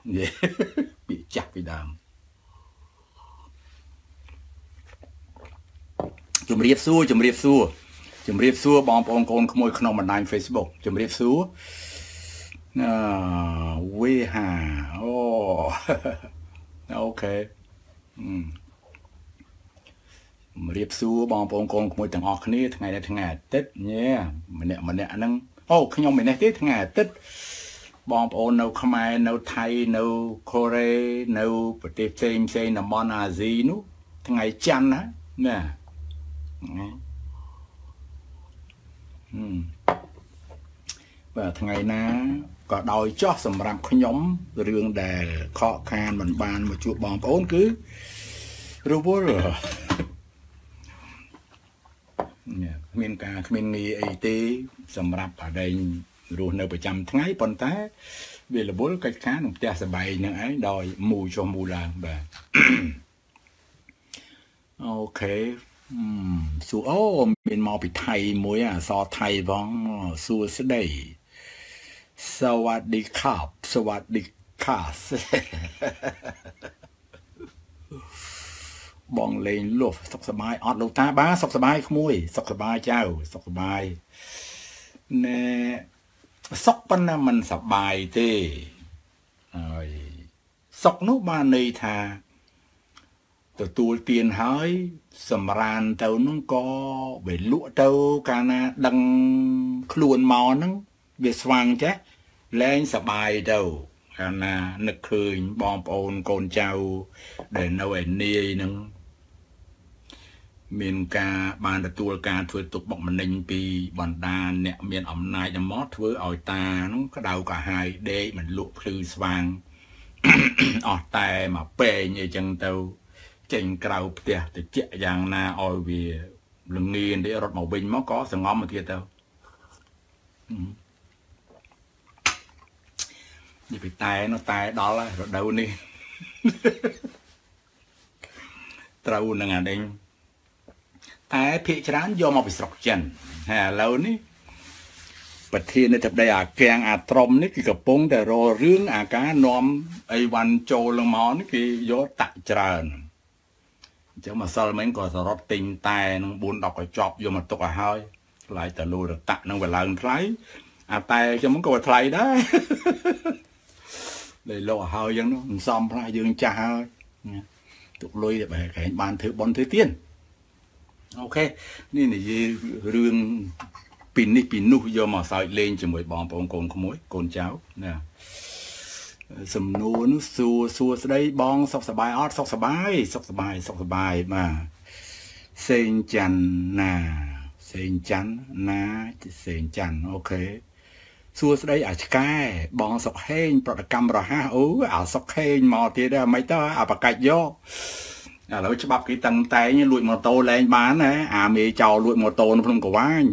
bị chặt bị đàm chùm riết xua bom bom con khmôi không mình đánh Facebook chùm riết xua quê hà ok riệp xua bom bom con khmôi thằng ọt này thằng ngày Tết nhé mình nè nâng khi nhau mình này Tết thằng ngày Tết bom bom nấu Khmer nấu Thái nấu Korea nấuประเทศផ្សេងតំបន់អាស៊ីនោះថ្ងៃច័ន្ទណាណាបាទថ្ងៃណាក៏ដោយចោះសម្រាប់ខ្ញុំរឿងដែលខកខានមិនបានមកជួបបងប្អូនគឺរវល់គ្មានការគ្មានងារអីទេសម្រាប់អាដែងរស់នៅប្រចាំថ្ងៃប៉ុន្តែវារវល់កិច្ចការក្នុងផ្ទះសបាយនឹងឯងដោយមូចុះមូឡើងបាទអូខេសួរមានមកពីថៃមួយអសថៃផងសួស្ដីสวัสดีครับสวัสดีค่ะបងលេងលុះសុខសប្បាយអត់លោកតាបាទសុខសប្បាយក្មួយសុខសប្បាយចៅសុខសប្បាយណែសុខប៉ុណ្ណាមិនសប្បាយទេហើយសុខនោះបានន័យថាទទួលទានហើយសម្រានទៅនោះក៏វាលក់ទៅកាលណាដឹងខ្លួនមកហ្នឹងវាស្វាងចេះលែងសបាយទៅកាលណានឹកឃើញបងប្អូនកូនចៅដែលនៅឯនាយហ្នឹងមានការបានទទួលការធ្វើទុកបុកម្នេញពីបណ្ដាអ្នកមានអំណាចមកធ្វើឲ្យតាហ្នឹងក្តៅកាហាយដេកមិនលក់ភ្លឺស្វាងអស់តែមកពេងអីចឹងទៅចេញក្រៅផ្ទះទៅជាយ៉ាងណាឲ្យវាលងៀនទេរត់មកវិញមកក៏សងំមកទៀតទៅនេះពីតែនោះតែដល់ហើយរដូវនេះត្រូវនឹងអានេះតែភាគច្រើនយកមកពីស្រុកចិនហើយឥឡូវនេះប្រធាននៃទឹកដីអាកាំងអាត្រំនេះគឺកំពុងតែរករឿងអាការនាំអីវ៉ាន់ចូលឡើងមកនេះគេយកតាក់ច្រើនអញ្ចឹងម្សិលមិញក៏សរត់ទិញតែនឹង4-10កញ្ចប់យកមកទុកឲ្យហើយថ្លៃតលូរតាក់នឹងវាឡើងថ្លៃអាតែខ្ញុំក៏ថ្លៃដែរលេលោកឲ្យហើយអញ្ចឹងនោះមិនសមផ្លាស់យើងចាស់ហើយទុកលុយតែបែរកែងបានធ្វើបន់ធ្វើទៀនអូខេនេះនិយាយរឿងពីនេះពីនោះយកមកសើចលេងជាមួយបងប្អូនកូនក្មួយកូនចៅណាសំណួរនោះសួរស្ដីបងសុខសប្បាយអត់សុខសប្បាយបាទសេងច័ន្ទណាសេងច័ន្ទណាសេងច័ន្ទអូខេសួរស្ដីអាឆ្កែបងសុកហេងប្រតិកម្មរហ័សអាសុកហេងមកទៀតដែរមិនទៅអាបកាច់យកឥឡូវច្បាប់គេតឹងតែងលួចម៉ូតូលែងបានណាអាមេចោលលួចម៉ូតូនៅក្នុងកវាញ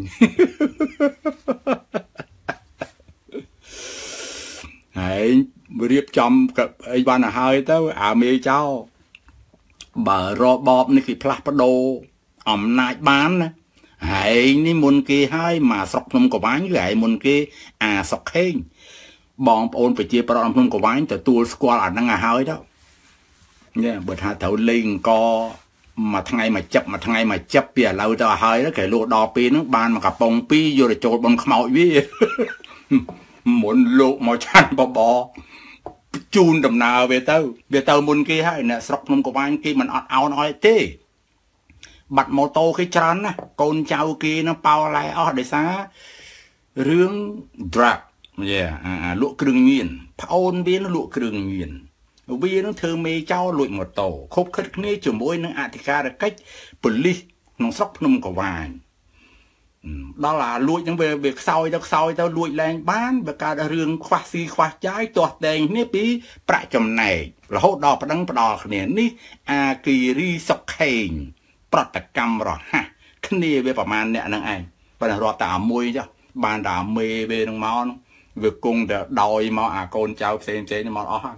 ហើយរៀបចំអីបានទៅហើយទៅអាមេចោលបើរបបនេះគេផ្លាស់ប្ដូរអំណាចបានណាហើយនេះមុនគេហើយមកស្រុកភ្នំកវាញគឺហើយមុនគេអាសុកហេងបងប្អូនប្រជាប្រដ្ឋភ្នំកវាញទទួលស្គាល់អាហ្នឹងឲ្យហើយទៅនេះបើថាត្រូវលេងអង្គមួយថ្ងៃមកចាប់ពីឥឡូវទៅឲ្យហើយគេលក់ដល់ពេលហ្នឹងបានមកកំប៉ុង2យកទៅចូលបនខ្មោចវាមុនលោកមកឆាន់បបជូនដំណើរវាទៅមុនគេហើយអ្នកស្រុកភ្នំកវាញគេមិនអត់អោនឲ្យទេបាត់ម៉ូតូគេច្រើនណាស់កូនចៅគេនឹងប៉ោឡែអស់ដោយសាររឿង drug លក់គ្រឿងញៀនប្អូនវាលក់គ្រឿងញៀនវានឹងធ្វើមេចោលលួចម៉ូតូខົບខិតគ្នាជាមួយនឹងអធិការកិច្ចប៉ូលីសក្នុងស្រុកភ្នំកវាញដល់អាលួចហ្នឹងវាខ្សោយទៅលួចលែងបានបើកើតរឿងខ្វះស៊ីខ្វះចាយទាស់តែងគ្នាពីប្រាក់ចំណែករហូតដល់ប្តឹងផ្ដាល់គ្នានេះអាគីរីសុកខេងប្រតិកម្មរហ័សគ្នាវាប្រមាណអ្នកហ្នឹងឯងប៉ុន្តែរាប់តែអាមួយចុះបានតែអាមេវានឹងមកហ្នឹងវាគង់តែដោយមកអាកូនចៅផ្សេងៗមកអស់ហើយ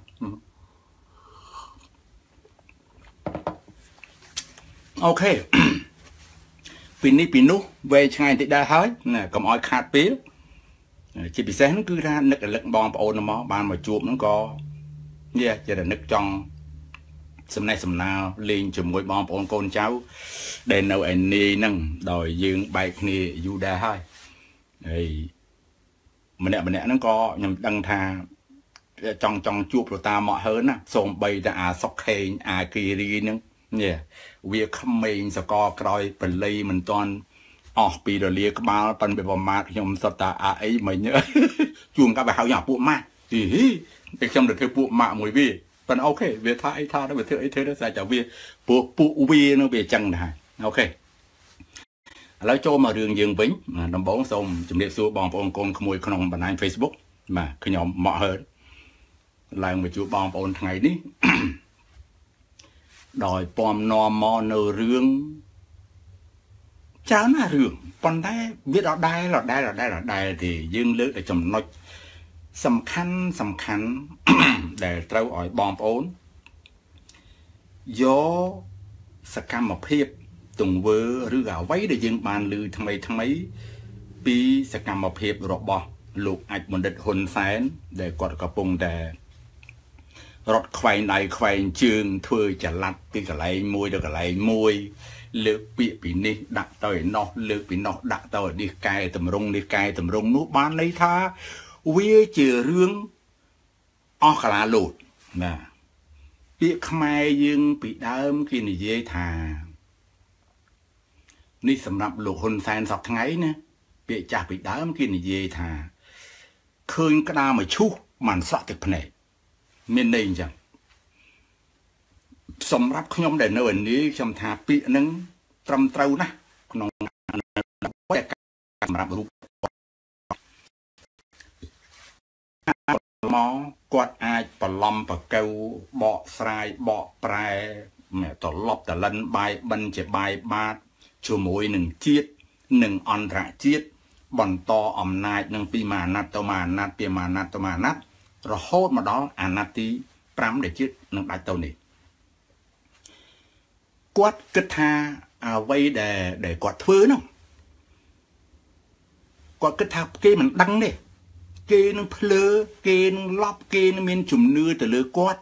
អូខេពីនេះពីនោះវែងឆ្ងាយតិចដែរហើយណាកុំឲ្យខាតពេលជាពិសេសហ្នឹងគឺថានឹករលឹកបងប្អូនមកបានមកជួបហ្នឹងក៏ Yeah ជាតែនឹកចង់សំណេះសំណាលលេងជាមួយបងប្អូនកូនចៅដែលនៅឯនេះហ្នឹងដោយយើងបែកគ្នាយូរដែរហើយហើយម្នាក់ហ្នឹងក៏ខ្ញុំដឹងថាចង់ជួបលោកតាមកហើនណាសូម្បីតែអាសុកខេងអាគីរីហ្នឹងនេះវាក្មេងសកលក្រោយបល័យមិនទាន់អស់ពីរលាក្បាលប៉ិនវាប្រមាថខ្ញុំសុទ្ធតែអាអីមិញជួងកាប់ឲ្យហៅយ៉ាងពួកម៉ាក់តែខ្ញុំទៅធ្វើពួកម៉ាក់មួយវាប៉ុន្តែអូខេវាថាអីថាទៅវាធ្វើអីធ្វើទៅស្អាតតែវាពួកវានឹងវាអញ្ចឹងដែរអូខេឥឡូវចូលមករឿងយើងវិញដំបូងសូមជម្រាបសួរបងប្អូនកូនក្មួយក្នុងបណ្ដាញ Facebook បាទខ្ញុំមកហើឡើងមកជួបបងប្អូនថ្ងៃនេះដោយពំនាំមកនៅរឿងច្រើនណាស់រឿងប៉ុន្តែវាដដែលទេយើងលើកតែចំណុចសំខាន់ដែលត្រូវឲ្យបងប្អូនយកសកម្មភាពទង្វើឬអ្វីដែលយើងបានឮថ្មីពីសកម្មភាពរបស់លោកអាចបណ្ឌិតហ៊ុនសែនដែលគាត់កំពុងតែរត់ខ្វែងដៃខ្វែងជើងធ្វើចល័តពីកន្លែងមួយទៅកន្លែងមួយលើកពាក្យពីនេះដាក់ទៅឯនោះលើកពីនោះដាក់ទៅនេះកែតម្រង់នេះកែតម្រង់នោះបានន័យថាវាជារឿងអស់កាឡាលោតណាពាក្យខ្មែរយើងពីដើមគេនិយាយថានេះសម្រាប់លោកហ៊ុនសែនសប្តាហ៍ថ្ងៃណាពាក្យចាស់ពីដើមគេនិយាយថាឃើញក្តារមកឈូសមិនស្រក់ទឹកភ្នែកមានន័យអញ្ចឹងសម្រាប់ខ្ញុំដែលនៅឯនេះខ្ញុំថាពាក្យហ្នឹងត្រឹមត្រូវណាស់ក្នុងសម្រាប់រូបមកគាត់អាចបន្លំបកៅបកស្រាយបកប្រែត្រឡប់តលិនបាយបិណ្ឌជាបាយបាតជាមួយនឹងជាតិនិងអន្តរជាតិបន្តអំណាចនឹងពីមួយអាណត្តិទៅមួយអាណត្តិពីមួយអាណត្តិទៅមួយអាណត្តិរហូតមកដល់អាណត្តិទី5ដែលជាតិនឹងដាច់ទៅនេះគាត់គិតថាអ្វីដែលគាត់ធ្វើនោះគាត់គិតថាគេមិនដឹងទេគេនឹងភ្លើគេនឹងលប់គេនឹងមានជំនឿទៅលើគាត់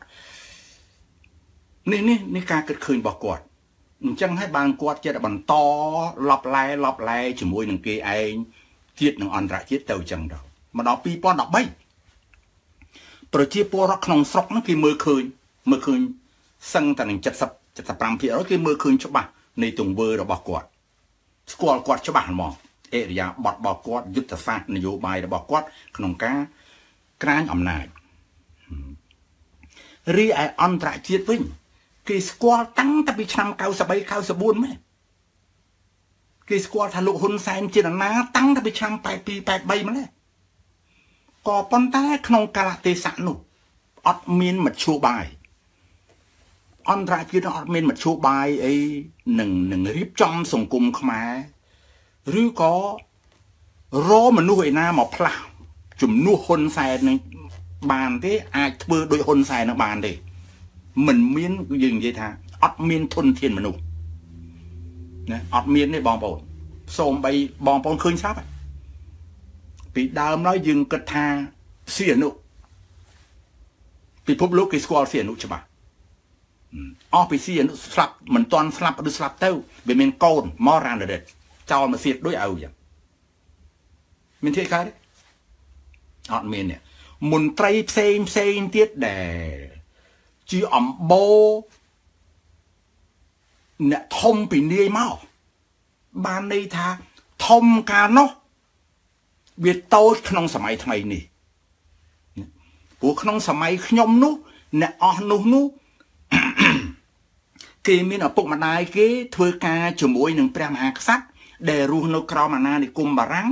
នេះការគិតឃើញរបស់គាត់អញ្ចឹងហើយបានគាត់ចេះតែបន្តលប់ឡែជាមួយនឹងគេឯងជាតិនិងអន្តរជាតិទៅអញ្ចឹងដល់មកដល់2013ប្រជាពលរដ្ឋក្នុងស្រុកហ្នឹងគេមើលឃើញសឹងតែនឹង75% គេមើលឃើញច្បាស់នៃទង្វើរបស់គាត់ស្គាល់គាត់ច្បាស់ហ្មងអិរិយាបថរបស់គាត់យុទ្ធសាស្ត្រនយោបាយរបស់គាត់ក្នុងការក្រាញអំណាចរីឯអន្តរជាតិវិញគេស្គាល់តាំងតែពីឆ្នាំ93 94មែនគេស្គាល់ថាលោកហ៊ុនសែនជានរណាតាំងតែពីឆ្នាំ82 83ម្ល៉េះក៏ប៉ុន្តែក្នុងកាលៈទេសៈនោះអត់មានមធ្យោបាយអន្តរជាតិអត់មានមធ្យោបាយអីនឹងរៀបចំសង្គមខ្មែរឬក៏រមនុស្សឯណាមកផ្លាស់ជំនួសហ៊ុនសែននឹងបានទេអាចធ្វើដោយហ៊ុនសែននឹងបានទេមិនមានយើងនិយាយថាអត់មានធនធានមនុស្សណាអត់មានទេបងប្អូនសូមបីបងប្អូនឃើញស្រាប់ពីដើមឡើយយើងគិតថាសៀនុពិភពលោកគេស្គាល់សៀនុច្បាស់អស់ពីសៀនុស្លាប់មិនទាន់ស្លាប់ឬស្លាប់ទៅវាមានកូនមករ៉ានដេតចោលមកសៀតដូចឪចឹងមានទេកើតអត់មានទេមន្ត្រីផ្សេងទៀតដែលជាអំបូរអ្នកធំពីនាយមកបានន័យថាធំកាលនោះវាតូចក្នុងសម័យថ្មីនេះព្រោះក្នុងសម័យខ្ញុំនោះអ្នកអស់នោះគេមានឪពុកម្ដាយគេធ្វើការជាមួយនឹងព្រះមហាក្សត្រដែលរស់នៅក្រោមអាណានិគមបារាំង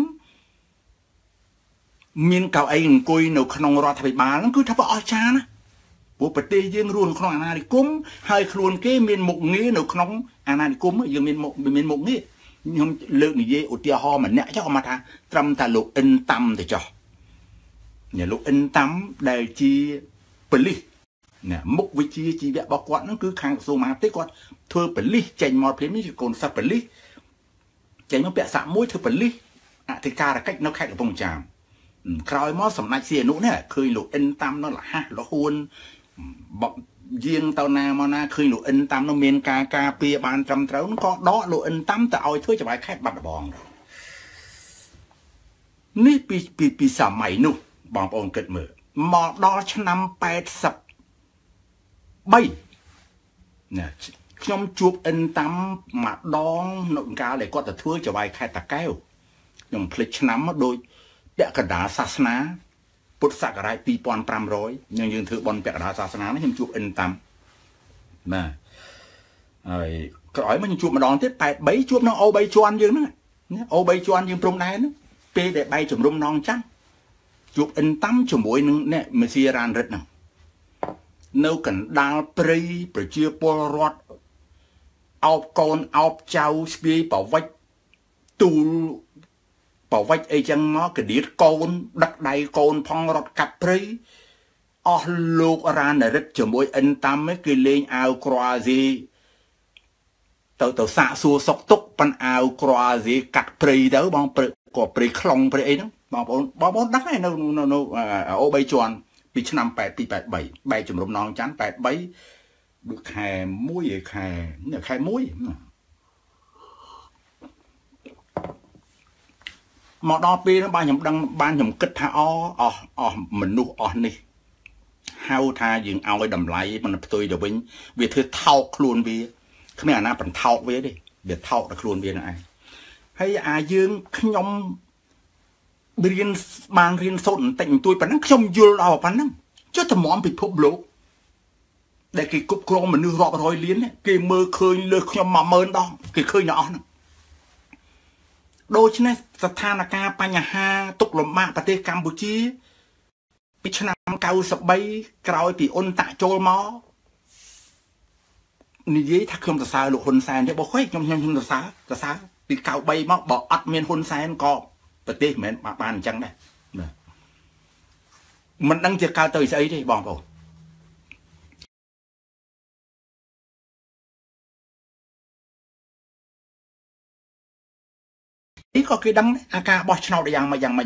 មានកៅអីអង្គុយនៅក្នុងរដ្ឋាភិបាលហ្នឹងគឺថាអស្ចារ្យណាព្រោះប្រទេសយើងរស់ក្នុងអាណានិគមហើយខ្លួនគេមានមុខងារនៅក្នុងអាណានិគមយើងមានមុខងារខ្ញុំលើកនិយាយឧទាហរណ៍ម្នាក់ចុះគាត់មកថាត្រឹមតែលោកអ៊ិនតាំទៅចុះញ៉ាលោកអ៊ិនតាំដែលជាប៉ូលីសណាមុខវិជ្ជាជីវៈរបស់គាត់ហ្នឹងគឺខាងក្រសួងមហាផ្ទៃគាត់ធ្វើប៉ូលីសចេញមកព្រាមនេះជាកូនសិស្សប៉ូលីសចេញមកពាក់សាក់មួយធ្វើប៉ូលីសអធិការកិច្ចនៅខេត្តកំពង់ចាមក្រោយមកសម្ដេចសៀនុនេះឃើញលោកអ៊ិនតាំនោះលះលហួន riêng tao na mà na khơi lụa in tam nó miền ca pia ban trăm trâu nó có đó lụa in tam tao oi thôi cho bài khách bắt bòn ní pi sả mày nu bòn ôn kịch mở mà đó năm 87nè trong chụp in tam mà đón nội cao để có thể thưa cho bài khai tạc kéo nhưng phịch nắm đôi để cả đá sát ná bút sạc cái pi pon 500nhưng dương thử bòn bẹt đá sát ná nó nhưng chụp in tam mà rồi cõi mà chụp mà đón tiếp 87 chụp nó ô bay choan dương nữa ô bay choan dương trong đáy nữa p để bay chùm rung non trắng chụp in tam chùm mũi nè mà xia ran rất nào nấu cần đào pri bởi chia pol rót áo con áo trâu spi bảo vách tu bảo vách ấy chẳng nó cái đít con đặt đầy con phong rót cặp pri ở lục ran này rất chùm mũi in tam mấy cái lên áo croa gì tàu xạ xua sọc túc pan áo croa gì cặp pri đó bong có pri khong pri ấy đó bong đắt này nó ô bay trònปีឆ្នាំ82បែកជំរំនងច័ន្ទ83ដូចខែ1ខែ1មកដល់ពេលបានខ្ញុំដឹងបានខ្ញុំគិតថាអស់មនុស្សអស់នេះហៅថាយើងឲ្យតម្លៃមិនផ្ទុយទៅវិញវាធ្វើថោកខ្លួនវាគ្មានអាណាបន្ថោកវាទេវាថោកដល់ខ្លួនវានឹងឯងហើយអាយើងខ្ញុំរៀនបានរៀនសូត្របន្តិចបន្តួចប៉ុណ្ណឹងខ្ញុំយល់ដល់ប៉ុណ្ណឹងចុះតម្រាំពិភពលោកដែលគេគ្រប់គ្រងមនុស្សរាប់រយលានគេមើលឃើញលើខ្ញុំ10000ដងគេឃើញដល់អស់ហ្នឹងដូច្នេះស្ថានភាពបញ្ហាទុកលំបាកប្រទេសកម្ពុជាពីឆ្នាំ93ក្រោយពីអ៊ុនតាក់ចូលមកនិយាយថាខ្ញុំសរសើរលោកហ៊ុនសែនទេបើខ្ញុំសរសើរពី93មកបើអត់មានហ៊ុនសែនក៏ប្រទេសមិនមែនបានអញ្ចឹងដែរមិនដឹងជាកើតទៅស្អីទេបងប្អូននេះក៏គេដឹងអាការបោះឆ្នោតយ៉ាងម៉េចហ្នឹង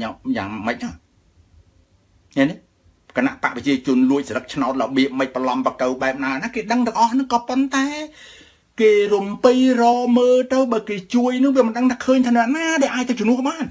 ឃើញទេគណៈបកប្រជាជនលួចស្លឹកឆ្នោតរបៀបមិនប្រឡំបកៅបែបណាណាគេដឹងទាំងអស់ហ្នឹងក៏ប៉ុន្តែគេរំពេញរមើលទៅបើគេជួយនោះវាមិនដឹងថាឃើញថាណាដែលអាចទៅជំនួសបាន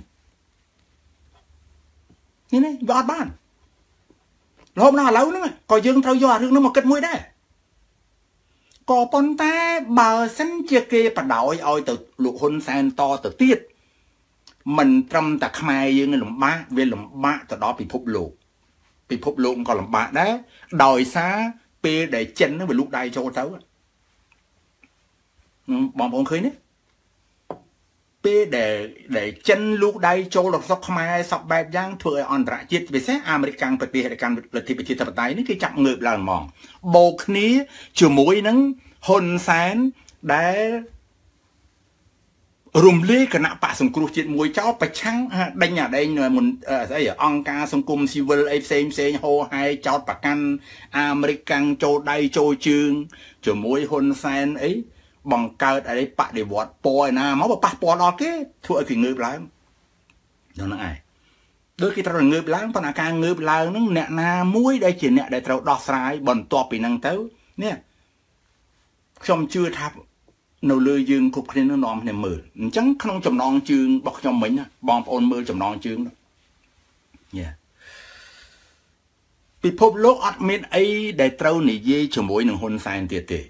នេះវាអត់បានរហូតដល់ឥឡូវហ្នឹងក៏យើងត្រូវយកអារឿងនោះមកគិតមួយដែរក៏ប៉ុន្តែបើសិនជាគេបដ ாய் ឲ្យទៅលោកហ៊ុនសែនតទៅទៀតមិនត្រឹមតែខ្មែរយើងលំបាកវាលំបាកទៅដល់ពិភពលោកក៏លំបាកដែរដោយសារពេលដែលចិនហ្នឹងវាលូកដៃចូលទៅបងប្អូនឃើញទេពេលដែលចិនលូកដៃចូលដល់ស្រុកខ្មែរសពបែបយ៉ាងធ្វើឲ្យអន្តរជាតិពិសេសអាមេរិកប្រទេសដែលកាន់លទ្ធិប្រជាធិបតេយ្យនេះគេចាប់ងើបឡើងហ្មងបូកគ្នាជាមួយនឹងហ៊ុនសែនដែលរំលាយគណៈបកសង្គ្រោះជាតិមួយចោលប្រឆាំងដេញមុនស្អីអង្គការសង្គមស៊ីវិលអីផ្សេងហោហែចោតប្រកាន់អាមេរិកចូលដៃចូលជើងជាមួយហ៊ុនសែនអីបង្កើតអីបដិវត្តពណ៌ឯណាមកប៉ះពាល់ដល់គេធ្វើឲ្យគេងើបឡើងដល់ហ្នឹងឯងដូចគេត្រូវងើបឡើងប៉ុន្តែការងើបឡើងហ្នឹងអ្នកណាមួយដែលជាអ្នកដែលត្រូវដោះស្រាយបន្ទាប់ពីហ្នឹងទៅនេះខ្ញុំជឿថានៅលើយើងគ្រប់គ្នានឹងនាំគ្នាមើលអញ្ចឹងក្នុងចំណងជើងរបស់ខ្ញុំមិញបងប្អូនមើលចំណងជើងនោះពិភពលោកអត់មានអីដែលត្រូវនិយាយជាមួយនឹងហ៊ុនសែនទៀតទេ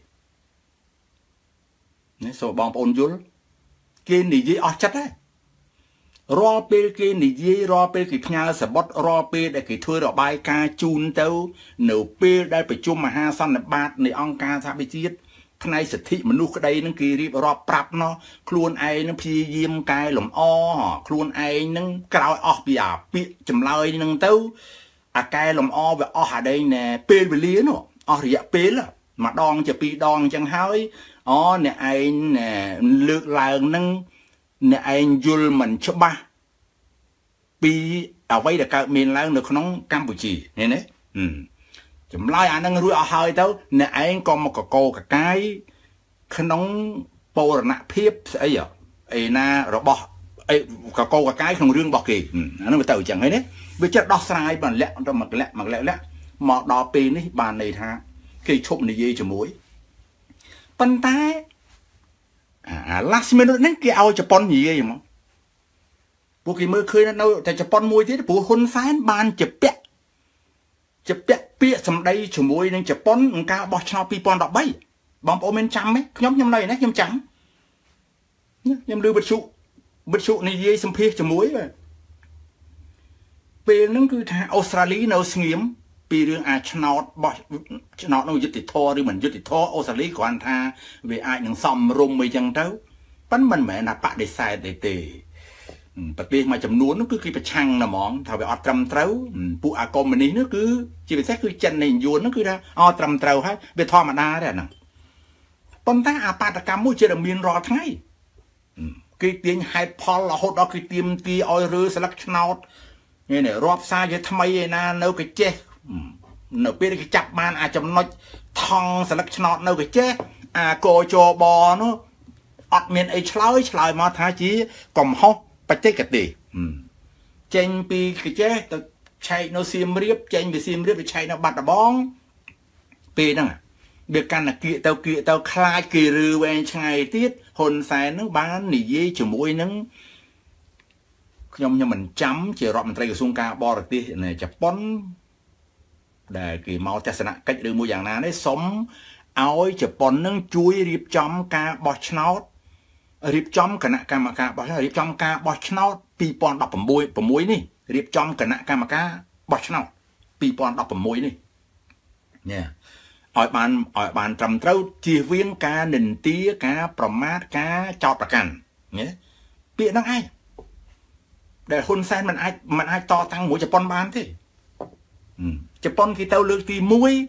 នេះសូមបងប្អូនយល់គេនិយាយអស់ចិត្តហើយរាល់ពេលគេនិយាយរាល់ពេលគេផ្ញើសបុតរាល់ពេលដែលគេធ្វើរបាយការណ៍ជូនទៅនៅពេលដែលប្រជុំមហាសន្និបាតនៃអង្គការសហប្រជាជាតិផ្នែកសិទ្ធិមនុស្សក្តីនឹងគេរៀបរាប់ប្រាប់ណោះខ្លួនឯងនឹងព្យាយាមកែលម្អខ្លួនឯងនឹងក្រោយអស់ពីអាពាក្យចម្លើយនឹងទៅអាកែលម្អវាអស់អាដែងណែពេលវេលានោះអស់រយៈពេលម្ដងជាពីរដងអញ្ចឹងហើយអ្នកឯងលើកឡើងនឹងអ្នកឯងយល់មិនច្បាស់ពីអ្វីដែលកើតមានឡើងនៅក្នុងកម្ពុជានេះណាចម្លើយអានឹងរួចអស់ហើយទៅអ្នកឯងក៏មកកកកកាយក្នុងបូរណភាពស្អីឯណារបស់អីកកកកាយក្នុងរឿងរបស់គេអានឹងវាទៅអញ្ចឹងហើយណាវាចិត្តដោះស្រាយបានលាក់ទៅមកលាក់មកដល់ពេលនេះបានន័យថាគេឈប់និយាយជាមួយប៉ុន្តែlast minute ហ្នឹងគេឲ្យជប៉ុននិយាយហ្មងពួកគេមើលឃើញនៅតែជប៉ុនមួយទៀតព្រោះហ៊ុនសែនបានជពាក់ពាក្យសម្ដីជាមួយនឹងជប៉ុនក្នុងការបោះឆ្នោត2013បងប្អូនមានចាំទេខ្ញុំនៅនេះខ្ញុំចាំខ្ញុំឮវិទ្យុនិយាយសម្ភាសជាមួយបាទពេលហ្នឹងគឺថាអូស្ត្រាលីនៅស្ងៀមពីរឿងឆ្នោតបោះឆ្នោតនោះយុត្តិធម៌ឬមិនយុត្តិធម៌អូស្ត្រាលីគ្រាន់ថាវាអាចនឹងសំរុំអីចឹងទៅប៉ុន្តែមិនមែនថាបដិសេធទេប្រទេសមួយចំនួននោះគឺគេប្រឆាំងណាហ្មងថាវាអត់ត្រឹមត្រូវពួកអាកុម្មុយនីសនោះគឺជាពិសេសគឺចិននៃយួននោះគឺថាត្រឹមត្រូវហើយវាធម្មតាទេអាហ្នឹងប៉ុន្តែអាបាតកម្មមួយជាតែមានរាល់ថ្ងៃគេទាញហេតុផលរហូតដល់គេទាមទារឲ្យរើស្លឹកឆ្នោតនេះរាប់សារជាថ្មីឯណានៅកចេះនៅពេលគេចាប់បានអាចំណុចថងស្លឹកឆ្នោតនៅកចេះអាកោចបនោះអត់មានអីឆ្លើយមកថាជាកំហុសបច្ចេកទេសចេញពីកចេះទៅឆែកនៅសៀមរាបចេញពីសៀមរាបទៅឆែកនៅបាត់ដំបងពេលហ្នឹងវាកាន់តែគៀកទៅខ្លាចគេឬវែងឆ្ងាយទៀតហ៊ុនសែននឹងបាននិយាយជាមួយនឹងខ្ញុំមិនចាំជារដ្ឋមន្ត្រីក្រសួងការបរទេសនៅជប៉ុនដែលគេមកទស្សនកិច្ចឬមួយយ៉ាងណានេះសុំឲ្យជប៉ុននឹងជួយរៀបចំការបោះឆ្នោតរៀបចំគណៈកម្មការបោះឆ្នោតរៀបចំការបោះឆ្នោត2016នេះរៀបចំគណៈកម្មការបោះឆ្នោត2016នេះញ៉ែឲ្យបានត្រឹមត្រូវជៀសវាងការនិន្ទាការប្រមាថការចោទប្រកាន់ញ៉ែពាក្យហ្នឹងឯងដែលហ៊ុនសែនមិនអាចតតាំងមួយជប៉ុនបានទេជប៉ុនគេទៅលើកទី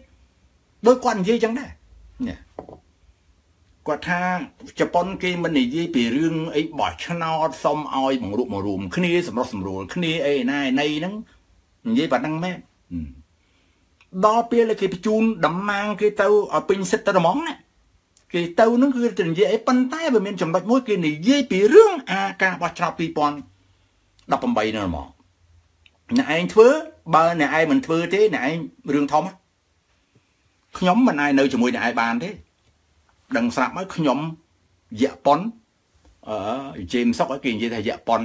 1ដោយគាត់និយាយចឹងដែរញ៉ែគាត់ថាជប៉ុនគេមិននិយាយពីរឿងអីបោះឆ្នោតសុំឲ្យបង្រួបបង្រួមគ្នាសម្រុះសម្រួលគ្នាអីណាណីហ្នឹងនិយាយប៉ុណ្ណឹងមែនដល់ពេលគេបញ្ជូនតំណាងគេទៅឲ្យពេញសិទ្ធិទៅហ្មងណាគេទៅហ្នឹងគឺទៅនិយាយអីប៉ុន្តែវាមានចំណុចមួយគេនិយាយពីរឿងការបោះឆ្នោត2018ហ្នឹងហ្មងអ្នកឯងធ្វើបើអ្នកឯងមិនធ្វើទេអ្នកឯងរឿងធំខ្ញុំមិនអាចនៅជាមួយអ្នកឯងបានទេដឹងស្រាប់ហើយខ្ញុំយប៉ុនជេមសុកគេនិយាយថាយប៉ុន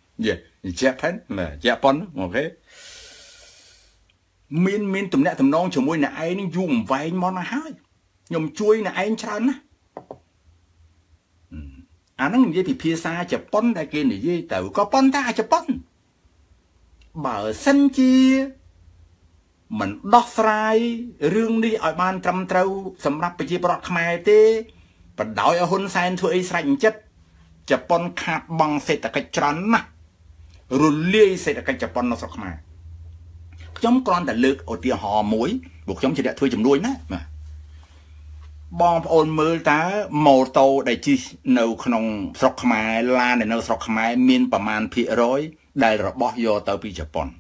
Japan យប៉ុនអូខេមានទំនាក់ទំនងជាមួយអ្នកឯងនឹងយូរអង្វែងមកណាស់ហើយខ្ញុំជួយអ្នកឯងច្រើនណាស់អាហ្នឹងនិយាយពីភាសាជប៉ុនដែលគេនិយាយទៅក៏ប៉ុន្តែជប៉ុនបើសិនជាមិនដោះស្រាយរឿងនេះឲ្យបានត្រឹមត្រូវសម្រាប់ប្រជាពលរដ្ឋខ្មែរទេបដ ாய் ឲ្យហ៊ុនសែនធ្វើអីស្រេចចិត្តជប៉ុនខាតបង់សេដ្ឋកិច្ចច្រើនណាស់រលាយសេដ្ឋកិច្ចជប៉ុននៅស្រុកខ្មែរខ្ញុំគ្រាន់តែលើកឧទាហរណ៍មួយពួកខ្ញុំជាអ្នកធ្វើជំនួយណាបងប្អូនមើលតើម៉ូតូដែលជិះនៅក្នុងស្រុកខ្មែរឡាននៅស្រុកខ្មែរមានប្រមាណភាគរយដែលរបស់យកទៅពីជប៉ុន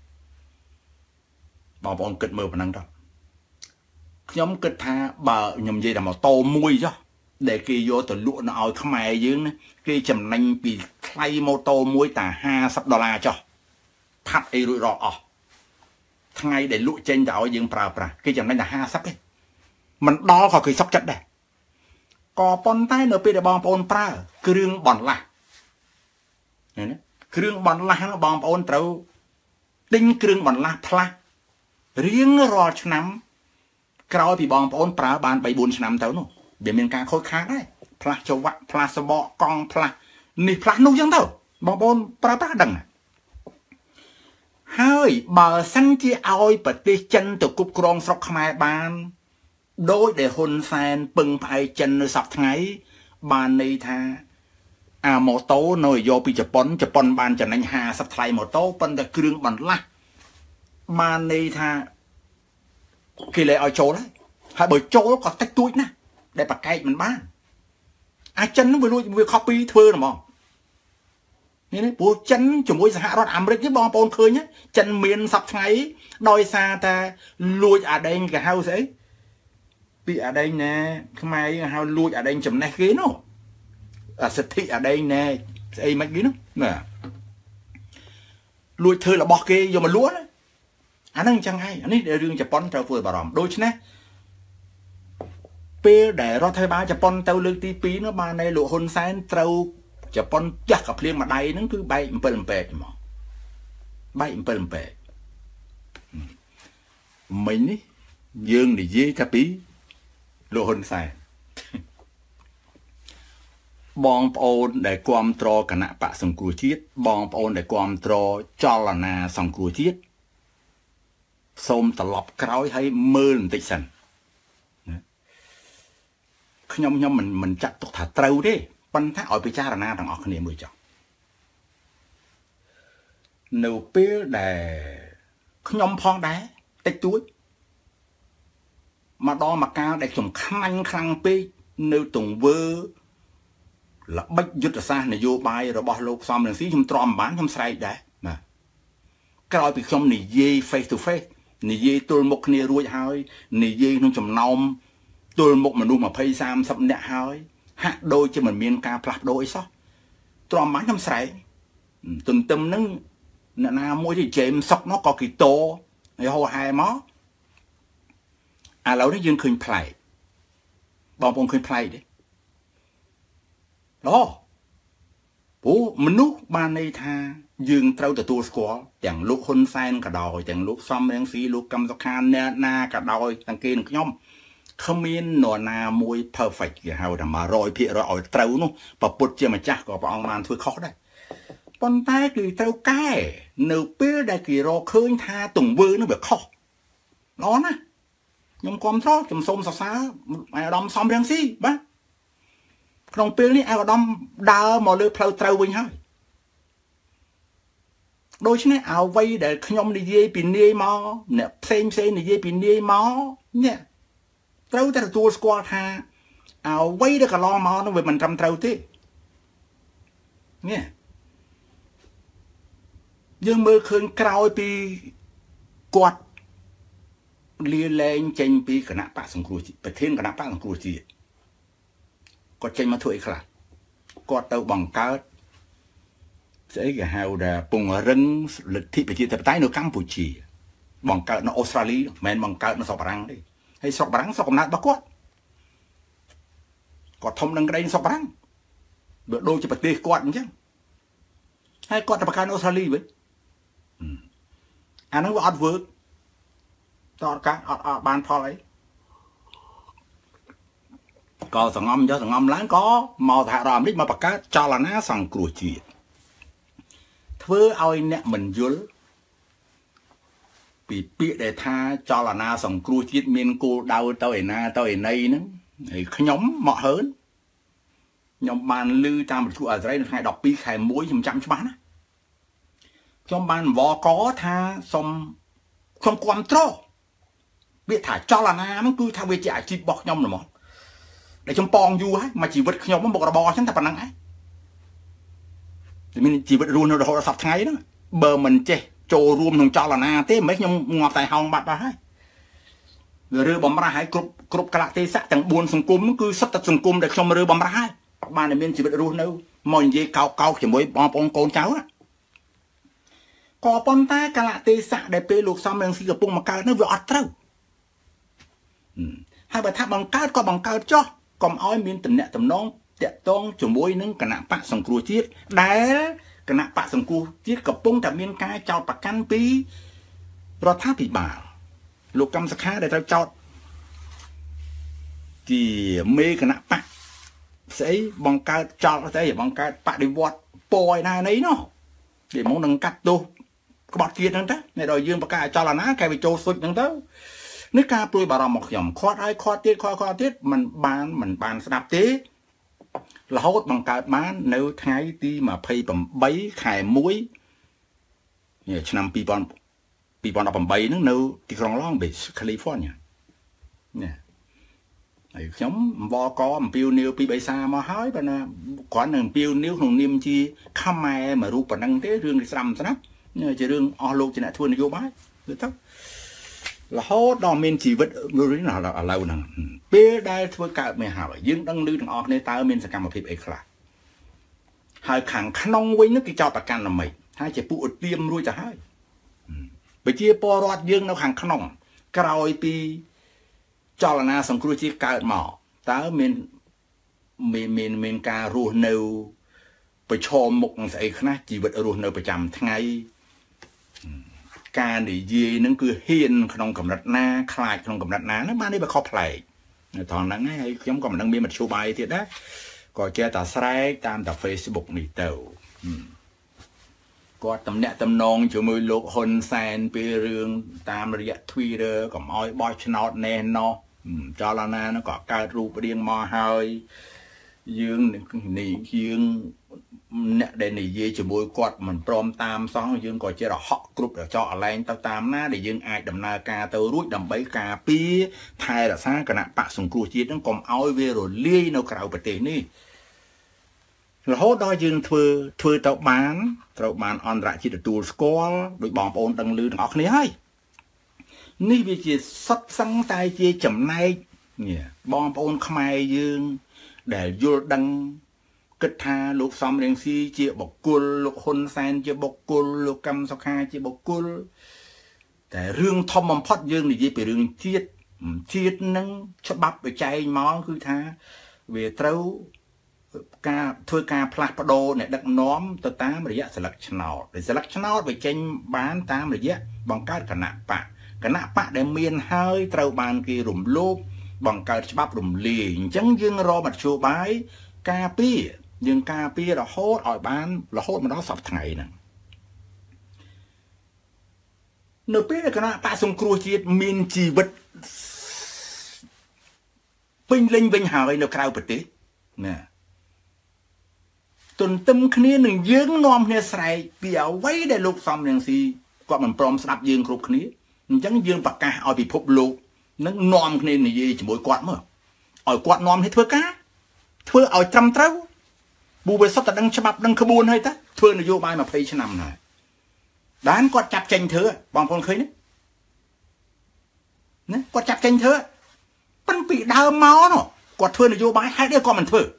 បងប្អូនគិតមើលប៉ុណ្ណឹងទៅខ្ញុំគិតថាបើខ្ញុំនិយាយតែម៉ូតូមួយចុះដែលគេយកទៅលក់នៅឲ្យខ្មែរយើងណាគេចំណេញពីថ្លៃម៉ូតូមួយតែ$50ចុះផាត់អីរួចរាល់អស់ថ្ងៃដែលលក់ចេញទៅឲ្យយើងប្រើប្រាស់គេចំណេញតែ50ទេមិនដល់ក៏គេសុខចិត្តដែរក៏ប៉ុន្តែនៅពេលដែលបងប្អូនប្រើគ្រឿងបន្លាស់ណាគ្រឿងបន្លាស់ហ្នឹងបងប្អូនត្រូវទិញគ្រឿងបន្លាស់ផ្លាស់រៀងរាល់ឆ្នាំក្រោយពីបងប្អូនប្រើបាន 3-4 ឆ្នាំទៅនោះវាមានការខូចខាតដែរផ្លាស់ច្រវាក់ផ្លាស់សបកកង់ផ្លាស់នេះផ្លាស់នោះចឹងទៅបងប្អូនប្រើប្រាស់ដឹងហើយបើសិនជាឲ្យប្រទេសចិនទៅគ្រប់គ្រងស្រុកខ្មែរបានដោយដែលហ៊ុនសែនពឹងផ្អែកចិននៅសប្តាហ៍ថ្ងៃបានន័យថាអាម៉ូតូនៅយកពីជប៉ុនបានចំណេញ50ថ្លៃម៉ូតូប៉ុន្តែគ្រឿងបន្លាស់បានន័យថាគេលែងឲ្យចូលហើយបើចូលក៏តិចតួចណាស់ដែលប្រកែកមិនបានអាចិននោះវាលួចវា copy ធ្វើហ្មងនេះព្រោះចិនជាមួយសហរដ្ឋអាមេរិកនេះបងប្អូនឃើញចិនមានសប្តាហ៍ថ្ងៃដោយសារតែលួចអាដែងគេហៅស្អីពីអាដែងណាខ្មែរយើងហៅលួចអាដែងចំណេះគេនោះអាសិទ្ធិអាដែងណាស្អីមិនគេនោះណាលួចធ្វើរបស់គេយកមកលួចអាហ្នឹងចឹងហើយអានេះរឿងជប៉ុនត្រូវធ្វើបារម្ភដូច្នេះពេលដែលរដ្ឋាភិបាលជប៉ុនទៅលើកទី2នោះបានឲ្យលោកហ៊ុនសែនត្រូវជប៉ុនចាស់កាភ្លៀងម្ដាយហ្នឹងគឺបែក7 អំពែកហ្មងបែក7 អំពែកមិញនេះយើងនិយាយថាពីលោកហ៊ុនសែនបងប្អូនដែលគាំទ្រគណៈបកសង្គ្រោះជាតិបងប្អូនដែលគាំទ្រចលនាសង្គ្រោះជាតិសូមត្រឡប់ក្រោយហើយមើលបន្តិចសិនខ្ញុំមិនចាត់ទុកថាត្រូវទេប៉ុន្តែឲ្យពិចារណាទាំងអស់គ្នាមើលចុះនៅពេលដែលខ្ញុំផងដែរតិចតួចមកដល់មកកាលដែលខ្ញុំខ្លាញ់ខ្លាំងពេកនៅទង្វើល្បិចយុទ្ធសាស្ត្រនយោបាយរបស់លោកសំរងស៊ីខ្ញុំទ្រាំបានខ្ញុំស្រែកដែរបាទក្រោយពីខ្ញុំនិយាយ face to face និយាយទល់មុខគ្នារួចហើយនិយាយក្នុងចំណោមទល់មុខមនុស្ស20 30នាក់ហើយហាក់ដូចជាមិនមានការផ្លាស់ប្ដូរអីសោះទ្រាំបានខ្ញុំស្រែកទន្ទឹមនឹងអ្នកណាមួយที่ជេមសុកនោះក៏គីតូហើយហោហែមកឥឡូវនេះយើងឃើញប្លែកបងប្អូនឃើញប្លែកទេព្រោះមនុស្សបានន័យថាយើងត្រូវទទួលស្គាល់ទាំងលោកហ៊ុនសែនក៏ដោយទាំងលោកសំរងស៊ីលោកកឹមសុខាអ្នកណាក៏ដោយទាំងគេនឹងខ្ញុំគ្មាននរណាមួយ perfect គេហៅថា 100% ឲ្យត្រូវនោះប្រពុតជាម្ចាស់ក៏ព្រះអង្គបានធ្វើខុសដែរប៉ុន្តែគឺត្រូវកែនៅពេលដែលគេរកឃើញថាទង្វើនោះវាខុសល្អណាស់ខ្ញុំគាំទ្រខ្ញុំសូមសរសើរអាដាមសំរងស៊ីបាទក្នុងពេលនេះអាដាមដើរមកលើផ្លូវត្រូវវិញហើយដូច្នេះអ្វីដែលខ្ញុំនិយាយពីនាយមកអ្នកផ្សេងនិយាយពីនាយមកនេះត្រូវតែទទួលស្គាល់ថាអ្វីដែលកន្លងមកនោះវាមិនត្រឹមត្រូវទេនេះយើងមើលឃើញក្រោយពីគាត់លាលែងចេញពីគណៈបកសង្គ្រោះជាតិប្រធានគណៈបកសង្គ្រោះជាតិគាត់ចេញមកធ្វើអីខ្លះគាត់ទៅបង្កើតស្អីគេហៅថាពង្រឹងលទ្ធិប្រជាធិបតេយ្យនៅកម្ពុជាបង្កើតនៅអូស្ត្រាលីមិនមែនបង្កើតនៅស្រុកបារាំងទេហើយស្រុកបារាំងស្រុកកំណើតរបស់គាត់ធំនឹងក្តីស្រុកបារាំងវាដូចជាប្រទេសគាត់អញ្ចឹងហើយគាត់ទៅបង្កើតនៅអូស្ត្រាលីវិញអាហ្នឹងវាអត់ work តើអត់បានផលអីក៏សងំចុះសងំឡើងក៏មកសហរដ្ឋអាមេរិកមកបង្កើតចលនាសង្គ្រោះជាតិធ្វើឲ្យអ្នកមិនយល់ពីពាក្យដែលថាចលនាសង្គ្រោះជាតិមានគោលដៅទៅឯណាទៅឯណីហ្នឹងហើយខ្ញុំមកហើនខ្ញុំបានឮតាមវិទ្យុអាស៊ីនៅថ្ងៃ12 ខែ 1ខ្ញុំចាំច្បាស់ណាខ្ញុំបានវកថាសូមខ្ញុំគាំទ្រវាថាចលនាហ្នឹងគឺថាវាជាអាជីពរបស់ខ្ញុំហ្មងដែលខ្ញុំប៉ងយូរហើយមកជីវិតខ្ញុំមុខរបរអញ្ចឹងតែប៉ុណ្្នឹងឯងមានជីវិតរស់នៅរហូតដល់សប្តាហ៍ថ្ងៃហ្នឹងបើមិនចេះចូលរួមក្នុងចលនាទេមិនខ្ញុំងាប់តែហោងបាត់បាត់ហើយរើបំរាស់ហើយគ្រប់កលៈទេសៈទាំង4សង្គមគឺសិតតែសង្គមដែលខ្ញុំរើបំរាស់ហើយបានតែមានជីវិតរស់នៅមកនិយាយកោកជាមួយបងប្អូនកូនចៅក៏ប៉ុន្តែកលៈទេសៈដែលពេលលោកសំរងស៊ីកំពុងមកកើតនោះវាអត់ត្រូវហើយបើថាបង្កើតក៏បង្កើតចោះកុំឲ្យមានតំណែងតាក់ទងជាមួយនឹងគណៈបកសង្គ្រោះជាតិដែលគណៈបកសង្គ្រោះជាតិកំពុងតែមានការចោទប្រកាន់ពីរដ្ឋាភិបាលលោកកឹមសុខាដែលត្រូវចោទជាមេគណៈបកស្អីបង្កើតចោទស្អីបង្កើតបដិវត្តពណ៌ឯណាណីនោះគេមកនឹងកាត់ទោសក្បត់ជាតិហ្នឹងទៅអ្នកដល់យើងបង្កើតចលនាគេវាចូលសុចហ្នឹងទៅនេះការព្រួយបារម្ភមកខ្ញុំខាត់ហើយខាត់ទៀតមិនបានស្ដាប់ទេរហូតបង្កើតបាននៅថ្ងៃទី28 ខែ 1 ឆ្នាំ2018ហ្នឹងនៅទីក្រុង Long Beach California នេះហើយខ្ញុំវកអំពាវនាវពីបិសាមកហើយបើណាគ្រាន់តែអំពាវនាវក្នុងនាមជាខ្មែរមួយរូបប៉ុណ្ណឹងទេរឿងនេះស្ដាប់ជារឿងអស់លោកជាអ្នកធ្វើនយោបាយទៅរហូតដល់មានជីវិតមួយនេះឥឡូវហ្នឹងពេលដែលធ្វើកើតមកហើយយើងដឹងឮទាំងអស់គ្នាតើមានសកម្មភាពអីខ្លះហើយខាងក្នុងវិញនោះគេចោទប្រកាន់ល្មិចថាជាពួកឧទាមរួចទៅហើយប្រជាពលរដ្ឋយើងនៅខាងក្នុងក្រោយពីចលនាសង្គ្រោះជាតិកើតមកតើមានការរស់នៅប្រឈមមុខនឹងស្អីខ្លះជីវិតរស់នៅប្រចាំថ្ងៃការនិយាយនឹងគឺហ៊ានក្នុងកម្រិតណាខ្លាចក្នុងកម្រិតណាហ្នឹងបាននេះវាខុសប្លែកត្រង់ហ្នឹងហើយខ្ញុំក៏មិនដឹងមានមធ្យោបាយទៀតដែរក៏ចេះតែស្រែកតាមតែ Facebook នេះទៅគាត់តំណាក់តំណងជាមួយលោកហ៊ុនសែនពីរឿងតាមរយៈ Twitter កុំឲ្យបោះឆ្នោតណែណោះចលនានោះក៏កើតរូបរាងមកហើយយើងអ្នកដែលនិយាយជាមួយគាត់មិនព្រមតាមសោះយើងក៏ជារហក់គ្រប់ចោលអលែងទៅតាមណាដែលយើងអាចដំណើរការទៅរួចដើម្បីការពារថែរក្សាគណៈបកសង្គ្រោះជាតិនឹងកុំឲ្យវារលាយនៅក្រៅប្រទេសនេះរហូតដល់យើងធ្វើទៅបានត្រូវបានអន្តរជាតិទទួលស្គាល់ដោយបងប្អូនដឹងឮទាំងអស់គ្នាហើយនេះវាជាសុទ្ធសឹងតែជាចំណែកបងប្អូនខ្មែរយើងដែលយល់ដឹងគិតថាលោកសំរងស៊ីជាបុគ្គលលោកហ៊ុនសែនជាបុគ្គលលោកកម្មសុខាជាបុគ្គលតែរឿងធំបំផុតយើងនិយាយពីរឿងជាតិនឹងច្បាប់បច្ចេកមកគឺថាវាត្រូវការធ្វើការផ្លាស់ប្ដូរអ្នកដឹកនាំទៅតាមរយៈសិលឹកឆ្នោតដោយសិលឹកឆ្នោតវាចេញបានតាមរយៈបង្កើតគណៈបកដែលមានហើយត្រូវបានគេរំលោភបង្កើតច្បាប់រំលាយអញ្ចឹងយើងរកមធ្យោបាយការពារយើងការពាររហូតឲ្យបានរហូតមកដល់សប្តាហ៍ថ្ងៃហ្នឹងនៅពេលគណៈបកសង្គ្រោះជាតិមានជីវិតពេញលេញវិញហើយនៅក្រៅប្រទេសណាទន្ទឹមគ្នានឹងយើងនាំគ្នាស្រែកពីអ្វីដែលលោកសំរងស៊ីគាត់មិនព្រមស្ដាប់យើងគ្រប់គ្នាអញ្ចឹងយើងប្រកាសឲ្យពិភពលោកនឹងនាំគ្នានិយាយជាមួយគាត់មើលឲ្យគាត់នាំគ្នាធ្វើការធ្វើឲ្យត្រឹមត្រូវប៊ូវាសុទ្ធតែដឹងច្បាប់ដឹងក្បួនហើយតាធ្វើនយោបាយ20ឆ្នាំហើយបានគាត់ចាប់ចេញធ្វើបងប្អូនឃើញទេណាគាត់ចាប់ចេញធ្វើប៉ិនពីដើមមកនោះគាត់ធ្វើនយោបាយហេតុអីគាត់មិនធ្វើ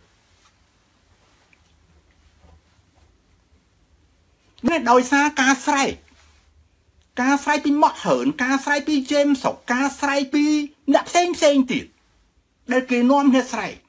នេះដោយសារការស្រែកពីម៉ាក់ហើនការស្រែកពីជេមសុកការស្រែកពីអ្នកផ្សេងទៀតដែលគេនាំគ្នាស្រែក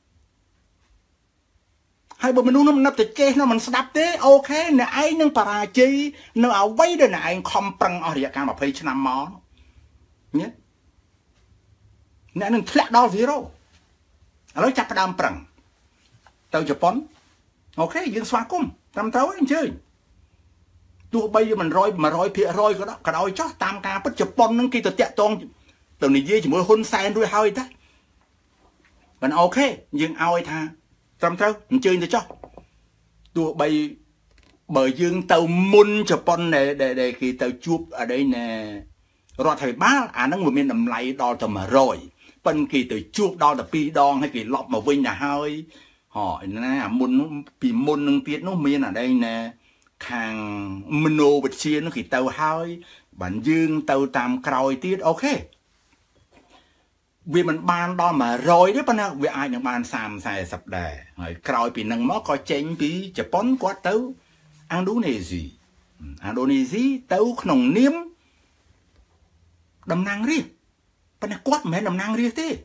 ហើយបើមនុស្សនោះមិនទៅចេះនោះមិនស្ដាប់ទេអូខេអ្នកឯងនឹងបរាជ័យនៅអ្វីដែលអ្នកឯងខំប្រឹងអស់រយៈកាល20ឆ្នាំមកណាអ្នកនឹងធ្លាក់ដល់0ឥឡូវចាប់ផ្ដើមប្រឹងទៅជប៉ុនអូខេយើងស្វាគមន៍ត្រឹមត្រូវអញ្ជើញទោះបីមិន100%ក៏ដោយចោះតាមការពិតជប៉ុននឹងគេទៅតាក់ទងទៅនិយាយជាមួយហ៊ុនសែនរួចហើយតាមិនអូខេយើងឲ្យថាត្រឹមត្រូវអញ្ជើញទៅចោះទោះបីបើយើងទៅមុនជប៉ុនដែលគេទៅជួបអីណែរដ្ឋាភិបាលអាហ្នឹងវាមានតម្លៃដល់ទៅ100ប៉ុន្តែគេទៅជួបដល់ទៅ2ដងហើយគេលប់មកវិញទៅហើយណាអាមុនពីមុននឹងទៀតនោះមានអីណែខាងមโนវិទ្យានោះគេទៅហើយបានយើងទៅតាមក្រោយទៀតអូខេវាមិនបានដល់100ទេប៉ុន្តែវាអាចនឹងបាន30-40ដែរហើយក្រោយពីនឹងមកក៏ចេញពីជប៉ុនគាត់ទៅឥណ្ឌូនេស៊ីទៅក្នុងនាមតំណាងរាស្ត្រប៉ុន្តែគាត់មិនមែនតំណាងរាស្ត្រទេ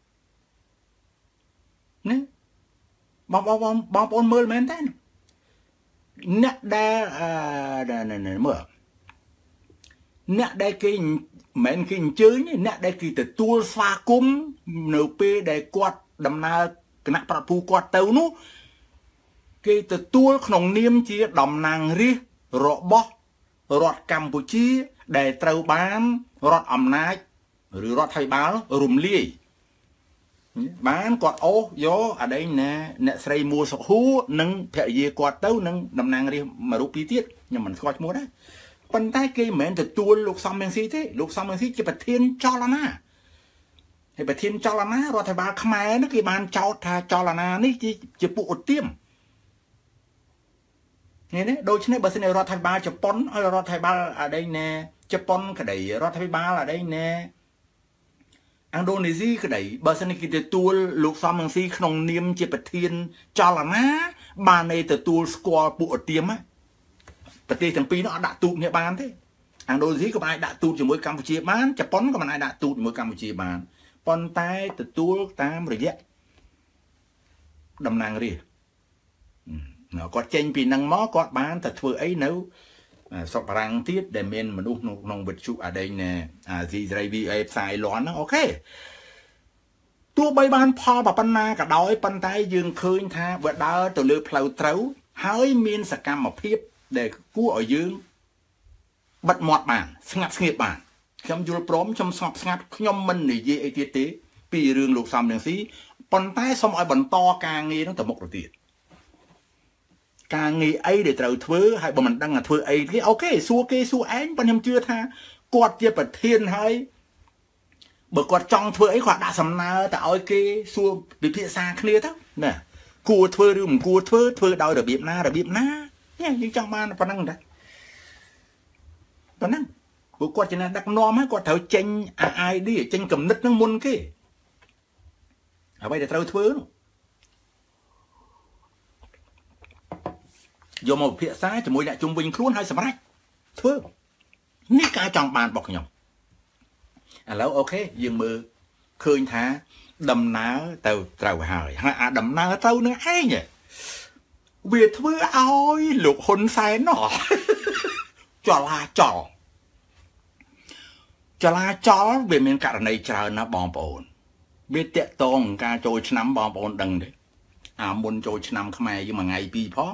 ណាបងប្អូនមើលមែនទេអ្នកដែលមើលអ្នកដែលគេមិនគេអញ្ជើញអ្នកដែលគេទទួលស្វាគមន៍នៅពេលដែលគាត់ដំណើរគណៈប្រពូគាត់ទៅនោះគេទទួលក្នុងនាមជាតំណាងរាស្ត្ររបស់រដ្ឋកម្ពុជាដែលត្រូវបានរដ្ឋអំណាចឬរដ្ឋាភិបាលរំលាយបានគាត់អូសយកអីណាអ្នកស្រីមួសុខួរនិងភរិយាគាត់ទៅនឹងតំណាងរាស្ត្រមួយរូបទៀតខ្ញុំមិនស្គាល់ឈ្មោះដែរប៉ុន្តែគេមិនមែនទទួលលោកសំរងស៊ីទេលោកសំរងស៊ីជាប្រធានចលនាហើយប្រធានចលនារដ្ឋាភិបាលខ្មែរនោះគេបានចោទថាចលនានេះជាពួកឧទាមនេះដូច្នេះបើសិនរដ្ឋាភិបាលជប៉ុនហើយរដ្ឋាភិបាលអីណែជប៉ុនក្តីរដ្ឋាភិបាលអីណែឥណ្ឌូនេស៊ីក្តីបើសិនគេទទួលលោកសំរងស៊ីក្នុងនាមជាប្រធានចលនាបានទទួលស្គាល់ពួកឧទាមប្រទេសទាំងពីរនោះអត់ដាក់ទូកគ្នាបានទេឥណ្ឌូនេស៊ីក៏អាចដាក់ទូតជាមួយកម្ពុជាបានជប៉ុនក៏អាចដាក់ទូតជាមួយកម្ពុជាបានប៉ុន្តែទទួលតាមរយៈតំណាងរាស្ត្រគាត់ចេញពីនឹងមកគាត់បានតែធ្វើអីនៅស្រុកបារាំងទៀតដែលមានមនុស្សក្នុងវិទ្យុអាដេញអាស៊ីសេរី VA ផ្សាយលន់ហ្នឹងអូខេទោះបីបានផលប៉ុណ្ណាក៏ដោយប៉ុន្តែយើងឃើញថាវាដើរទៅលើផ្លូវត្រូវហើយមានសកម្មភាពដែលគួរឲ្យយើងបិទមាត់បានស្ងាត់ស្ងៀមបានខ្ញុំយល់ព្រមខ្ញុំស្ងប់ស្ងាត់ខ្ញុំមិននិយាយអីទៀតទេពីរឿងលោកសំរងស៊ីប៉ុន្តែសូមឲ្យបន្តការងារនោះទៅមុខទៅទៀតការងារអីដែលត្រូវធ្វើហើយបើមិនដឹងថាធ្វើអីទេអូខេសួរគេសួរឯងប៉ុន្តែខ្ញុំជឿថាគាត់ជាប្រធានហើយបើគាត់ចង់ធ្វើអីគាត់ដាក់សំណើទៅឲ្យគេសួរពិភាក្សាគ្នាទៅណាគួរធ្វើឬមិនគួរធ្វើដោយរបៀបណាយើងចង់បានប៉ុណ្ណឹងដែរប៉ុណ្ណឹងព្រោះគាត់ជាអ្នកដឹកនាំហើយគាត់ត្រូវចេញ ID ចេញគំនិតនឹងមុនគេអ្វីដែលត្រូវធ្វើនោះយកមកពិភាក្សាជាមួយអ្នកជុំវិញខ្លួនហើយសម្រេចធ្វើនេះការចង់បានរបស់ខ្ញុំឥឡូវអូខេយើងមើលឃើញថាដំណើរទៅត្រូវហើយអាដំណើរទៅនឹងឯងវាធ្វើឲ្យលោកហ៊ុនសែននោះចលាចលវាមានករណីច្រើនណាស់បងប្អូនវាតាក់ទងការចូលឆ្នាំបងប្អូនដឹងទេមុនចូលឆ្នាំខ្មែរយើងមួយថ្ងៃពីរផង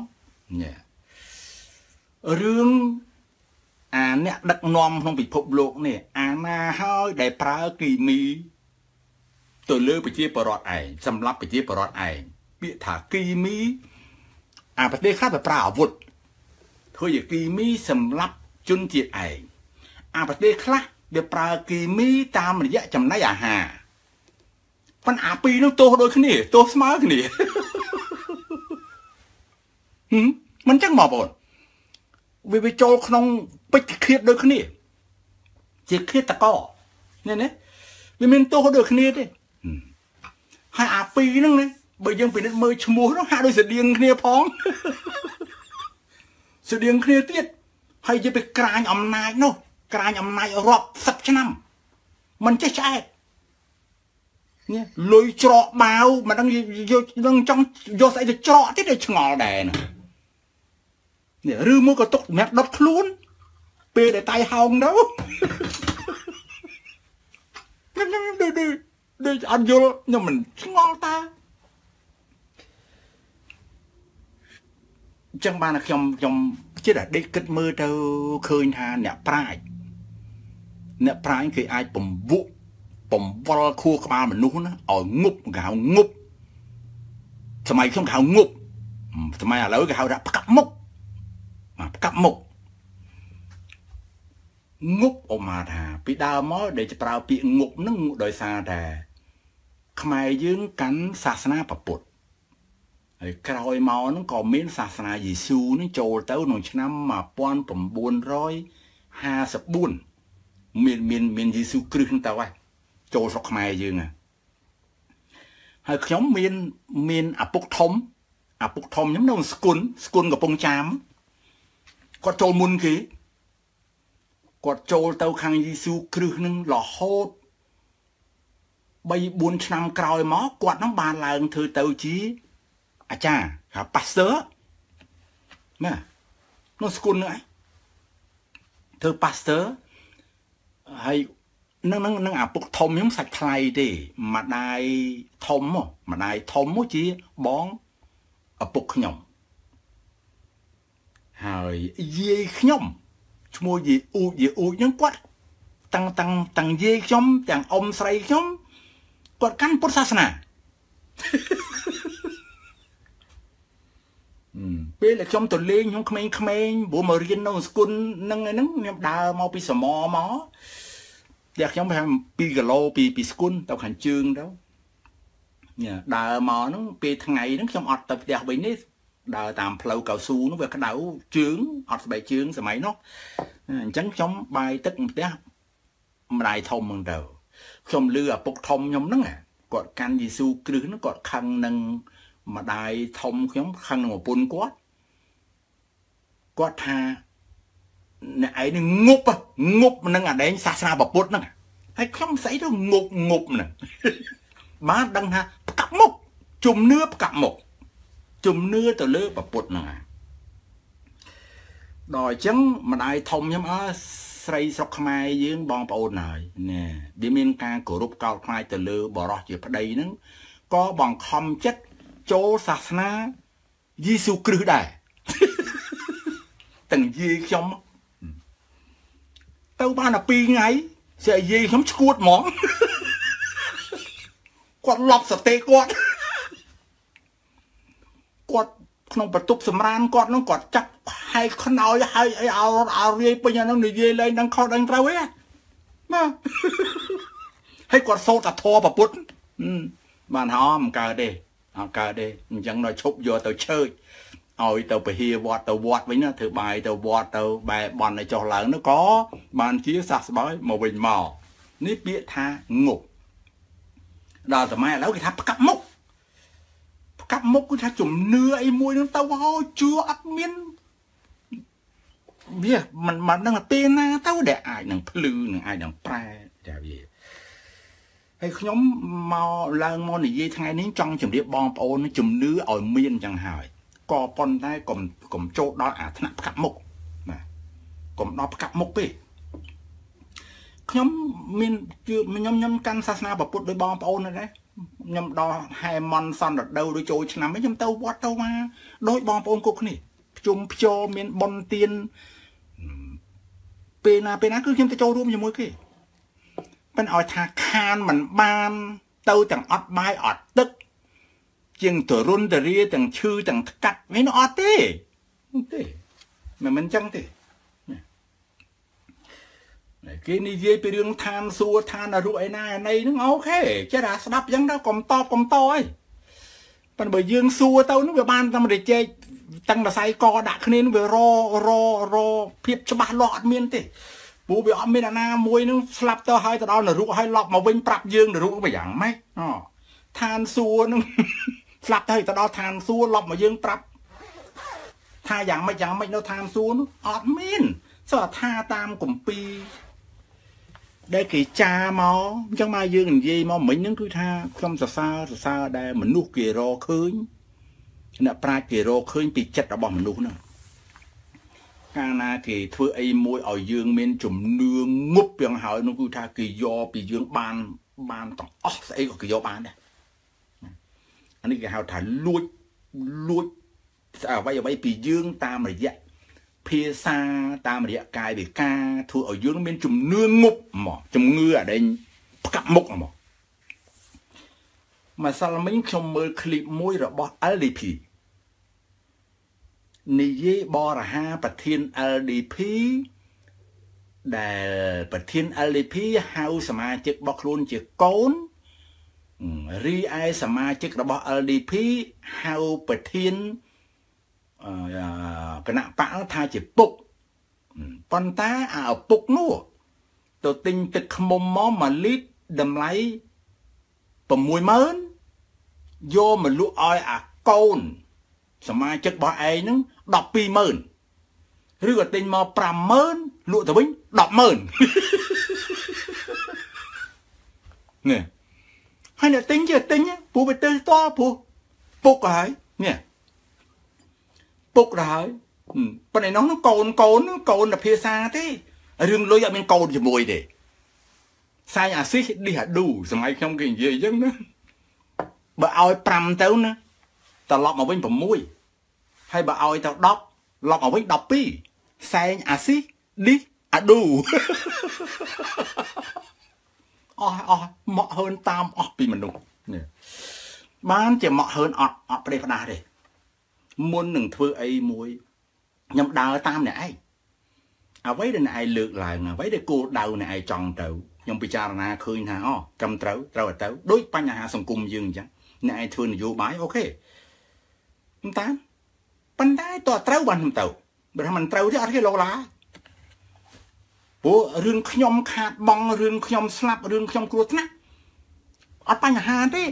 រឿងអ្នកដឹកនាំក្នុងពិភពលោកនេះណាហើយដែលប្រើគីមីទៅលើប្រជាពលរដ្ឋឯងសម្រាប់ប្រជាពលរដ្ឋឯងពាក្យថាគីមីប្រទេសខ្លះប្រើអាវុធធ្វើជាគីមីសម្រាប់ជនជាតិឯងប្រទេសខ្លះវាប្រើគីមីតាមរយៈចំណីអាហារប៉ុន្តែពីរនោះទោសដូចគ្នាទោសស្មើគ្នាមិនចឹងបងប្អូនវាចូលក្នុងពេជ្រឃាតដូចគ្នាជាឃាតកោនេះវាមានទោសដូចគ្នាទេហើយពីរហ្នឹងបើយើងពិនិត្យមើលឈ្មោះនោះហាក់ដូចស្តៀងគ្នាផងស្តៀងគ្នាទៀតហើយជាទៅក្រាញអំណាចនោះក្រាញអំណាចរាប់10ឆ្នាំមិនចេះឆ្អែតនេះលុយច្រកបាវមិនដឹងយកនឹងចង់យកស្អីទៅច្រកទៀតឲ្យឆ្ងល់ដែរណានេះឬមកក៏ຕົកសម្រាប់ដុតខ្លួនពេលដែលតៃហោងទៅដូចអត់យល់ខ្ញុំមិនឆ្ងល់តាអញ្ចឹងបានខ្ញុំជិតតែដេកគិតមើលទៅឃើញថាអ្នកប្រាជ្ញគេអាចពំវល់ខួរក្បាលមនុស្សណាឲ្យងប់គេហៅងប់សម័យខ្ញុំគេហៅងប់សម័យឥឡូវគេហៅថាផ្កាប់មុខងប់អមថាពីដើមមកដែលจะប្រើពាក្យងប់ហ្នឹងដោយសារតែខ្មែរយើងកាន់សាសនាពុទ្ធហើយក្រោយមកហ្នឹងក៏មានសាសនាយេស៊ូនេះចូលទៅក្នុងឆ្នាំ1954មានយេស៊ូគ្រីស្ទហ្នឹងទៅហើយចូលស្រុកខ្មែរយើងហើយខ្ញុំមានឪពុកធំខ្ញុំនៅស្គុនកំពង់ចាមគាត់ចូលមុនគេគាត់ចូលទៅខាងយេស៊ូគ្រីស្ទនឹងរហូត 3-4 ឆ្នាំក្រោយមកគាត់នឹងបានឡើងធ្វើទៅជាអាចារ្យហៅ pastor ណានោះស្គុលហ្នឹងធ្វើ pastor ហើយនឹងអាពុកធំខ្ញុំសាច់ថ្លៃទេម្ដាយធំមកជាបងឪពុកខ្ញុំហើយយាយខ្ញុំឈ្មោះយាយអ៊ូចហ្នឹងគាត់តាំងយាយខ្ញុំទាំងអ៊ំស្រីខ្ញុំគាត់កាន់ពុទ្ធសាសនាពេលដែលខ្ញុំទៅលេងខ្ញុំក្មេងព្រោះមករៀននៅស្គុលហ្នឹងខ្ញុំដើរមកពីសមមកតែខ្ញុំប្រហែល2គីឡូពីស្គុលទៅខាងជើងទៅដើរមកហ្នឹងពេលថ្ងៃហ្នឹងខ្ញុំអត់ទៅផ្ទះវិញទេដើរតាមផ្លូវកៅស៊ូនោះវាក្តៅជើងអត់ស្បែកជើងសម័យនោះអញ្ចឹងខ្ញុំបាយទឹកម្ទះម្ដាយធំហ្នឹងទៅខ្ញុំលឺឪពុកធំខ្ញុំហ្នឹងគាត់កាន់យេស៊ូគ្រីស្ទហ្នឹងគាត់ខឹងនឹងម្ដាយធំខ្ញុំខឹងនឹងប្រពន្ធគាត់ថា aiនឹងងប់នឹងអាដែងសាសនាពុទ្ធហ្នឹងហើយខ្ញុំស្អីទៅងប់ហ្នឹងបានដឹងថាផ្កាប់មុខជំនឿផ្កាប់មុខជំនឿទៅលើពុទ្ធហ្នឹងដល់អញ្ចឹងម្ដាយធំខ្ញុំស្រីស្រុកខ្មែរយើងបងប្អូនហើយណែវាមានការគោរពកោតខ្លាចទៅលើបរិសុទ្ធជាប្តីហ្នឹងក៏បង្ខំចិត្តចូលសាសនាយេស៊ូគ្រីស្ទដែរទាំងយាយខ្ញុំទៅបានតែ2ថ្ងៃស្អីយាយខ្ញុំឈួតហ្មងគាត់លប់សតិគាត់ក្នុងបន្ទប់សម្រានគាត់នឹងគាត់ចាប់ហើយខ្នើយហើយអីឲ្យរាយពេញអាហ្នឹងនិយាយលេងដឹងខុសដឹងត្រូវឯងណាហើយគាត់សូត្រតែធម៌ប្រពុតបានហោមិនកើតទេអត់កើតទេអញ្ចឹងដល់ឈប់យកទៅឆើចឲ្យទៅពហិវត្តទៅវត្តវិញណាធ្វើបាយទៅវត្តទៅបែបន់ឲ្យចុះឡើងនោះក៏បានជាសះស្បើយមកវិញមកនេះពាក្យថាងប់ដល់សម័យឥឡូវគេថាផ្កាប់មុខគឺថាជំនឿអីមួយនឹងទៅហើយជឿអត់មានវាមិនដឹងទៅណាទៅដែលអាចនឹងភ្លឺនឹងអាចនឹងប្រែចាវាហើយខ្ញុំមកឡើងមកនិយាយថ្ងៃនេះចង់ជម្រាបបងប្អូនជំនឿឲ្យមានអញ្ចឹងហើយក៏ប៉ុន្តែកុំចូលដល់អាថ្នាក់ផ្កាប់មុខណាកុំដល់ផ្កាប់មុខទេខ្ញុំមានខ្ញុំកាន់សាសនាពុទ្ធដោយបងប្អូនដែរខ្ញុំដល់ហែមន់សន្តិដូវដូចចូលឆ្នាំនេះខ្ញុំទៅវត្តទៅមកដោយបងប្អូនគ្រប់គ្នាភ្ជុំភ្ជរមានបុណ្យទានពេលណាគឺខ្ញុំទៅចូលរួមជាមួយគេប៉ិនឲ្យថាខានមិនបានទៅទាំងអត់បាយអត់ទឹកជាងទរុនទរាទាំងឈឺទាំងថ្កាត់វិញអត់ទេមិនចឹងទេគេនិយាយពីរឿងឋានសួគ៌ឋាននរកឯណាឯណីហ្នឹងអូខេចេះតែស្ដាប់អញ្ចឹងទៅកុំតអីប៉ុន្តែបើយើងសួរទៅនោះវាបានតែរជែកតាំងដសៃកដាក់គ្នានោះវារភាពច្បាស់លាស់អត់មានទេព្រោះវាអត់មានអាណាមួយនឹងស្លាប់ទៅហើយទៅដល់នរកហើយឡប់មកវិញប្រាប់យើងនរកវាយ៉ាងម៉េចឋានសួគ៌នឹងស្លាប់ទៅដល់ឋានសួគ៌ឡប់មកយើងប្រាប់ថាយ៉ាងម៉េចនៅឋានសួគ៌នោះអត់មានសូមថាតាមគម្ពីរដែលគេចាមកអញ្ចឹងមកយើងនិយាយមកមិញហ្នឹងគឺថាខ្ញុំសរសើរដែលមនុស្សគេរកឃើញអ្នកប្រាជ្ញគេរកឃើញពីចិត្តរបស់មនុស្សហ្នឹងកាលណាគេធ្វើអីមួយឲ្យយើងមានជំនឿងប់យ៉ាងហើយនោះគឺថាគេយកពីយើងបានទាំងអស់ស្អីក៏គេយកបានដែរអានេះគេហៅថាលួចអ្វីពីយើងតាមរយៈភាសាតាមរយៈកាយវិការធ្វើឲ្យយើងមានជំនឿងប់មកជំងឺអាដែងផ្កាប់មុខមកម្សិលមិញខ្ញុំមើលឃ្លីបមួយរបស់ LDP និយាយបរិហាប្រធាន LDP ដែលប្រធាន LDP ហៅសមាជិករបស់ខ្លួនជាកូនរីឯសមាជិករបស់ LDP ហៅប្រធានគណៈបកថាជាពុកប៉ុន្តែអាឪពុកនោះទៅទិញទឹកឃ្មុំមក1លីត្រតម្លៃ 60000 យកមកលក់ឲ្យអាកូនសមាជិករបស់ឯងហ្នឹង 120,000 ឬក៏ទិញមក 50000 លក់ទៅវិញ 100000 នេះហើយអ្នកទិញជាទិញព្រោះវាទៅតព្រោះពុកហើយនេះពុកទៅហើយប៉ុន្តែនោះកូនភាសាទេរឿងលុយអត់មានកូនជាមួយទេសាយអាស៊ីឌីហាឌូសម័យខ្ញុំគេនិយាយអញ្ចឹងណាបើឲ្យ5ទៅណាត្រឡប់មកវិញ6ហើយបើឲ្យទៅ10ឡប់មកវិញ12សែងអាស៊ីឌីអាឌូអស់មកហើនតាមអស់ពីមនុស្សនេះបានជាមកហើនអត់ប្រេះផ្ដាស់ទេមុននឹងធ្វើអីមួយខ្ញុំដើរតាមអ្នកឯងអ្វីដែលអ្នកឯងលើកឡើងអ្វីដែលគោលដៅអ្នកឯងចង់ទៅខ្ញុំពិចារណាឃើញថាត្រឹមត្រូវទៅដូចបញ្ហាសង្គមយើងអញ្ចឹងអ្នកឯងធ្វើនយោបាយអូខេប៉ុន្តែតើត្រូវបានខ្ញុំទៅបើថាមិនត្រូវទេអត់គេលោឡាព្រោះរឿងខ្ញុំខាតបង់រឿងខ្ញុំស្លាប់រឿងខ្ញុំគ្រោះថ្នាក់អត់បញ្ហាទេ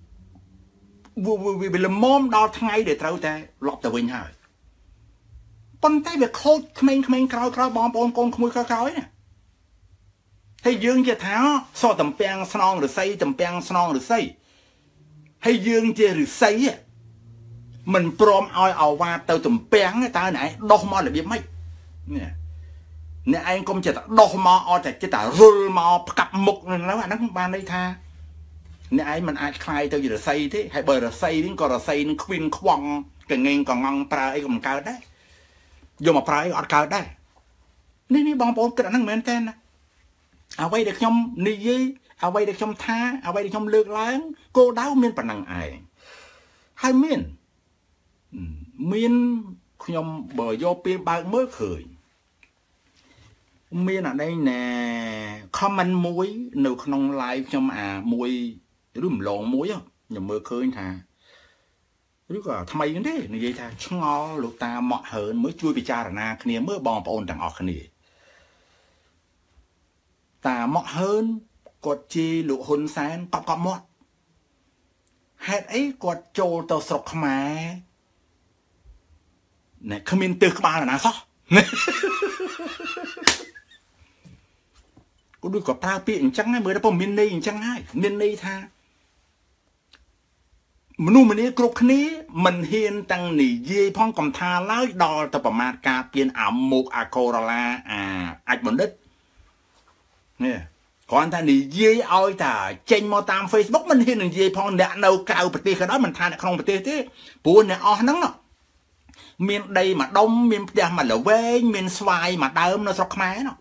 វាល្មមដល់ថ្ងៃដែលត្រូវតែលប់ទៅវិញហើយប៉ុន្តែវាខូចក្មេងៗក្រោយបងប្អូនកូនក្មួយក្រោយណាហើយយើងជាថាសតតំពាំងស្នងឫស្សីតំពាំងស្នងឫស្សីហើយយើងជាឫស្សីមិនព្រមឲ្យអាវ៉ាទៅតំពាំងតើអ្នកឯងដោះមករបៀបម៉េចនេះអ្នកឯងកុំចិត្តដោះមកអត់តែចិត្តតែរុលមកផ្កាប់មុខហ្នឹងអាហ្នឹងបានន័យថាអ្នកឯងមិនអាចคลายទៅជារស័យទេហើយបើរស័យនេះក៏រស័យនឹងខ្វីនខ្វងកងែងកងងប្រើអីក៏មិនកើតដែរយកមកប្រើអីអត់កើតដែរនេះបងប្អូនគិតអាហ្នឹងមែនតើណាអ្វីដែលខ្ញុំនិយាយអ្វីដែលខ្ញុំថាអ្វីដែលខ្ញុំលើកឡើងគោលដៅមានប៉ុណ្ណឹងឯងហើយមានខ្ញុំបើយកពេលបើកមើលឃើញមានអីណែ comment មួយនៅក្នុង live ខ្ញុំមួយឬម្លងមួយខ្ញុំមើលឃើញថាឬក៏ថ្មីហ្នឹងទេនិយាយថាឆ្ងល់លោកតាម៉ាក់ហើនមើលជួយពិចារណាគ្នាមើលបងប្អូនទាំងអស់គ្នាតាម៉ាក់ហើនគាត់ជេរលោកហ៊ុនសែនកប់មាត់ហេតុអីគាត់ចូលទៅស្រុកខ្មែរណែគ្មានទើសក្បាលណាសោះគាត់ដូចគាត់ប្រើពាក្យអញ្ចឹងហើយមើលទៅមានន័យអញ្ចឹងហើយមានន័យថាមនុស្សម្នាគ្រប់គ្នាមិនហ៊ានតាំងនិយាយផងកំថាឡើយដល់ទៅប្រមាថការពៀនអាមុខអាកូរ៉ាឡាអាចបណ្ឌិតនេះគ្រាន់តែនិយាយឲ្យតែចេញមកតាម Facebook មិនហ៊ាននិយាយផងអ្នកនៅក្រៅប្រទេសក៏ដោយមិនថាអ្នកក្នុងប្រទេសទេព្រោះអ្នកអស់ហ្នឹងមានដីមួយដុំមានផ្ទះមួយល្វែងមានស្វាយមួយដើមនៅស្រុកខ្មែរនោះ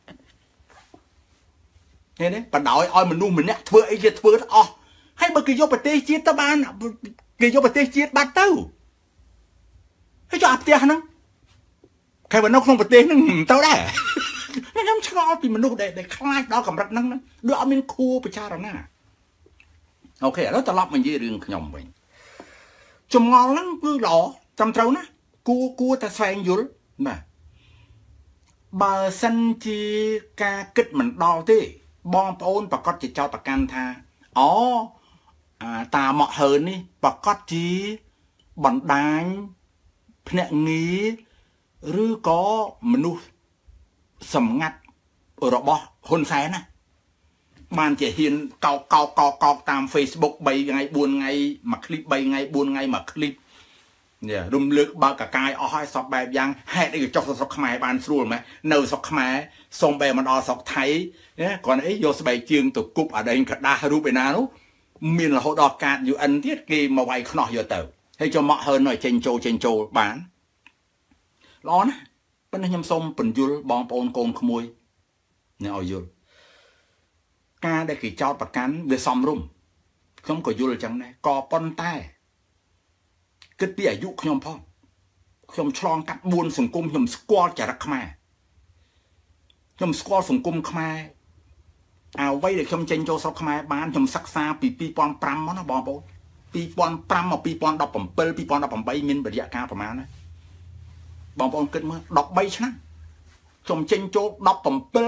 នេះបដោយឲ្យមនុស្សម្នាក់ធ្វើអីជាធ្វើទៅអស់ហើយបើគេយកប្រទេសជាតិទៅបានគេយកប្រទេសជាតិបាត់ទៅហើយយកអាផ្ទះហ្នឹងគេបើនៅក្នុងប្រទេសហ្នឹងទៅដែរខ្ញុំឆ្ងល់ពីមនុស្សដែលខ្លាចដល់កម្រិតហ្នឹងដូចអត់មានគួរពិចារណាអូខេឥឡូវត្រឡប់មកនិយាយរឿងខ្ញុំវិញចម្ងល់ហ្នឹងគឺល្អត្រឹមត្រូវណាគួរតែស្វែងយល់បាទបើសិនជាការគិតមិនដល់ទេបងប្អូនប្រកាសជាចោទប្រកាន់ថាអូតាម៉ាក់ហើននេះប្រកាសជាបណ្ដាញភ្នាក់ងារឬក៏មនុស្សសម្ងាត់របស់ហ៊ុនសែនណាបានជាហ៊ានកោកតាម Facebook 3ថ្ងៃ4ថ្ងៃមួយคลิป3ថ្ងៃ4ថ្ងៃមួយคลิปនេះរំលើកបើកកាយអស់ហើយសពបែបយ៉ាងហេតុអីក៏ចុះទៅស្រុកខ្មែរបានស្រួលម៉េចនៅស្រុកខ្មែរសូមបែរមកដល់ស្រុកថៃណាគ្រាន់អីយកស្បែកជើងទៅគប់អាដែងក្តាស់រូបឯណានោះមានរហូតដល់កាត UN ទៀតគេមកវាយខ្នោះយកទៅហើយចូលមកហើនឲ្យចេញចូលបានល្អណាស់ប៉ុន្តែខ្ញុំសូមពន្យល់បងប្អូនកូនក្មួយអ្នកឲ្យយល់ការដែលគេចោតប្រកាន់វាសំរុំខ្ញុំក៏យល់អញ្ចឹងដែរក៏ប៉ុន្តែគិតពីអាយុខ្ញុំផងខ្ញុំឆ្លងកាត់4សង្គមខ្ញុំស្គាល់ចរិតខ្មែរខ្ញុំស្គាល់សង្គមខ្មែរអ្វីដែលខ្ញុំចេញចូលស្រុកខ្មែរបានខ្ញុំសិក្សាពី2005មកណាបងប្អូន2005មក2017 2018មានរយៈកាលប្រហែលណាបងប្អូនគិតមើល13ឆ្នាំខ្ញុំចេញចូល17ដង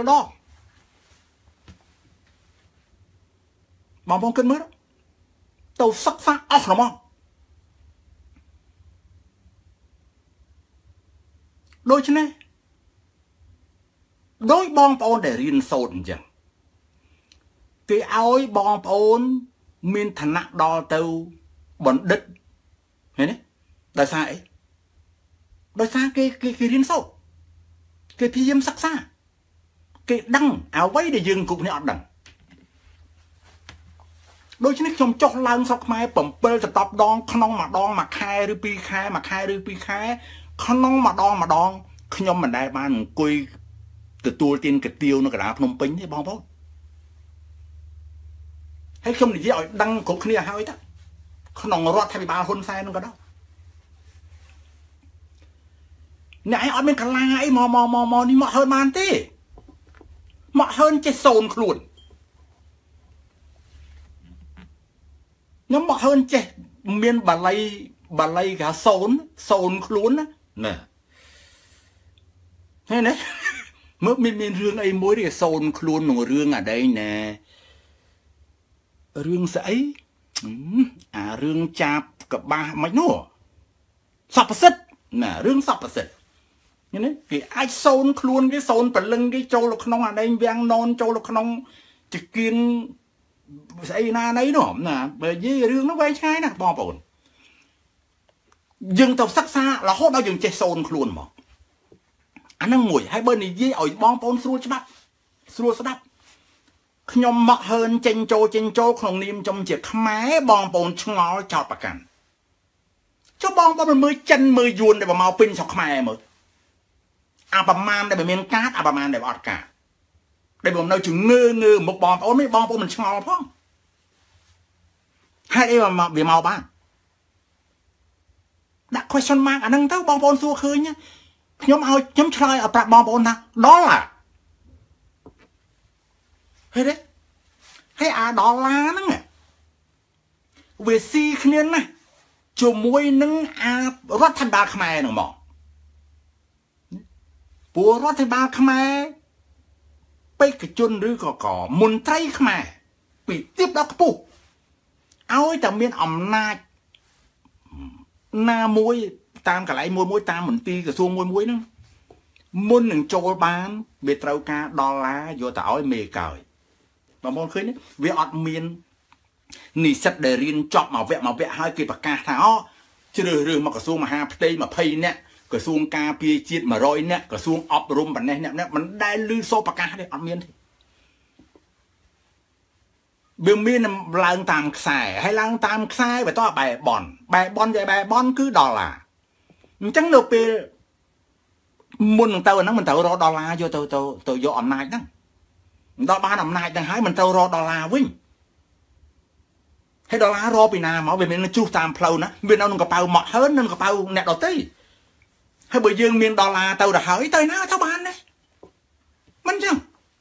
បងប្អូនគិតមើលទៅសិក្សាអស់ហ្មងដូច្នេះដោយបងប្អូនដែលរៀនសូត្រអញ្ចឹងគេឲ្យបងប្អូនមានឋានៈដល់ទៅបណ្ឌិតឃើញទេដោយសារអីដោយសារគេរៀនសូត្រគេព្យាយាមសិក្សាគេដឹងអ្វីដែលយើងគ្រប់គ្នាអត់ដឹងដូច្នេះខ្ញុំចុះឡើងស្រុកខ្មែរ7ទៅ10ដងក្នុងមួយដងមួយខែឬ2ខែមួយខែឬ2ខែក្នុងមួយដងខ្ញុំមិនដែលបានអង្គុយទទួលទានកាទៀវនៅកណ្ដាលភ្នំពេញទេបងប្អូនហើយខ្ញុំនិយាយឲ្យដឹងគ្រប់គ្នាហើយតើក្នុងរដ្ឋាភិបាលហ៊ុនសែននោះក៏ដោយអ្នកឯងអត់មានកលាអីមកនេះមកហើនបានទេមកហើនចេះសូនខ្លួនខ្ញុំមកហើនចេះមានបាលីគេសូនខ្លួនណាហេណាមើលមានរឿងអីមួយទេសូនខ្លួនក្នុងរឿងអាដែងណែរឿងស្អីអារឿងចាប់កបាសមិននោះសពសិទ្ធណារឿងសពសិទ្ធនេះគេអាចសូនខ្លួនគេសូនប្រលឹងគេចូលក្នុងអាដែងវាំងននចូលក្នុងចកៀនស្អីណាណីនោះណាបើនិយាយរឿងនោះវែងឆ្ងាយណាស់បងប្អូនយើងទៅសិក្សារហូតដល់យើងចេះសូនខ្លួនហ្មងអាហ្នឹងមួយហើយបើនិយាយឲ្យបងប្អូនស្រួលច្បាប់ស្រួលស្ដាប់ខ្ញុំមកហើនចេញចូលក្នុងនាមចំជាខ្មែរបងប្អូនឆ្ងល់ចោតប្រកាន់ចុះបងប្អូនមើលចិនមើលយួនដែលមកពេញស្រុកខ្មែរមើលអាប្រមាណដែលមានកាតអាប្រមាណដែលអត់កាតដែលបំនៅជំងឺមុខបងប្អូនមិនបងប្អូនមិនឆ្ងល់ផងហេតុអីមកវាមកបានដាក់ question mark អាហ្នឹងទៅបងប្អូនសួរឃើញខ្ញុំឆ្លើយឲ្យប្រាប់បងប្អូនថាដល់ហេតុទេហើយអាដុល្លារហ្នឹងវាស៊ីគ្នាណាជាមួយនឹងអារដ្ឋាភិបាលខ្មែរហ្នឹងមកពួករដ្ឋាភិបាលខ្មែរបេក្ខជនឬក៏មន្ត្រីខ្មែរពីទាបដល់ខ្ពស់ឲ្យតែមានអំណាចណាមួយតាមកន្លែងមួយតាមមន្ទីរក្រសួងមួយហ្នឹងមុននឹងចូលបានវាត្រូវការដុល្លារយកទៅឲ្យមេកោយបងប្អូនឃើញវាអត់មាននិស្សិតដែលរៀនចប់មកវគ្គហើយគេប្រកាសថាជ្រើសរើសមកក្រសួងមហាផ្ទៃ20នាក់ក្រសួងការពារជាតិ100នាក់ក្រសួងអប់រំប៉ុណ្ណេះអ្នកមិនដែលឮសូរប្រកាសទេអត់មានទេវាមានឡើងតាមខ្សែហើយឡើងតាមខ្សែបន្តបែបនគឺដុល្លារអញ្ចឹងនៅពេលមុននឹងទៅហ្នឹងមិនត្រូវរកដុល្លារយកទៅយកអំណាចហ្នឹងដល់បានអំណាចហ្នឹងហើយមិនត្រូវរកដុល្លារវិញហើយដុល្លាររកពីណាមកវាមានជ្រុះតាមផ្លូវណាវានៅក្នុងកប៉ៅមកហើននៅកប៉ៅអ្នកដទៃហើយបើយើងមានដុល្លារទៅហើយទៅណាទៅបានទេមិនចឹង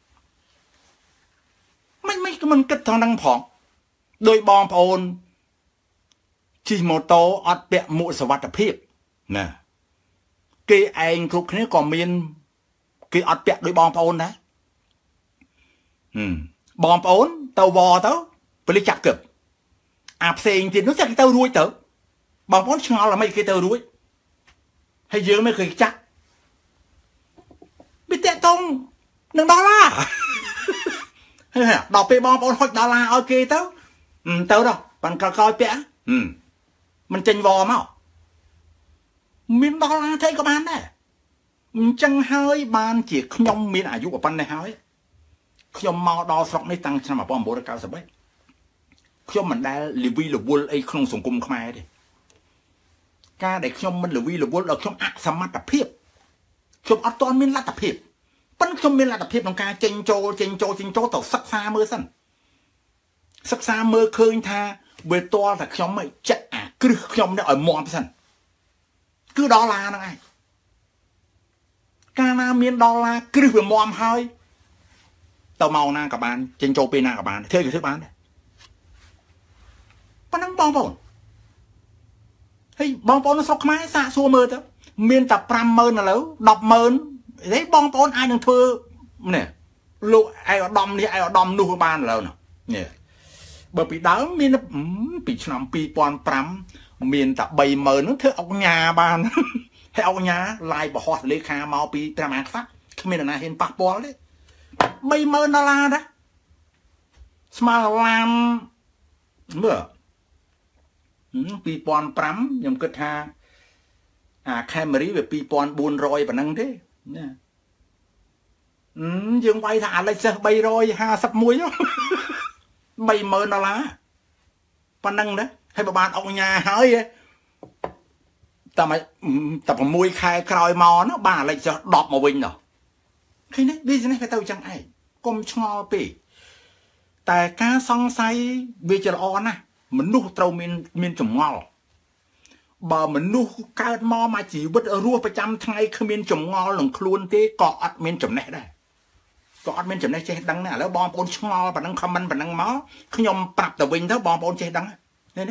មិនគិតថងហ្នឹងផងដោយបងប្អូនជិះម៉ូតូអត់ពាក់មួកសុវត្ថិភាពណាគេឯងគ្រប់គ្នាក៏មានគេអត់ពាក់ដោយបងប្អូនដែរបងប្អូនទៅវទៅប៉ូលីសចាប់គឹបអាផ្សេងទៀតនោះចាក់ទៅរួចទៅបងប្អូនឆ្ងល់អ្ហ្មងគេទៅរួចហើយយើងមិនเคยចាក់វាតាក់តងនឹងដុល្លារដល់ពេលបងប្អូនហុចដុល្លារឲ្យគេទៅដល់បានក្រោយពាក់មិនចេញវមកមានដុល្លារទេក៏បានដែរអញ្ចឹងហើយបានជាខ្ញុំមានអាយុប៉ុណ្ណេះហើយខ្ញុំមកដល់ស្រុកនេះតាំងឆ្នាំ1993ខ្ញុំមិនដែលលីវីលវល់អីក្នុងសង្គមខ្មែរទេការដែលខ្ញុំមិនលវីលវល់ដល់ខ្ញុំអសមត្ថភាពខ្ញុំអត់ទាន់មានលទ្ធភាពប៉ុន្តែខ្ញុំមានលទ្ធភាពក្នុងការចេញចូលទៅសិក្សាមើលសិនសិក្សាមើលឃើញថាវាតល់តែខ្ញុំមិនចាក់អាគ្រឹះខ្ញុំនេះឲ្យមាំសិនគឺដុល្លារហ្នឹងឯងកាលណាមានដុល្លារគ្រឹះវាមាំហើយទៅមកណាក៏បានចេញចូលពេលណាក៏បានធ្វើបានដែរប៉ុណ្ណឹងបងប្អូនហើយបងប្អូននៅស្រុកខ្មែរសាកសួរមើលទៅមានតែ 50000 ឥឡូវ 100000 ទេបងប្អូនអាចនឹងធ្វើនេះលោកឯឧត្តមនេះឯឧត្តមនោះបានឥឡូវនេះបើពីដើមមានពីឆ្នាំ2005មានតែ 30000 នោះធ្វើអុកញ៉ាបានហើយអុកញ៉ាឡាយបរោះលេខាមកពីព្រះមហាក្សត្រគ្មានអ្នកណាហ៊ានប៉ះពាល់ទេ$30000ដែរស្មើឡានមើល2005ខ្ញុំគិតថាអា Camry វា2400ប៉ុណ្ណឹងទេណាយើងវាយថា Lexus 351 $30000ប៉ុណ្ណឹងណាហើយបើបានអុកញ៉ាហើយតែ6ខែក្រោយមកណាបាន Lexus 10មកវិញណោះឃើញទេ business វាទៅចឹងឯងកុំឆ្ងល់ពេកតែការសង្ស័យវាជាល្អណាស់មនុស្សត្រូវមានចម្ងល់បើមនុស្សកើតមកជីវិតរស់ប្រចាំថ្ងៃគ្មានចម្ងល់នឹងខ្លួនទេក៏អត់មានចំណេះដែរក៏អត់មានចំណេះចេះដឹងដែរឥឡូវបងប្អូនឆ្ងល់ប៉ុណ្ណឹង comment ប៉ុណ្ណឹងមកខ្ញុំប្រាប់ទៅវិញទៅបងប្អូនចេះដឹងនេះ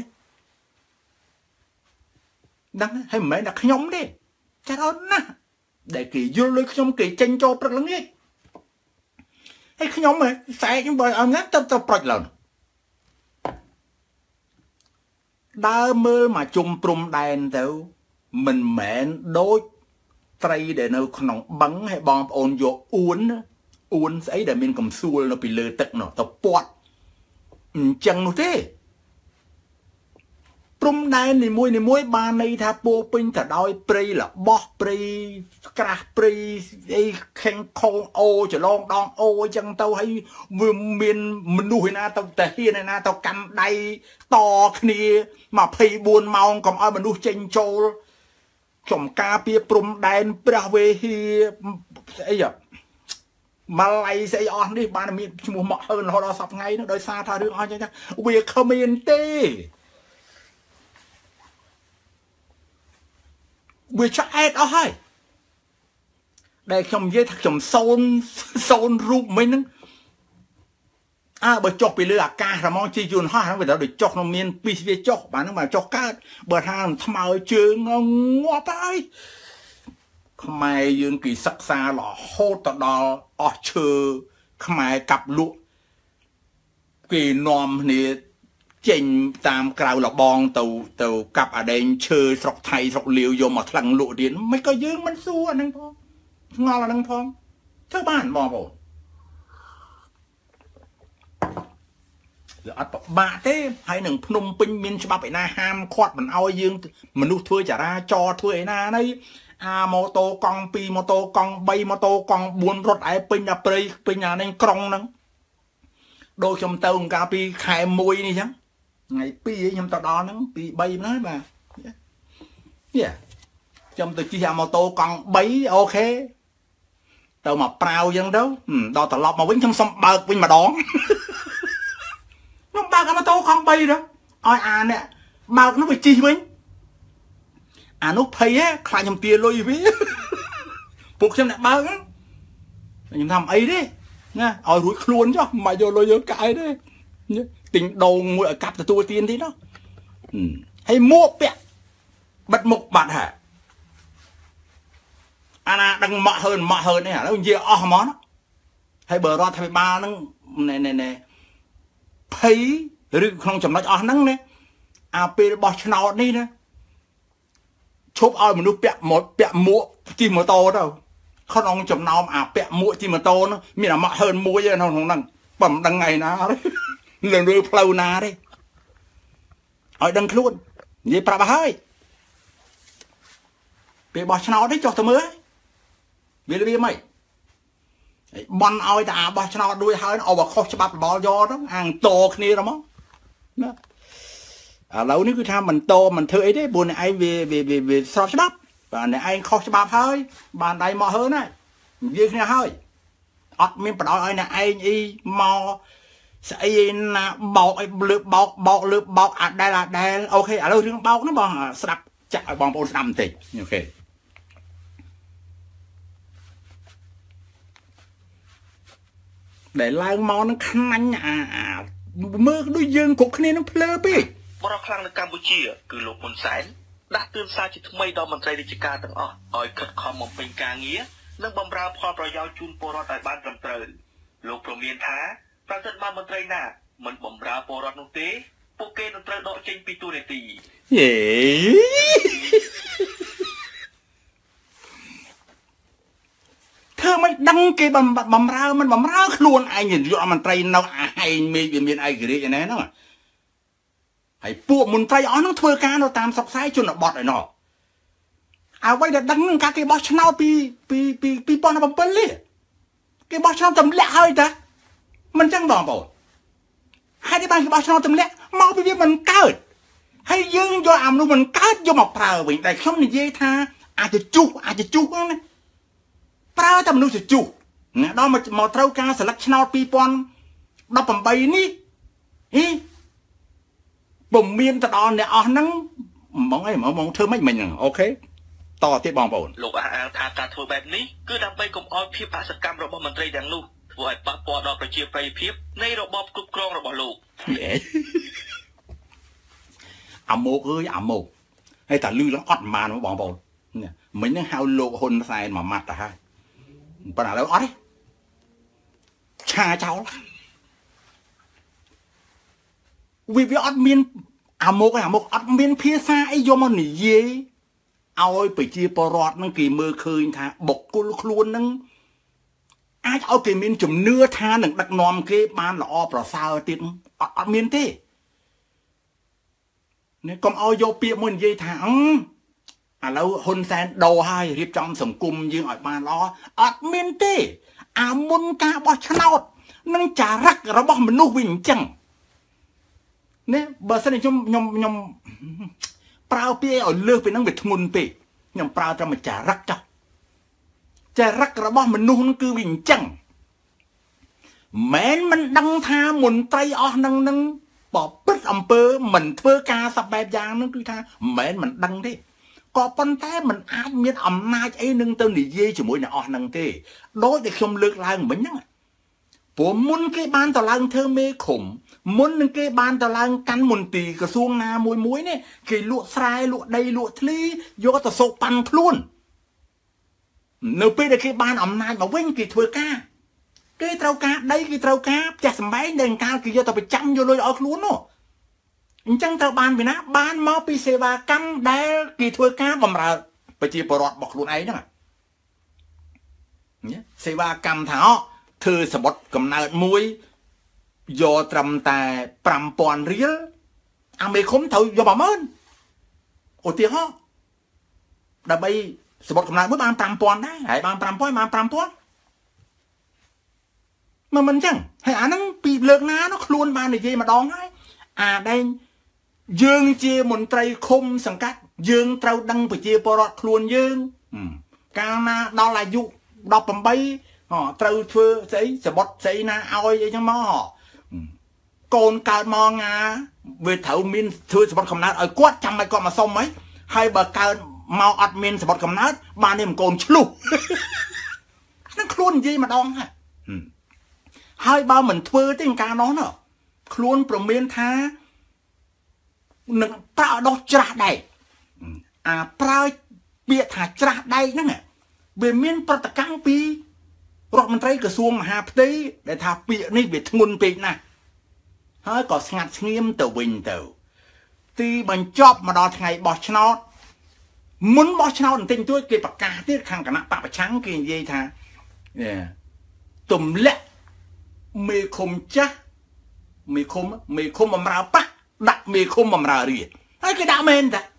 ដឹងហើយមិនមែនតែខ្ញុំទេចាស់អូនណាដែលគេយល់លើខ្ញុំគេចេញចូលព្រឹកល្ងាចហើយខ្ញុំស្អែកខ្ញុំបើអត់ណាទៅប្រុចឡើងដើរមើលមកជុំព្រំដែនទៅមិនមែនដូចត្រីដែលនៅក្នុងបឹងឲ្យបងប្អូនយកអួនស្អីដែលមានកំសួលនៅពីលើទឹកនោះទៅពាត់អញ្ចឹងនោះទេព្រំដែននីមួយបានន័យថាពោពេញទៅដោយព្រៃរបោះព្រៃក្រាស់ព្រៃអីខេងខងអូចលងដងអូអញ្ចឹងទៅហើយវាមានមនុស្សឯណាទៅតែហ៊ានឯណាទៅកាន់ដៃតគ្នា24ម៉ោងកុំឲ្យមនុស្សចេញចូលចំការពីព្រំដែនព្រះវេហាស្អីម៉ាឡៃស្អីអស់នេះបានមានឈ្មោះមកហើនរហូតដល់សប្តាហ៍ថ្ងៃនោះដោយសារថារឿងអស់អញ្ចឹងវាគ្មានទេវាឆ្អែតអស់ហើយដែលខ្ញុំនិយាយថាខ្ញុំសូនរូបមិញហ្នឹងបើចុះពីលើអាកាសហ្មងជីយន្តហោះហ្នឹងវាទៅចុះក្នុងមានពីវាចុះបាទហ្នឹងមកចុះកើតបើថាថ្មើរជើងងាប់ហើយខ្មែរយើងគេសិក្សារហូតទៅដល់អស់ឈើខ្មែរកាប់លក់គេនាំគ្នាចេញតាមក្រៅលបងទៅកាប់អាដែងឈើស្រុកថៃស្រុកលាវយកមកថ្លឹងលក់ទៀតមិនក៏យើងមិនសួរអាហ្នឹងផងឆ្ងល់អាហ្នឹងផងធ្វើបានបងប្អូនវាអត់ពិបាកទេហើយនឹងភ្នំពេញមានច្បាប់ឯណាហាមឃាត់មិនឲ្យយើងមនុស្សធ្វើចរាចរណ៍ធ្វើឯណានេះម៉ូតូកង់2ម៉ូតូកង់3ម៉ូតូកង់4រត់ឯពេញអាព្រៃពេញអានេះក្រុងហ្នឹងដូចខ្ញុំទៅកាលពីខែ1នេះអញ្ចឹងថ្ងៃ2ខ្ញុំទៅដល់ហ្នឹង2 3ហ្នឹងបាទខ្ញុំទៅជិះអាម៉ូតូកង់3អូខេទៅមកប្រាវអញ្ចឹងទៅដល់ត្រឡប់មកវិញខ្ញុំសុំបើកវិញម្ដងខ្ញុំបើកអាម៉ូតូកង់3ទៅឲ្យអានេះបើកនោះវាជិះវិញអានោះភ័យខ្លាចខ្ញុំទាលុយវាពួកខ្ញុំអ្នកបើកខ្ញុំថាអីទេណាឲ្យរួចខ្លួនចុះមិនយកលុយយកកាយទេទិញដូងមួយឲ្យកាប់ទទួលទានទីនោះហើយមួកពាក់បិទមុខបាត់ហើយអាណាដឹងម៉ាក់ហើននេះឥឡូវនិយាយអស់ហ្មងហើយបើរដ្ឋាភិបាលហ្នឹងណែភ័យឬក្នុងចំណុចអស់ហ្នឹងណាអាពេលបោះឆ្នោតនេះណាឈប់ឲ្យមនុស្សពាក់មួកជិះម៉ូតូទៅក្នុងចំណោមអាពាក់មួកជិះម៉ូតូនោះមានអាម៉ាក់ហើនមួយឯក្នុងហ្នឹងបើមិនដឹងថ្ងៃណាទេលើផ្លូវណាទេឲ្យដឹងខ្លួននិយាយប្រាប់ឲ្យពេលបោះឆ្នោតនេះចុះទៅមើលវាមិនបន់ឲ្យតែអាបោះឆ្នោតដូចហើយអបខុសច្បាប់របលយកទៅអាងតគ្នាទៅមកណាឥឡូវនេះគឺថាមិនតមិនធ្វើអីទេព្រោះអ្នកឯងវាស្របច្បាប់បាទអ្នកឯងខុសច្បាប់ហើយបានដៃមកហើនហើយនិយាយគ្នាហើយអត់មានបដ ாய் ឲ្យអ្នកឯងអីមកស្អីណាបោកអីលើបោកលើបោកអាដែលអូខេឥឡូវរឿងបោកហ្នឹងបងស្ដាប់ចាក់ឲ្យបងប្អូនស្ដាប់បន្តិចអូខេដែលឡើងមកនឹងខ្នាញ់មើលដូចយើងគ្រប់គ្នានឹងភ្លើពេកបរិខ្លាំងនៅកម្ពុជាគឺលោកហ៊ុនសែនដាស់តឿនសារជាថ្មីដល់មន្ត្រីរាជការទាំងអស់ឲ្យខិតខំបំពេញការងារនិងបម្រើផលប្រយោជន៍ជូនពលរដ្ឋឲ្យបានត្រឹមត្រូវលោកព្រមានថាប្រសិនបើមន្ត្រីណាមិនបម្រើពលរដ្ឋនោះទេពួកគេនឹងត្រូវដកចេញពីតួនាទីធ្វើមិនដឹងគេបំរើមិនបំរើខ្លួនឯងយកមន្ត្រីនៅឯងមេឃវាមានឯករាជ្យឯណាហ្នឹងហើយពួកមន្ត្រីអស់ហ្នឹងធ្វើការនៅតាមស្រុកខ្សែជនបទឯណោះអ្វីដែលដឹងកាលគេបោះឆ្នោតពី2017នេះគេបោះឆ្នោតទម្លាក់ហើយតាមិនចឹងបងប្អូនហើយគេបានគេបោះឆ្នោតទម្លាក់មកពីវាមិនកើតហើយយើងយកអាមនុស្សមិនកើតយកមកប្រើវិញតែខ្ញុំនិយាយថាអាចជុះហ្នឹងណាប្រើតែមនុស្សជុះដល់មកត្រូវការសិលឹកឆ្នោត2018នេះពុំមានទៅដល់អ្នកអស់ហ្នឹងហ្មងធ្វើមិនហ្នឹងអូខេតទៀតបងប្អូនលោកអះអាងថាការធ្វើបែបនេះគឺដើម្បីកុំឲ្យភាពអសកម្មរបស់មន្ត្រីទាំងនោះធ្វើឲ្យប៉ះពាល់ដល់ប្រជាប្រិយភាពនៃរបបគ្រប់គ្រងរបស់លោកអាម៉ូកហើយតែលឺឡើងអត់ប្រមាណបងប្អូនមិញហ្នឹងហៅលោកហ៊ុនសែនមួយម៉ាត់ទៅហើយប៉ុន្តែឥឡូវអត់ទេឆាចោលវាអត់មានអាម៉ូកអត់មានភាសាអីយកមកនិយាយឲ្យប្រជាពលរដ្ឋនឹងគេមើលឃើញថាបុគ្គលខ្លួននឹងអាចឲ្យគេមានជំនឿថានឹងដឹកនាំគេបានល្អប្រសើរទៀតអត់មានទេនេះកុំឲ្យយកពាក្យមួយនិយាយថាឥឡូវហ៊ុនសែនដូរហើយរៀបចំសង្គមយើងឲ្យបានល្អអត់មានទេអាមុនការបោះឆ្នោតនឹងចារឹករបស់មនុស្សវិញអញ្ចឹងនេះបើសិនជាខ្ញុំប្រើពាក្យឲ្យលើសពីហ្នឹងវាធ្ងន់ពេកខ្ញុំប្រើត្រឹមចារឹកចុះចារឹករបស់មនុស្សហ្នឹងគឺវាអញ្ចឹងមិនដឹងថាមន្ត្រីអស់នឹងបពិតអំពើមិនធ្វើការសពបែបយ៉ាងហ្នឹងគឺថាមិនដឹងទេក៏ប៉ុន្តែมันអាចមានអំណាចអីនឹងទៅនិយាយជាមួយអ្នកអស់ហ្នឹងទេដោយតែខ្ញុំលើកឡើងមិញហ្នឹងព្រោះមុនគេបានទៅឡើងធ្វើមេឃុំមុននឹងគេបានទៅឡើងកាន់មន្ទីរក្រសួងណាមួយនេះគេលក់ស្រែលក់ដីលក់ធ្លីយកទៅសោកប៉ាន់ខ្លួននៅពេលដែលគេបានអំណាចមកវិញគេធ្វើការគេត្រូវការដីគេត្រូវការផ្ទះសម្បែងដែលកាលគេយកទៅប្រចាំយកលុយឲ្យខ្លួននោះអញ្ចឹងត្រូវបានពីណាបានមកពីសេវាកម្មដែលគេធ្វើការបម្រើប្រជាពលរដ្ឋរបស់ខ្លួនឯងហ្នឹងសេវាកម្មថាធ្វើសបុតកំណើតមួយយកត្រឹមតែ 5,000 រៀលអាមេឃុំត្រូវយក 100,000 ឧទាហរណ៍ដើម្បីសបុតកំណើតមួយបាន 5,000 ដែរហើយបាន 5,000 បាន 5,000 មិនអញ្ចឹងហើយអាហ្នឹងពីលើកណានោះខ្លួនបាននិយាយម្ដងហើយអាដែលយើងជាមន្ត្រីឃុំសង្កាត់យើងត្រូវដឹងប្រជាពលរដ្ឋខ្លួនយើងកាលណាដល់អាយុ18ត្រូវធ្វើស្អីសបុតស្អីណាឲ្យអីចឹងមកកូនកើតមកងាវាត្រូវមានធ្វើសបុតកំណើតឲ្យគាត់ចាំមិនគាត់មកសុំហីហើយបើកើតមកអត់មានសបុតកំណើតបាននេះមិនកូនឆ្លុះហ្នឹងខ្លួននិយាយម្ដងហើយបើមិនធ្វើទេកាលនោះណាខ្លួនប្រមានថានឹងប្រើដោះច្រាស់ដែកអាប្រើពាក្យថាច្រាស់ដែកហ្នឹងវាមានប្រតិកម្មពីរដ្ឋមន្ត្រីក្រសួងមហាផ្ទៃដែលថាពាក្យនេះវាធ្ងន់ពេកណាស់ហើយក៏ស្ងាត់ស្ងៀមទៅវិញទៅទីបញ្ចប់មកដល់ថ្ងៃបោះឆ្នោតមុនបោះឆ្នោតបន្តិចតួចគេប្រកាសទៀតខាងគណៈបពប្រឆាំងគេនិយាយថាទម្លាក់មេឃុំចាស់មេឃុំបម្រើប៉ះដាក់មេឃុំបម្រើរាជហើយគេដាក់មែនតា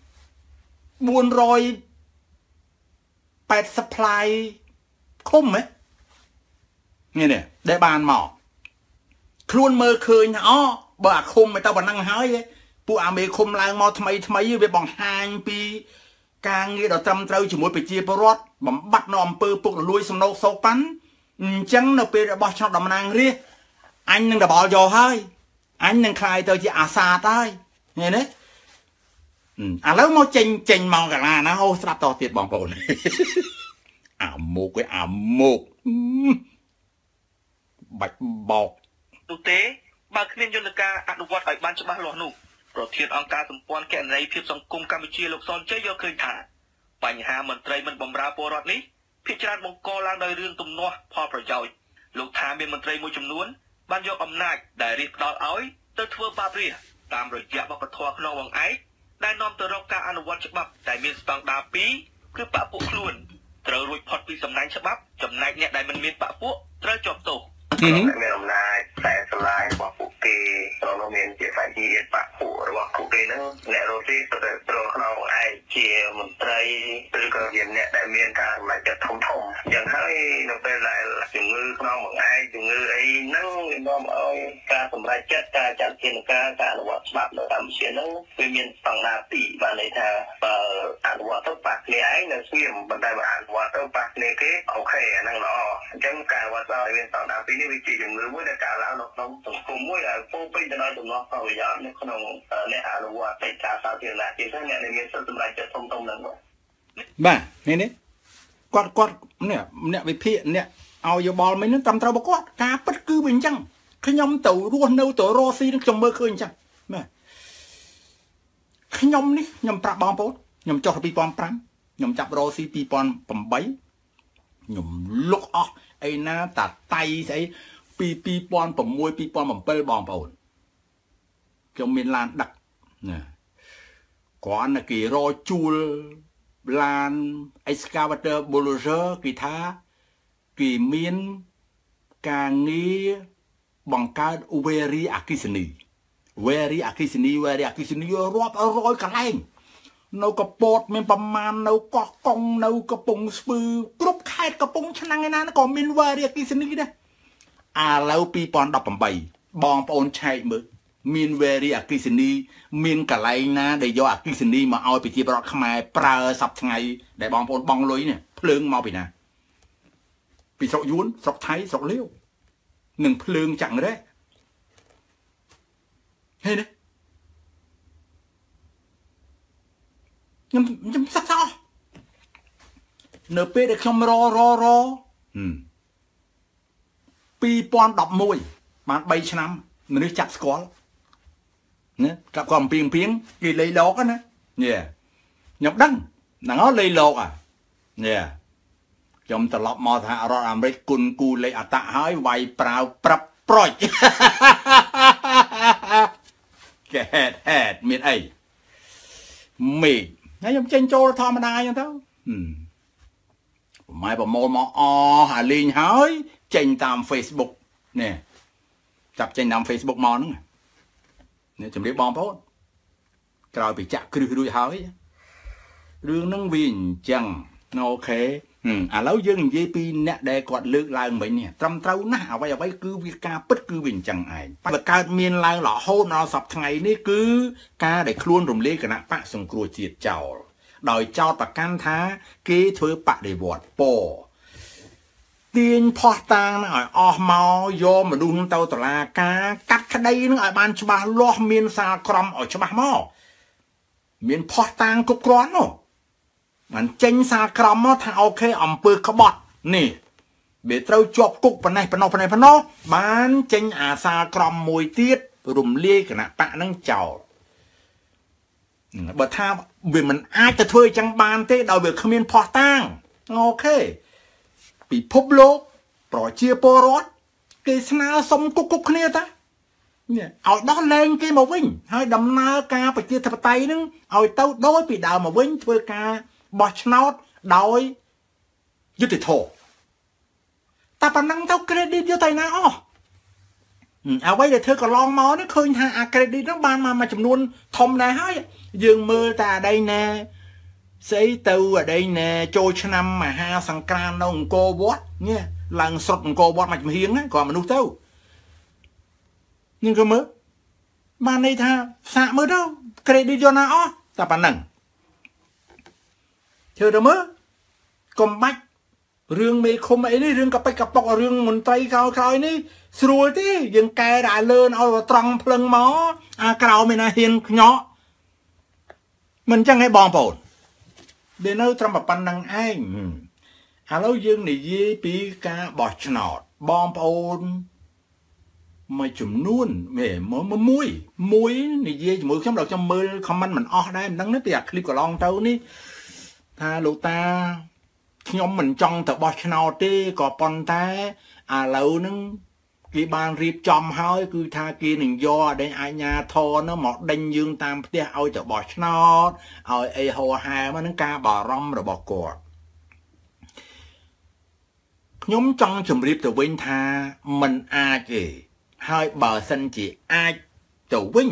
480 ផ្លាយឃុំនេះដែលបានមកខ្លួនមើលឃើញថាបើអាឃុំទៅប៉ុណ្ណឹងហើយពួកអាមេឃុំឡើងមកថ្មីវាបង្ហាញពីការងារដ៏ត្រឹមត្រូវជាមួយប្រជាពលរដ្ឋបំបត្តិនៅអំពើពុករលួយសំណូកសោកប៉ាន់អញ្ចឹងនៅពេលរបស់ឆ្នោតតំណាងរាស្ត្រអញនឹងដបល់យកហើយអញនឹងខ្លាយទៅជាអាសាតហើយឃើញទេឥឡូវមកចេញមកកាលាណាហូស្ដាប់តទៀតបងប្អូនអាមុកបាច់បោកនោះទេបើគ្មានយន្តការអនុវត្តឲ្យបានច្បាស់លាស់នោះប្រធានអង្គការសម្ព័ន្ធគណនេយ្យភាពសង្គមកម្ពុជាលោកសនជ័យយកឃើញថាបញ្ហាមន្ត្រីមិនបម្រើពលរដ្ឋនេះភាគច្រើនបង្កឡើងដោយរឿងទំនាស់ផលប្រយោជន៍លោកថាមានមន្ត្រីមួយចំនួនបានយកអំណាចដែលរៀបផ្ដាល់ឲ្យទៅធ្វើបាបរាជតាមរយៈវប្បធម៌ក្នុងវង្សឯកដែលនាំទៅរកការអនុវត្តច្បាប់ដែលមានស្តង់ដារ2គឺបកពួកខ្លួនត្រូវរួចផុតពីសំណាញ់ច្បាប់ចំណែកអ្នកដែលមិនមានបកពួកត្រូវជាប់ទោសមានអំណាចតែឆ្លាយរបស់ពួកគេត្រូវមានជាសាច់ញាតិបកពួករបស់ពួកគេហ្នឹងអ្នករស់ទីទៅក្នុងឯងជាមន្ត្រីឬក៏ជាអ្នកដែលមានការសម្រេចចិត្តធំយ៉ាងហើយនៅពេលដែលជំងឺក្នុងមួយឯងជំងឺអីហ្នឹងនាំឲ្យការសម្រេចចិត្តការចាត់ជាការអនុវត្តច្បាប់នៅកម្ពុជាហ្នឹងវាមានស្តង់ដារ2បានន័យថាបើអនុវត្តទៅប៉ះគ្នាឯងនៅស្ងៀមប៉ុន្តែបើអនុវត្តទៅប៉ះគ្នាគេអូខេអាហ្នឹងល្អអញ្ចឹងការអនុវត្តឲ្យមានស្តង់ដារ2នេះវាជាជំងឺមួយដែលកើតឡើងនៅក្នុងសង្គមមួយដែលពោពេញទៅដោយទំនាស់ផលប្រយោជន៍នៅក្នុងអ្នកអនុវត្តកិច្ចការសាធារណៈជាពិសេសអ្នកដែលមានសិទ្ធិសម្រេចចិត្តធំហ្នឹងបាទនេះគាត់នេះអ្នកវិភាគអ្នកឲ្យយោបល់មិញហ្នឹងត្រឹមត្រូវរបស់គាត់ការពិតគឺវាអញ្ចឹងខ្ញុំទៅរស់នៅទៅរស់ស៊ីនឹងខ្ញុំមើលឃើញអញ្ចឹងបាទខ្ញុំប្រាប់បងប្អូនខ្ញុំចុះ2005ខ្ញុំចាប់រស់ស៊ី2008ខ្ញុំលុកអស់អីណាតាតៃស្អីពី2006 2007បងប្អូនខ្ញុំមានឡានដឹកណាគ្រាន់តែគេរជួលឡាន excavator bulldozer គេថាគេមានការងារបង្កើត very អគ្គិសនី very អគ្គិសនីរាប់រយកន្លែងនៅកពតមានប្រមាណនៅកោះកុងនៅកំពង់ស្ពឺគ្រប់ខេត្តកំពង់ឆ្នាំងឯណាក៏មាន very អគ្គិសនីដែរឥឡូវ2018បងប្អូនឆែកមើលមាន very អគ្គិសនីមានកន្លែងណាដែលយកអគ្គិសនីមកឲ្យប្រជាពលរដ្ឋខ្មែរប្រើសប្តាហ៍ថ្ងៃដែលបងប្អូនបង់លុយនេះភ្លើងមកពីណាពីស្រុកយួនស្រុកថៃស្រុកលាវនឹងភ្លើងចាក់រ៉េហេណាខ្ញុំសាក់សោះនៅពេលដែលខ្ញុំរ2011បាន3ឆ្នាំមនុស្សចាប់ស្គាល់ណាកាប់ក៏អំពីគេលេីលោកណានេះខ្ញុំដឹងហ្នឹងអត់លេីលោកនេះខ្ញុំត្រឡប់មកសហរដ្ឋអាមេរិកគុណគូលេខអតៈហើយវាយប្រាវប្រាប់ប្រុចគេហេតុមានអីមេឃហើយខ្ញុំចេញចូលធម្មតាអញ្ចឹងទៅម៉ែប្រមូលមកអាលេងហើយចេញតាម Facebook នេះចាប់ចេញតាម Facebook មកហ្នឹងនេះជំរាបបងប្អូនក្រោយពីចាក់គ្រឹះរួចហើយរឿងហ្នឹងវាអញ្ចឹងអូខេឥឡូវយើងនិយាយពីអ្នកដែលគាត់លើកឡើងមិញនេះត្រឹមត្រូវណាស់អ្វីគឺវាការពិតគឺវាអញ្ចឹងឯងបើកើតមានឡើងរហូតដល់សប្តាហ៍ថ្ងៃនេះគឺការដែលខ្លួនរំលាយគណៈបកសង្គ្រោះជាតិចោលដោយចោទប្រកាន់ថាគេធ្វើបដិវត្តទាញផោះតាងនឹងឲ្យអស់មកយកមនុស្សទៅតុលាការកាត់ក្តីនឹងឲ្យបានច្បាស់លាស់មានសារក្រមឲ្យច្បាស់មកមានផោះតាងគ្រប់គ្រាន់នោះបានចេញសារក្រមមកថាអូខេអំពើក្បត់នេះវាត្រូវជាប់គុកប៉ុណ្ណេះបានចេញអាសារក្រមមួយទៀតរំលាយគណៈបកនឹងចោលបើថាវាមិនអាចទៅធ្វើអញ្ចឹងបានទេដោយវាគ្មានផោះតាងអូខេពិភពលោកប្រជាពលរដ្ឋគេស្នើសុំគុកគ្នាតានេះឲ្យដោះលែងគេមកវិញហើយដំណើរការប្រជាធិបតេយ្យនឹងឲ្យទៅដោយពីដើមមកវិញធ្វើការបោះឆ្នោតដោយយុត្តិធម៌តែប៉ុណ្ណឹងទៅ credit យកទៅណាអស់អ្វីដែលធ្វើកន្លងមកនេះឃើញថាអា credit ហ្នឹងបានមកចំនួនធំដែរហើយយើងមើលតែអដីណាស្អីទៅអដីណាចូលឆ្នាំមហាសង្ក្រាន្តនៅអង្គរវត្តនេះឡើងស្រុតអង្គរវត្តមកចំហៀងក៏មនុស្សទៅនឹងក៏មើលបានន័យថាសាកមើលទៅ credit យកណាអស់តែប៉ុណ្ណឹងជឿទៅមើលកុំបាច់រឿងមេឃុំអីនេះរឿងកប៉ិចកប៉ុករឿងមន្ត្រីក្រោយនេះស្រួលទេយើងកែតែលើនឲ្យត្រង់ភ្លឹងមកអាក្រៅមានណាហ៊ានខ្ញក់មិនចឹងឯងបងប្អូនវានៅត្រឹមប៉ុណ្្នឹងឯងឥឡូវយើងនិយាយពីការបោះឆ្នោតបងប្អូនមួយចំនួនមួយនិយាយជាមួយខ្ញុំដល់ខ្ញុំមើល comment មិនអស់ដែរមិនដឹងទេពីអាคลิปកន្លងទៅនេះថាលោកតាខ្ញុំមិនចង់ទៅបោះឆ្នោតទេក៏ប៉ុន្តែឥឡូវហ្នឹងគេបានរៀបចំហើយគឺថាគេនឹងយកអីអាជ្ញាធរនោះមកដេញយើងតាមផ្ទះឲ្យទៅបោះឆ្នោតឲ្យអីហោហែមកនឹងការបារម្ភរបស់គាត់ខ្ញុំចង់ជម្រាបទៅវិញថាมันអាចទេហើយបើសិនជាអាចទៅវិញ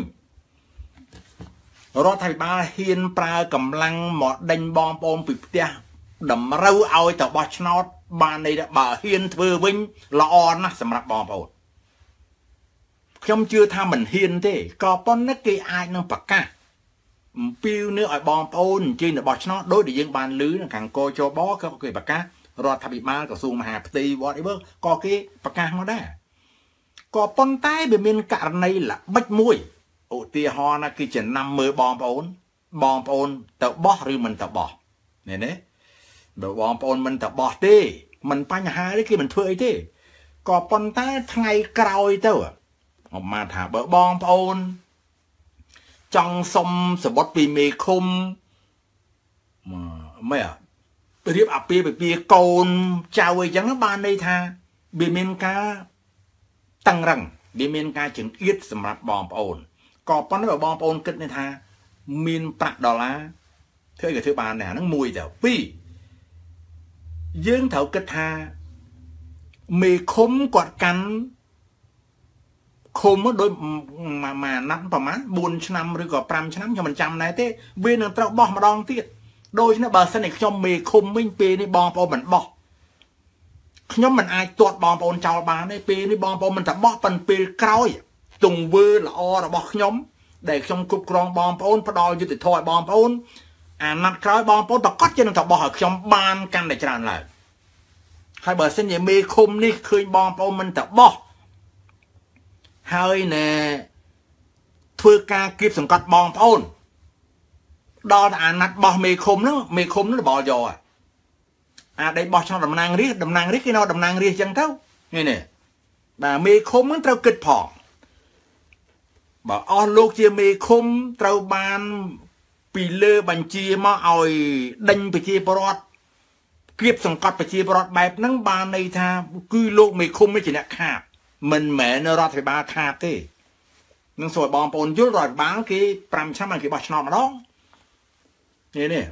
រដ្ឋាភិបាលហ៊ានប្រើកម្លាំងមកដេញបងប្អូនពីផ្ទះតម្រូវឲ្យទៅបោះឆ្នោតបានន័យថាបើហ៊ានធ្វើវិញល្អណាស់សម្រាប់បងប្អូនខ្ញុំជឿថាមិនហ៊ានទេក៏ប៉ុន្តែគេអាចនឹងប្រកាសអំពីនេះឲ្យបងប្អូនអញ្ជើញទៅបោះឆ្នោតដោយដែលយើងបានឮនៅខាងកោជបក៏គេប្រកាសរដ្ឋាភិបាលក្រសួងមហាផ្ទៃវត្តអីបើក៏គេប្រកាសមកដែរក៏ប៉ុន្តែវាមានករណីល្បិចមួយឧទាហរណ៍ណាគេចំណាំមើលបងប្អូនទៅបោះឬមិនទៅបោះនេះបើបងប្អូនមិនទៅបោះទេមិនបញ្ហាទេគេមិនធ្វើអីទេក៏ប៉ុន្តែថ្ងៃក្រោយទៅអមមកថាបើបងប្អូនចង់សុំសម្បត្តិពីមេឃុំមែនរៀបអាពាហ៍ពិពាហ៍កូនចៅអីចឹងបានន័យថាវាមានការតឹងរឹងវាមានការចង្អៀតសម្រាប់បងប្អូនក៏ប៉ុន្តែបើបងប្អូនគិតថាមានប្រាក់ដុល្លារ thưa cái thứ ba này nó mùi theo pi dương thấu kết tha mì khóm quạt cắn khóm nó đôi mà nắm vào má 4 năm rồi có 5 năm cho mình chăm này thế viên nó trao bỏ mà đong tiết đôi nó bờ sân này trong mì khóm minh pi này bong vào mình bỏ nhóm mình ai tuột bong vào chào bà này pi này bong vào mình ta bỏ phần pi cõi tùng vư là o là bỏ nhóm để trong cục rong bong vào bắt đầu như từ thôi bong vào nát cõi bong vào ta cắt cho nó ta bỏ trong ban căn để tràn lại hai bờ sân này mì khóm này khơi bong vào mình ta bỏ hơi nè thưa ca kiếp sòng cắt bong phôn đo là nát bỏ mì khóm nó bỏ rồi đây bỏ trong đầm nang riết cái nó đầm nang riết chẳng thấu nghe nè bà mì khóm nó trâu kịch phỏ bảo o lô chia mì khóm trâu ban pì lơ bánh chia mà ỏi đinh bị chia bọt kiếp sòng cắt bị chia bọt bẹp nắng ba này tha cứ lô mì khóm mới chỉ là khạp mình mẹ nó ra thì ba khạp thế nhưng rồi bong bồn chút rồi bán cái 5 trăm cái bạch nọ mà đó nghe nè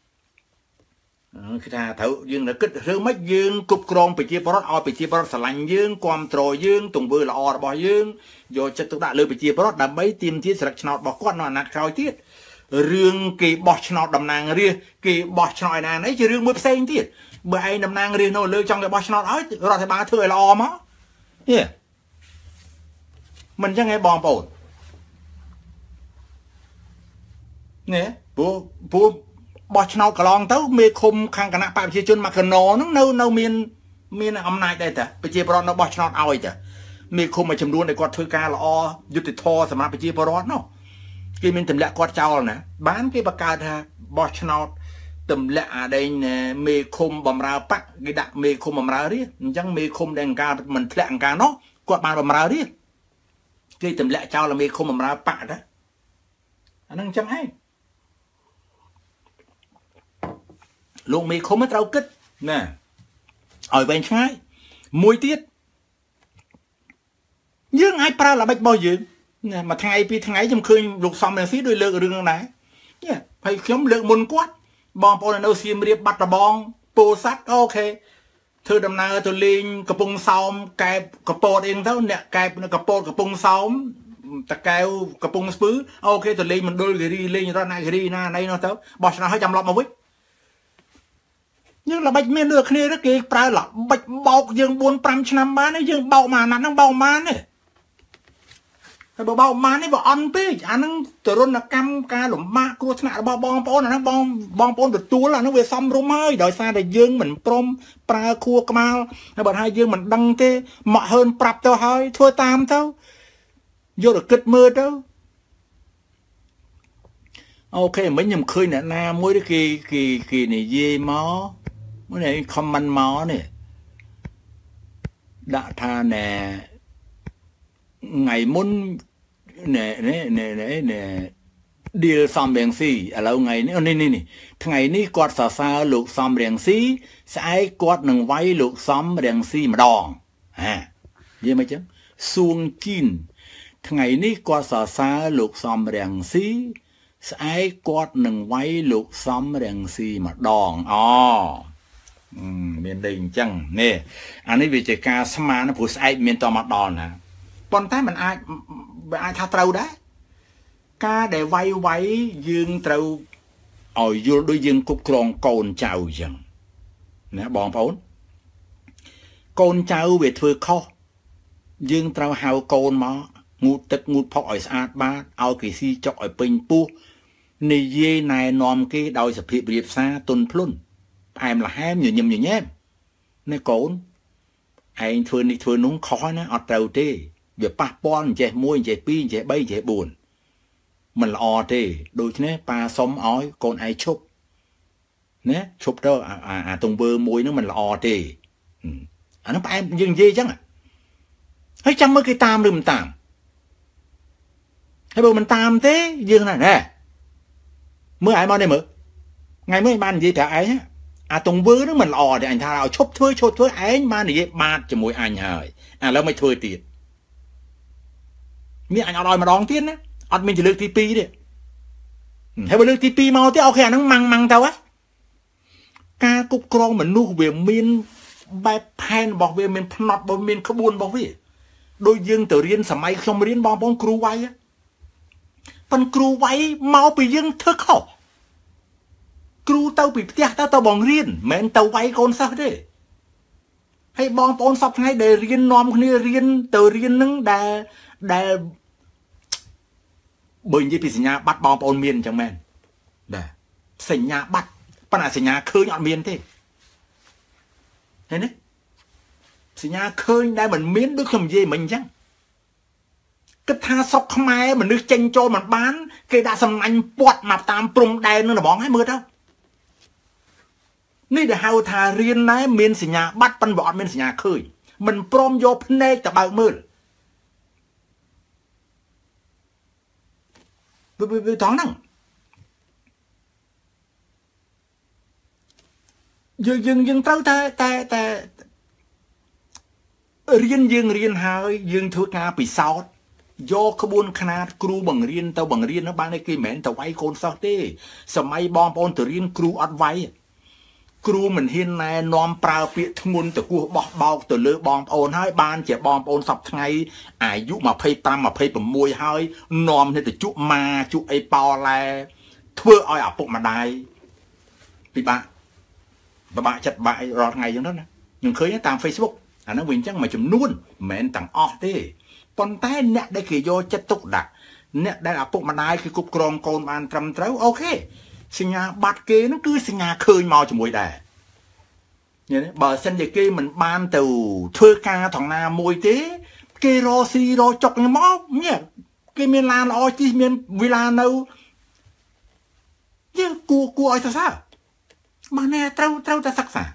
khi ta thử dương là kích thứ mấy dương cục cron bị chia bọt o bị chia bọt sờ lạnh dương quam trồi dương tùng bư là o bỏ dương rồi chất tự đã lừa bị chia bọt đã mấy tìm tiết sạch nọ bỏ con nọ nạt khơi tiết riêng cái bọt nọ đầm nàng riêng cái bọt nọ này ấy chỉ riêng mới xanh tiết bữa ai đầm nàng riêng nó lừa trong cái bọt nọ ấy rồi thì ba thừa là o má yeah. Mình chẳng nghe bong bồn nè bố bỏ cho nó cả lòng tấu mê khum khang cả nạ bạp chia chân mà khẩn nó nâu miên âm này đây ta bây giờ bọn nó bỏ cho nó ao ấy ta mê khum mà chấm đuôn để quạt thư ca là o dứt thì thò sắm bây giờ bọn nó khi mình tìm lại quạt trao nè bán cái bạc ca ra bỏ cho nó tìm lại ở đây nè mê khum bầm ra bắc cái đạn mê khum bầm ra đi chẳng mê khum đèn ca mình lẹ ca nó quạt bàn bầm ra đi cái tìm lại trao là mê khum bầm ra bắc đó anh đang chẳng hay luôn mì không có trâu kích nè ở bên trái mùi tiết nhưng ai pra là bạch bao nhiêu nè mà thằng ấy trong khơi lục xong này phía đôi lơ đường này phải nhóm lượng môn quát bong po là đâu xiêm riệp bắt là bong po sắt ok thưa đầm nào tôi lên cặp bông xóm cài cặp po yên thấu nè cài cặp bông xóm ta kêu cặp bông spứ ok tôi lên mình đôi cái đi lên ra này cái đi na này nó thấu bỏ cho nó hơi chăm lọc mà biết nhưng là bạch miên được kia đó kì pra là bạch bọc dương 4-5 năm bán ấy dương bọc mà nó bọc mà này bọc mà này bọc ăn pê anh từ rồi là cam ca lủng ma cô thằng nào bong bong là nó bong bong được tua là nó về xong rồi mới đòi xa để dương mình prom pra cua cam hay bật hai dương mình đăng tê mọi hơn prap tao hơi thua tam tao vô được kịch mưa đâu ok mấy nhầm khơi nè na mỗi cái kỳ này dê mó cái này comment mó nè đã tha nè ngày muốn nè đi xóm bèn xì ở lâu ngày nè ngày ní quạt xa lục xóm bèn xì sẽ quạt nâng váy lục xóm bèn xì mà đòn dê mấy chứ xuông chín ngày ní quạt xa lục xóm bèn xì sẽ quạt nâng váy lục xóm bèn xì mà đòn miền đình chăng nè anh ấy vì chỉ ca sma nó phụ sai miền to mặt đòn nè con tay mình ai tha trâu đấy ca để vay dương trâu ở vô đôi dương cục cron cồn chào dần nè bọn phốn cồn chào về thưa kho dương trâu hào cồn mà ngụt tức ngụt phọc ở sát ba ao kỳ si chọc ở pin pu nì dê này nòm cái đôi sập hiệp riệp xa tuần plun em là ham nhiều nhầm nhiều nhém nè cồn anh thưa núng khó nó ở trâu tê việc pa pon chế môi chế pi chế bay chế buồn mình là o tê đôi thế pa sống ói con ai chụp nè chụp đó tùng bơ môi nó mình là o tê nó em dừng gì chắc à hay chăm mới cái tam được mình tam hay bơ mình tam thế dừng này nè mới ai mau đây mở ngày mới ban gì cả ấy tùng bơ nó mình là o thì anh thao chụp thôi ấy ban gì ba cho môi anh hời lâu mới thôi tiền mi anh ở đòi mà đón tiền á anh mình chỉ lược tí pi đấy ហើយបើលើកទី2មកទៀតអូខេអាហ្នឹងម៉ាំងទៅហ៎ការគ្រប់គ្រងមនុស្សវាមានបែបផែនរបស់វាមានផ្នត់របស់មានក្បួនរបស់វាដូចយើងទៅរៀនសម័យខ្ញុំរៀនបងប្អូនគ្រូវាយប៉ុន្តែគ្រូវាយមកពីយើងធ្វើខុសគ្រូទៅពីផ្ទះទៅបង្រៀនមិនមែនទៅវាយកូនសិស្សទេហើយបងប្អូនសពថ្ងៃដែលរៀននាំគ្នារៀនទៅរៀននឹងដែលបើនិយាយពីសញ្ញាបត្របងប្អូនមានអញ្ចឹងមែនបាទសញ្ញាបត្រប៉ុន្តែសញ្ញាឃើញអត់មានទេឃើញទេសញ្ញាឃើញដែលមិនមានដូចខ្ញុំនិយាយមិញអញ្ចឹងគិតថាស្រុកខ្មែរមនុស្សចេញចូលមិនបានគេដាក់សំណាញ់ពាត់មកតាមព្រំដែននឹងហ្មងហើយមើលទៅនេះដែលហៅថារៀនដែរមានសញ្ញាបត្រប៉ុន្តែវាអត់មានសញ្ញាឃើញមិនព្រមយកភ្នែកទៅបើកមើលវាថងហ្នឹងយើងត្រូវតែយើងរៀនហើយយើងធ្វើការពិសោធន៍យកក្បួនខ្នាតគ្រូបង្រៀនទៅបង្រៀននៅបានឯគេមិនមែនទៅវាយកូនសិស្សទេសម័យបងប្អូនទៅរៀនគ្រូអត់វាយគ្រូមិនហ៊ានណែនាំប្រើពាក្យធ្ងន់ទៅគោះបោះបោកទៅលើបងប្អូនហើយបានជាបងប្អូនសពថ្ងៃអាយុ25 26ហើយនាំនេះទៅជក់ម៉ាជក់អីប៉ោឡែធ្វើឲ្យឪពុកម្ដាយពិបាកចិត្តបាក់រាល់ថ្ងៃអញ្ចឹងណាខ្ញុំឃើញតាម Facebook អាហ្នឹងវិញអញ្ចឹងមួយចំនួនមិនមែនទាំងអស់ទេប៉ុន្តែអ្នកដែលគេយកចិត្តទុកដាក់អ្នកដែលឪពុកម្ដាយគេគ្រប់គ្រងកូនបានត្រឹមត្រូវអូខេសញ្ញាបត្រគេហ្នឹងគឺសញ្ញាឃើញមកជាមួយដែរឃើញទេបើសិនជាគេមិនបានទៅធ្វើការថងណាមួយទេគេរកស៊ីរកចុកមកនេះគេមានឡានល្អជិះមានវិឡានៅយើងគួរឲ្យសរសើរបើណែត្រូវតែសិក្សា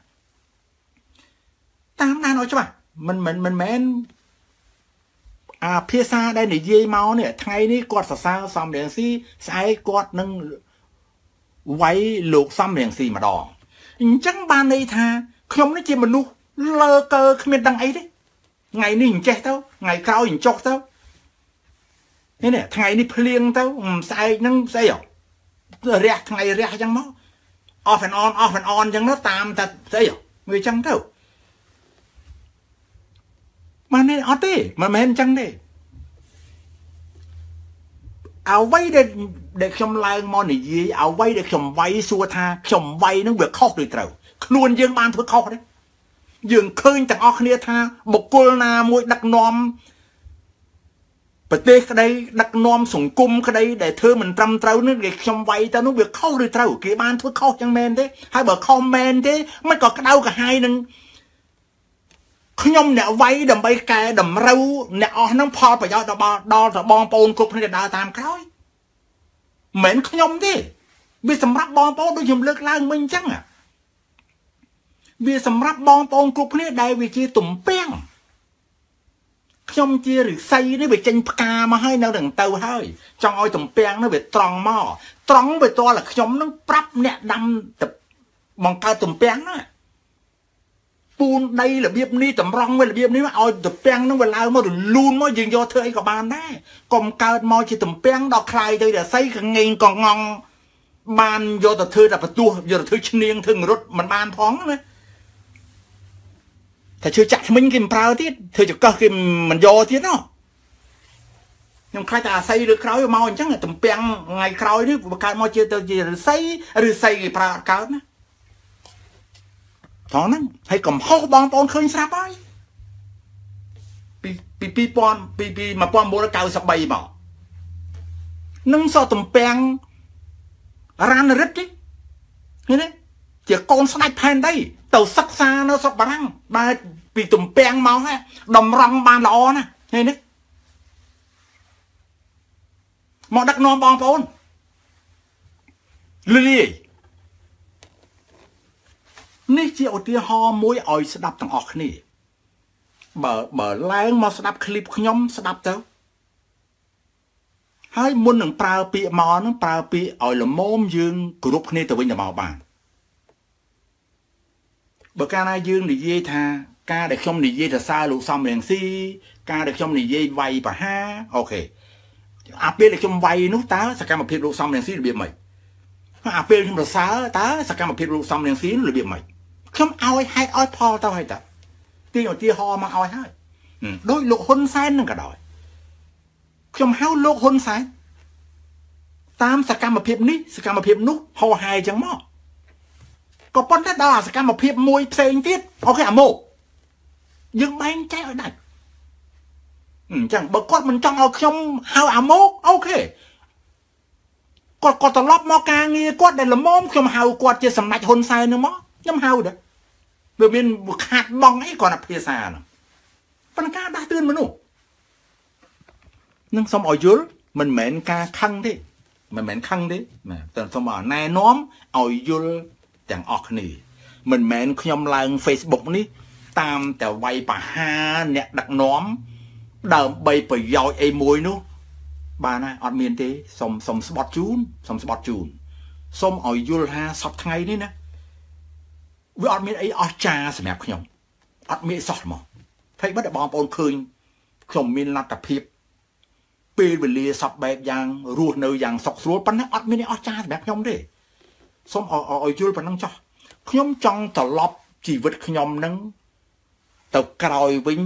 តាមដានឲ្យច្បាស់មិនមែនអាភាសាដែលនិយាយមកនេះថ្ងៃនេះគាត់សរសើរសំរងស៊ីស្អែកគាត់នឹងវាយលោកសំរងស៊ីម្ដងអញ្ចឹងបានន័យថាខ្ញុំនេះជាមនុស្សលើកើគ្មានដឹងអីទេថ្ងៃនេះអញ្ចេះទៅថ្ងៃក្រោយអញ្ចុះទៅនេះថ្ងៃនេះភ្លៀងទៅស្អែកហ្នឹងស្អីរះថ្ងៃរះអញ្ចឹងមក off and on អញ្ចឹងទៅតាមតែស្អីវាអញ្ចឹងទៅមិនមែនអត់ទេមិនមែនអញ្ចឹងទេអ្វីដែលខ្ញុំឡើងមកនិយាយអ្វីដែលខ្ញុំវាយសួរថាខ្ញុំវាយនឹងវាខុសឬត្រូវខ្លួនយើងបានធ្វើខុសទេយើងឃើញទាំងអស់គ្នាថាបុគ្គលណាមួយដឹកនាំប្រទេសក្តីដឹកនាំសង្គមក្តីដែលធ្វើមិនត្រឹមត្រូវនឹងគេខ្ញុំវាយទៅនោះវាខុសឬត្រូវគេបានធ្វើខុសចឹងមែនទេហើយបើខុសមែនទេមិនក៏ក្តៅក្រហាយនឹងខ្ញុំអ្នកវាយដើម្បីកែតម្រូវអ្នកអស់ហ្នឹងផលប្រយោជន៍ដល់ទៅបងប្អូនគ្រប់គ្នាដើរតាមក្រោយមិនមែនខ្ញុំទេវាសម្រាប់បងប្អូនដូចខ្ញុំលើកឡើងមិញអញ្ចឹងវាសម្រាប់បងប្អូនគ្រប់គ្នាដែលវាជាទំពាំងខ្ញុំជាឫស្សីនេះវាចេញផ្កាមកហើយនៅនឹងទៅហើយចង់ឲ្យទំពាំងនោះវាត្រង់មកត្រង់វាតលខ្ញុំនឹងប្រាប់អ្នកដាំបង្កើតទំពាំងណាពូនដីរបៀបនេះតម្រង់វារបៀបនេះឲ្យទំពាំងនឹងវាឡើងមករលូនមកយើងយកធ្វើអីក៏បានដែរកុំកើតមកជាទំពាំងដល់ខ្លាយទៅឫស្សីកងែងកងងបានយកទៅធ្វើតែបន្ទោះយកទៅធ្វើឈ្នៀងធ្វើរត់មិនបានផងណាតែជឿចាក់ថ្មិញគេមិនប្រើទៀតធ្វើចកឹះគេមិនយកទៀតណោះខ្ញុំខ្លាចតែអាស័យឬក្រោយមកអញ្ចឹងទំពាំងថ្ងៃក្រោយនេះវាកើតមកជាទៅជាឫស្សីគេប្រើអត់កើតណាថងហ្នឹងហើយកំហុសបងប្អូនឃើញស្រាប់ហើយពី1993មកនឹងសទំពាំងរានរិទ្ធទេឃើញទេជាកូនស្ដេចផែនដីទៅសិក្សានៅស្រុកបារាំងដែលពីទំពាំងមកណាតម្រង់បានល្អណាឃើញទេមកដឹកនាំបងប្អូនលីនេះជាឧទាហរណ៍មួយឲ្យស្ដាប់ទាំងអស់គ្នាបើឡើងមកស្ដាប់คลิปខ្ញុំស្ដាប់ទៅហើយមុននឹងប្រើពាក្យមកនឹងប្រើពាក្យឲ្យល្មមយើងគ្រប់គ្នាទៅវិញទៅមកបានបើកាលណាយើងនិយាយថាការដែលខ្ញុំនិយាយទៅសារលោកសំរងស៊ីការដែលខ្ញុំនិយាយវាយបហាអូខេអាពេលដែលខ្ញុំវាយនោះតើសកម្មភាពលោកសំរងស៊ីរបៀបម៉េចអាពេលខ្ញុំប្រសើរតើសកម្មភាពលោកសំរងស៊ីរបៀបម៉េចខ្ញុំឲ្យហេតុឲ្យផលទៅហើយតើទាញឧទាហរណ៍មកឲ្យហើយដោយលោកហ៊ុនសែននឹងក៏ដោយខ្ញុំហៅលោកហ៊ុនសែនតាមសកម្មភាពនេះសកម្មភាពនោះហោហាយចឹងមកក៏ប៉ុន្តែដល់សកម្មភាពមួយផ្សេងទៀតអូខេអាម៉ូយើងបែងចែកឲ្យដាច់អញ្ចឹងបើគាត់មិនចង់ឲ្យខ្ញុំហៅអាម៉ូអូខេគាត់ត្រឡប់មកការងារគាត់ដែលល្មមខ្ញុំហៅគាត់ជាសម្ដេចហ៊ុនសែននឹងមកខ្ញុំហៅដែរវាមានខាតបងអីគាត់អាភាសាហ្នឹងប៉ុន្តែការដាស់តឿនមនុស្សនឹងសូមឲ្យយល់មិនមែនការខឹងទេមិនមែនខឹងទេតែសូមឲ្យណែនាំឲ្យយល់ទាំងអស់គ្នាមិនមែនខ្ញុំឡើង Facebook នេះតាមតែវាយបហាអ្នកដឹកនាំដើម្បីប្រយោជន៍អីមួយនោះបានហើយអត់មានទេសុំស្បត់ជូនសុំឲ្យយល់ថាសប្តាហ៍ថ្ងៃនេះណាវាអត់មានអីអស្ចារ្យសម្រាប់ខ្ញុំអត់មានសោះហ្មងភ័យបាត់តែបងប្អូនឃើញខ្ញុំមានលទ្ធភាពពេលវេលាសពបែបយ៉ាងរស់នៅយ៉ាងសុខស្រួលប៉ុន្តែអត់មានអីអស្ចារ្យសម្រាប់ខ្ញុំទេសូមឲ្យយល់ប៉ុណ្ណឹងចុះខ្ញុំចង់ត្រឡប់ជីវិតខ្ញុំនឹងទៅក្រោយវិញ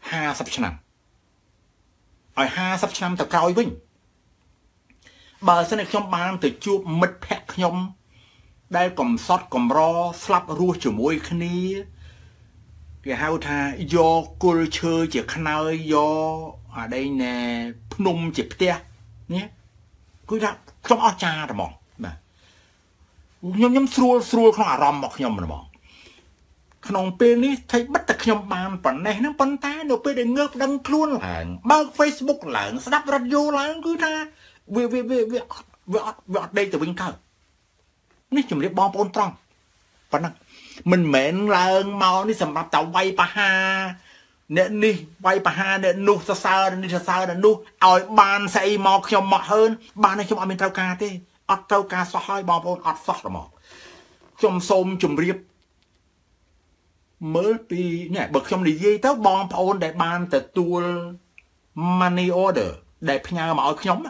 50ឆ្នាំឲ្យ50ឆ្នាំទៅក្រោយវិញបើសិនជាខ្ញុំបានទៅជួបមិត្តភក្តិខ្ញុំដែលកំសត់កំរស្លាប់រស់ជាមួយគ្នាគេហៅថាយកគល់ឈើជាខ្នើយយកអាđâyណែភ្នំជាផ្ទះនេះគឺថាខ្ញុំអស្ចារ្យហ្មងបាទខ្ញុំស្រួលក្នុងអារម្មណ៍របស់ខ្ញុំហ្មងក្នុងពេលនេះថៃបិទតែខ្ញុំបានប៉ុណ្ណេះហ្នឹងប៉ុន្តែនៅពេលដែលងើបដឹងខ្លួនឡើងបើក Facebook ឡើងស្ដាប់រ៉ាឌីយ៉ូឡើងគឺថាវាអត់ដេកទៅវិញកើតនេះជំរាបបងប្អូនត្រង់ប៉ុណ្ណឹងមិនមែនឡើងមកនេះសម្រាប់តែវាយបហាអ្នកនេះវាយបហាអ្នកនោះសរសើរនេះសរសើរអ្នកនោះឲ្យបានស្អីមកខ្ញុំមកហើនបានខ្ញុំអត់មានត្រូវការទេអត់ត្រូវការសោះហើយបងប្អូនអត់សោះហ្មងខ្ញុំសូមជម្រាបមើលពីនេះបើខ្ញុំនិយាយទៅបងប្អូនដែលបានទទួល money order ដែលផ្ញើមកឲ្យខ្ញុំ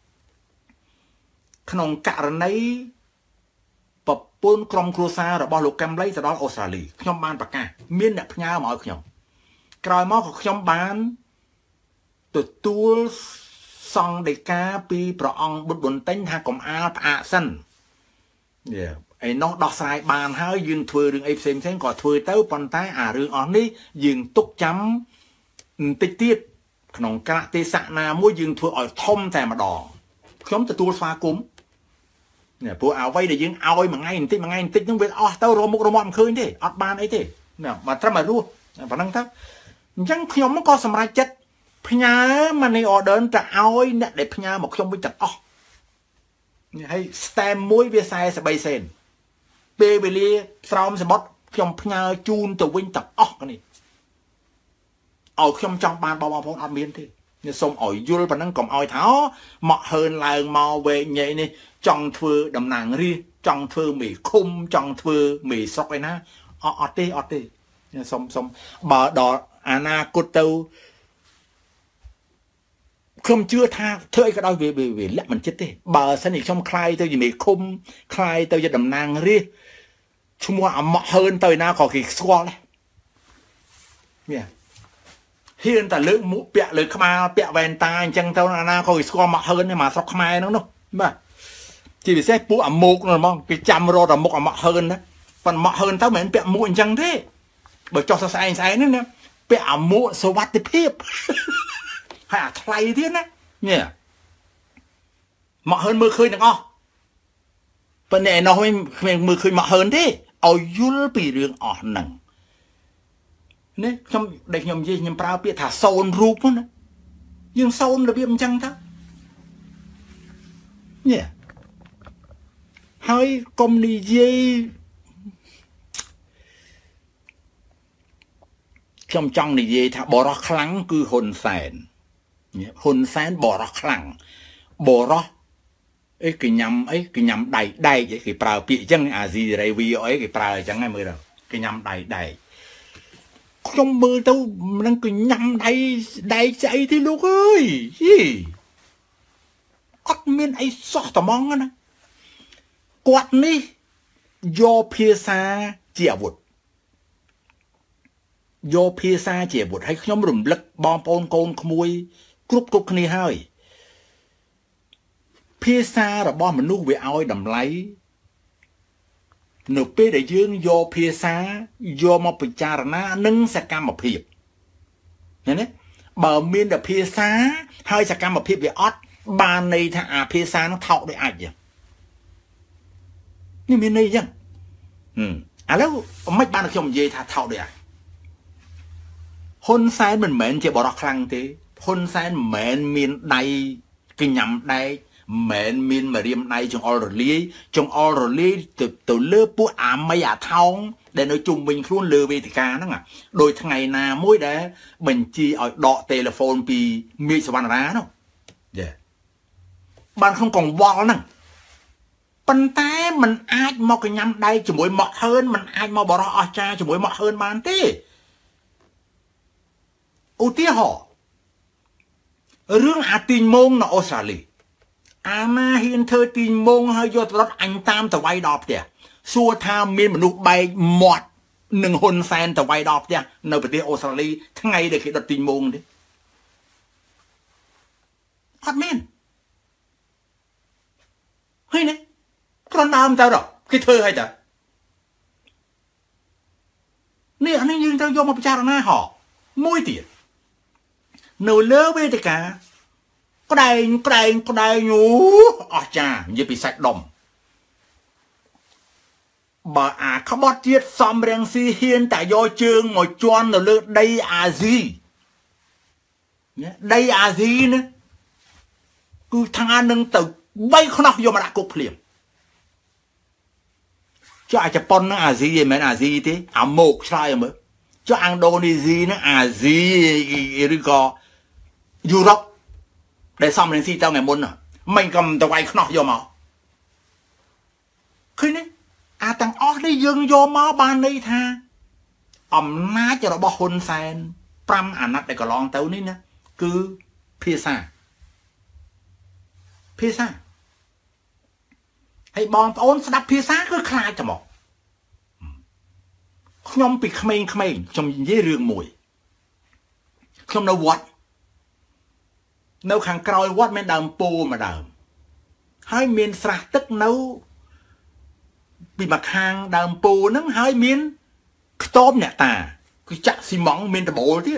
ក្នុងករណីប្រពន្ធក្រុមគ្រួសាររបស់លោកកឹមលីទៅដល់អូស្ត្រាលីខ្ញុំបានប្រកាសមានអ្នកផ្ញើមកឲ្យខ្ញុំក្រោយមកក៏ខ្ញុំបានទទួលសង្ឃដីកាពីព្រះអង្គបុត្របន្ទិញថាកុំអាលផ្អាកសិនឯនោះដោះស្រាយបានហើយយើងធ្វើរឿងអីផ្សេងក៏ធ្វើទៅប៉ុន្តែអារឿងអស់នេះយើងទុកចាំបន្តិចទៀតក្នុងកាលទេសៈណាមួយយើងធ្វើឲ្យធំតែម្ដងខ្ញុំទទួលស្វាគមន៍ព្រោះអ្វីដែលយើងឲ្យមួយថ្ងៃបន្តិចហ្នឹងវាអស់ទៅរមុខរមាត់មិនឃើញទេអត់បានអីទេមកត្រឹមតែរស់ប៉ុណ្ណឹងទៅអញ្ចឹងខ្ញុំក៏សម្រេចចិត្តផ្ញើ money order ទៅឲ្យអ្នកដែលផ្ញើមកខ្ញុំវិញទាំងអស់ហើយ stamp មួយវា43សេនពេលវេលាស្រោមសមុទ្រខ្ញុំផ្ញើជូនទៅវិញទាំងអស់នេះឲ្យខ្ញុំចង់បានបងប្អូនអត់មានទេខ្ញុំសូមឲ្យយល់ប៉ុណ្ណឹងកុំឲ្យថាមកហើនឡើងមកវែកញ៉ៃនេះចង់ធ្វើតំណាងរាស្ត្រចង់ធ្វើមេឃុំចង់ធ្វើមេស្រុកឯណាអត់ទេសូមបើដល់អនាគតទៅខ្ញុំជឿថាធ្វើអីក៏ដោយវាលាក់មិនចិត្តទេបើសិនជាខ្ញុំខ្លាយទៅជាមេឃុំខ្លាយទៅជាតំណាងរាស្ត្រឈ្មោះអាម៉ាក់ហើនទៅណាក៏គេស្គាល់ដែរនេះហ៊ានតែលើកមុខពាក់លើក្បាលពាក់វ៉ែនតាអញ្ចឹងទៅណាក៏គេស្គាល់ម៉ាក់ហើនមកស្រុកខ្មែរហ្នឹងនោះបាទជាពិសេសពួកអាម៉ូកនោះហ្មងគេចាំរត់អាមុខអាម៉ាក់ហើនណាប៉ុន្តែម៉ាក់ហើនទៅមិនមែនពាក់មួកអញ្ចឹងទេបើចុះស្អែកនេះណាពាក់អាមួកសុវត្ថិភាពហើយអាថ្លៃទៀតណានេះម៉ាក់ហើនមើលឃើញទាំងអស់ប៉ុន្តែឯនោះគ្មានមើលឃើញម៉ាក់ហើនទេឲ្យយល់ពីរឿងអស់ហ្នឹងនេះខ្ញុំនិយាយខ្ញុំប្រើពាក្យថាសូនរូបណាយើងសូនរបៀបអញ្ចឹងទៅនេះហើយកុំនិយាយខ្ញុំចង់និយាយថាបរោះខ្លាំងគឺហ៊ុនសែនបរោះខ្លាំងបរោះអីគេញ៉ាំដែកគេប្រើពាក្យអញ្ចឹងអាស៊ីរ៉េវីអីគេប្រើអញ្ចឹងហ្នឹងមើលទៅគេញ៉ាំដែកខ្ញុំមើលទៅនឹងគេញ៉ាំដែកស្អីទេលោកអើយអត់មានអីសោះត្មងណាគាត់នេះយកភាសាជាអាវុធយកភាសាជាអាវុធហើយខ្ញុំរំលឹកបងប្អូនកូនក្មួយគ្រប់គ្នាហើយភាសារបស់មនុស្សវាឲ្យតម្លៃនៅពេលដែលយើងយកភាសាយកមកពិចារណានឹងសកម្មភាពឃើញទេបើមានតែភាសាហើយសកម្មភាពវាអត់បានន័យថាអាភាសានឹងថោកដូចអាចនេះមានន័យចឹងឥឡូវមិនបានខ្ញុំនិយាយថាថោកដូចអាចហ៊ុនសែនមិនមែនជាបរិសុទ្ធខ្លាំងទេហ៊ុនសែនមិនមែនមានដៃកញ្ញាំដែកមិនមែនមានម្រាមដៃចង្អុលរលាយទៅលើពួកអាមីអាថោងដែលនៅជុំវិញខ្លួនលើវេទិកាហ្នឹងដោយថ្ងៃណាមួយដែលបញ្ជាឲ្យដកទូរស័ព្ទពីមេឃសវណ្ណរានោះបានក្នុងកង្វល់ហ្នឹងប៉ុន្តែมันអាចមកកញ្ញាំដៃជាមួយមកហឿនมันអាចមកបរោះអស្ចារ្យជាមួយមកហឿនបានទេឧទាហរណ៍រឿងអាទីងម៉ងនៅអូស្ត្រាលីអាម៉ាហ៊ានធ្វើទីងម៉ងហើយយកទៅរត់អញតាមទៅវាយដល់ផ្ទះសួរថាមានមនុស្សបែកមាត់នឹងហ៊ុនសែនទៅវាយដល់ផ្ទះនៅប្រទេសអូស្ត្រាលីថ្ងៃដែលគេដុតទីងម៉ងទេអត់មានហើយនេះគ្រាន់ដើមទៅដល់គេធ្វើឲ្យតើនេះអានេះយើងត្រូវយកមកពិចារណាហ៎មួយទៀតនៅលើវេទិកាក្តែងអូអស្ចារ្យនិយាយពីសាច់ដុំបើអាក្បត់ជាតិសំរងស៊ីហ៊ានតែយកជើងមកជន់នៅលើដីអាស៊ីដីអាស៊ីណាគឺថានឹងទៅ3ខ្នោះយកមកដាក់គុកភ្លាមចុះអាជប៉ុនហ្នឹងអាស៊ីឯមិនអាស៊ីទេអាម៉ោកឆ្លើយមើលចុះឥណ្ឌូនេស៊ីហ្នឹងអាស៊ីឬក៏យុរ៉ុបដែលសំរងស៊ីទៅថ្ងៃមុនមិនក៏ទៅវាយខ្នោះយកមកឃើញទេអាទាំងអស់នេះយើងយកមកបានន័យថាអំណាចរបស់ហ៊ុនសែន5អាណត្តិដែលកន្លងទៅនេះណាគឺភាសាហើយបងប្អូនស្ដាប់ភាសាគឺខ្លាចតែមកខ្ញុំពីក្មេងខ្ញុំនិយាយរឿងមួយខ្ញុំនៅវត្តនៅខាងក្រោយវត្តមានដើមពោធិ៍មួយដើមហើយមានស្រះទឹកនៅពីម្ខាងដើមពោធិ៍ហ្នឹងហើយមានខ្ទមអ្នកតាគឺចាក់ស៊ីម៉ង់មានដបូលទៀត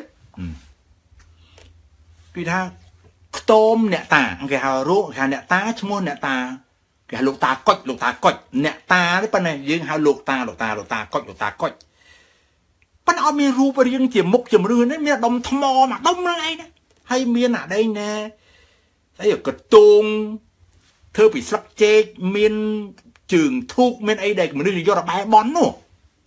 គឺថាខ្ទមអ្នកតាគេហៅរូបគេអ្នកតាឈ្មោះអ្នកតាគេហៅលោកតាកុចអ្នកតានេះប៉ុន្តែយើងហៅលោកតាកុចប៉ុន្តែអត់មានរូបរាងជាមុខជំរឿនទេមានដុំថ្មមកដុំហ្នឹងឯងណាហើយមានអាដេញណាស្អីកតងធ្វើពីស្លឹកចេកមានជើងធូកមានអីដែលមនុស្សយករបែបន់នោះ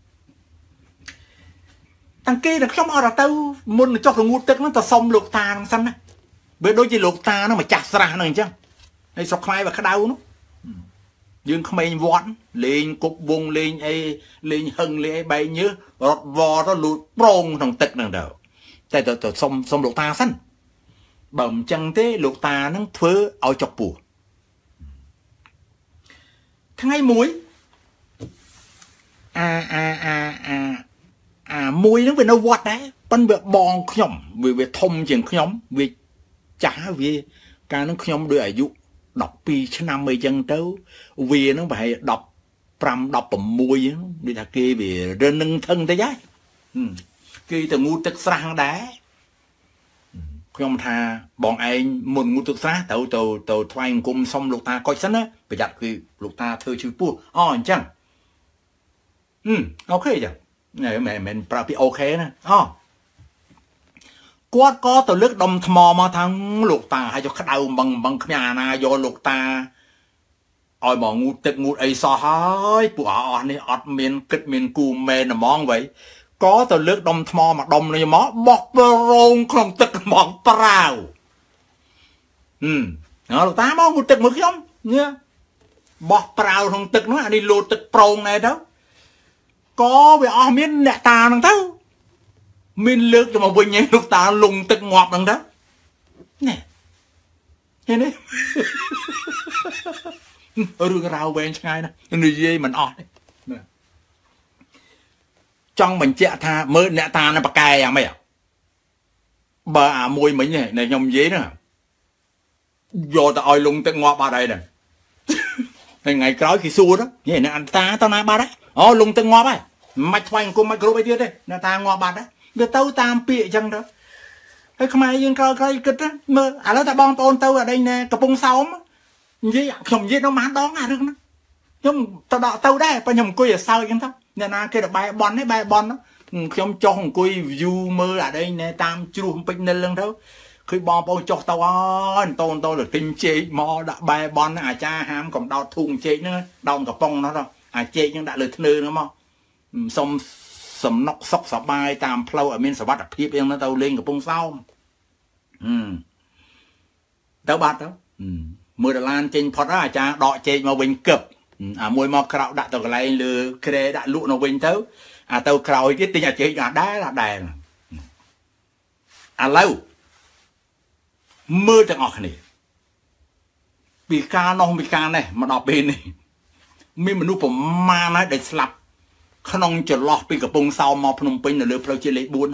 តាំងគេតែខ្ញុំអត់ទៅមុនចុះរងូតទឹកហ្នឹងទៅសុំលោកតាហ្នឹងសិនណាបើដូចជាលោកតាហ្នឹងម្ចាស់ស្រះហ្នឹងអញ្ចឹងហើយស្រុកខ្មែរវាក្តៅនោះយើងក្មេងវត្តលេងគប់វងលេងអីលេងហឹងលេងអីបែកញើសរត់វទៅលូតប្រងក្នុងទឹកហ្នឹងទៅតែទៅសុំលោកតាសិនបើមិនចឹងទេលោកតាហ្នឹងធ្វើឲ្យចុកពោះថ្ងៃមួយមួយហ្នឹងវានៅវត្តដែរប៉ុន្តែវាបងខ្ញុំវាធំជាងខ្ញុំវាចាស់វាកាលហ្នឹងខ្ញុំដូចអាយុ12ឆ្នាំអីចឹងទៅវាហ្នឹងប្រហែល15 16ហ្នឹងដូចថាគេវារឹងថឹងទៅហើយគេទៅងូតទឹកស្រះដែរខ្ញុំថាបងឯងមុនងូតទឹកស្រះទៅថ្វាយអង្គមសុំលោកតាកុចសិនណាប្រយ័ត្នគឺលោកតាធ្វើឈឺពោះអញ្ចឹងអូខេចឹងមិនប្រាប់ពីអូខេណាគាត់ក៏ទៅលើកដុំថ្មមកថាលោកតាឲ្យចុះក្តៅបឹងគ្មានអាណាយកលោកតាឲ្យមកងូតទឹកងូតអីសោះហើយពួកអស់នេះអត់មានគិតមានគូមែនហ្មងវ៉ៃក៏ទៅលើកដុំថ្មមកដុំនេះមកបោះប្រងក្នុងទឹកហ្មងប្រាវលោកតាមកងូតទឹកមើលខ្ញុំនេះបោះប្រាវក្នុងទឹកនោះអានេះលោតទឹកប្រងណែទៅក៏វាអស់មានអ្នកតាហ្នឹងទៅមានលើកទៅមកវិញឯងលោកតាលងទឹកងាប់ហ្នឹងទៅណែឃើញទេរឿងរ៉ាវវែងឆ្ងាយណានិយាយមិនអស់ទេចង់បញ្ជាក់ថាមើលអ្នកតានៅបកែយ៉ាងម៉េចបើអាមួយមិញនេះខ្ញុំនិយាយណាយកទៅឲ្យលងទឹកងាប់បាត់ហើយហ្នឹងថ្ងៃក្រោយគេសួរទៅនេះអ្នកអន្តាតណាបាត់ហើយអូលងទឹកងាប់ហើយមិនថ្វាយអង្គមមិនគ្រប់អីទៀតទេអ្នកតាងាប់បាត់ហើយវាទៅតាមពាក្យអញ្ចឹងទៅហើយខ្មែរយើងក្រោយគិតមើលឥឡូវតែបងប្អូនទៅអានេះណែកំពុងសោមនិយាយខ្ញុំនិយាយដល់ម៉ានដងអារឿងហ្នឹងខ្ញុំទៅដកទៅដែរបើខ្ញុំអង្គុយឲ្យសើចអញ្ចឹងទៅអ្នកណាគេទៅបែបប៉ុននេះបែបប៉ុនខ្ញុំចុះអង្គុយ view មើលអានេះណែតាមជ្រោះពេជ្រនិលហ្នឹងទៅឃើញបងប្អូនចុះទៅអើយតូនទៅទិញចេកមកដាក់បែបប៉ុនអាចារ្យហាមកុំដោតធូងចេកហ្នឹងដោនកំប៉ុងនោះទៅអាចេកហ្នឹងដាក់លើធ្នើហ្នឹងមកសុំសំណុកសុកសបាយតាមផ្លូវឲ្យមានសុវត្ថិភាពអីហ្នឹងទៅលេងកំពង់សោមទៅបាត់ទៅមើលដឡានចេញផុតអាចារ្យដកចេកមកវិញគឹបអាមួយមកក្រោកដាក់ទៅកន្លែងលើក្រែដាក់លក់នៅវិញទៅអាទៅក្រោយទៀតទិញអាចេកអាដែលឥឡូវមើលទាំងអស់គ្នាពីការនោះពីការនេះមកដល់ពេលនេះមានមនុស្សប្រមាណហើយដែលស្លាប់ក្នុងចន្លោះពីកំពង់សោមមកភ្នំពេញនៅលើផ្លូវជាតិលេខ 4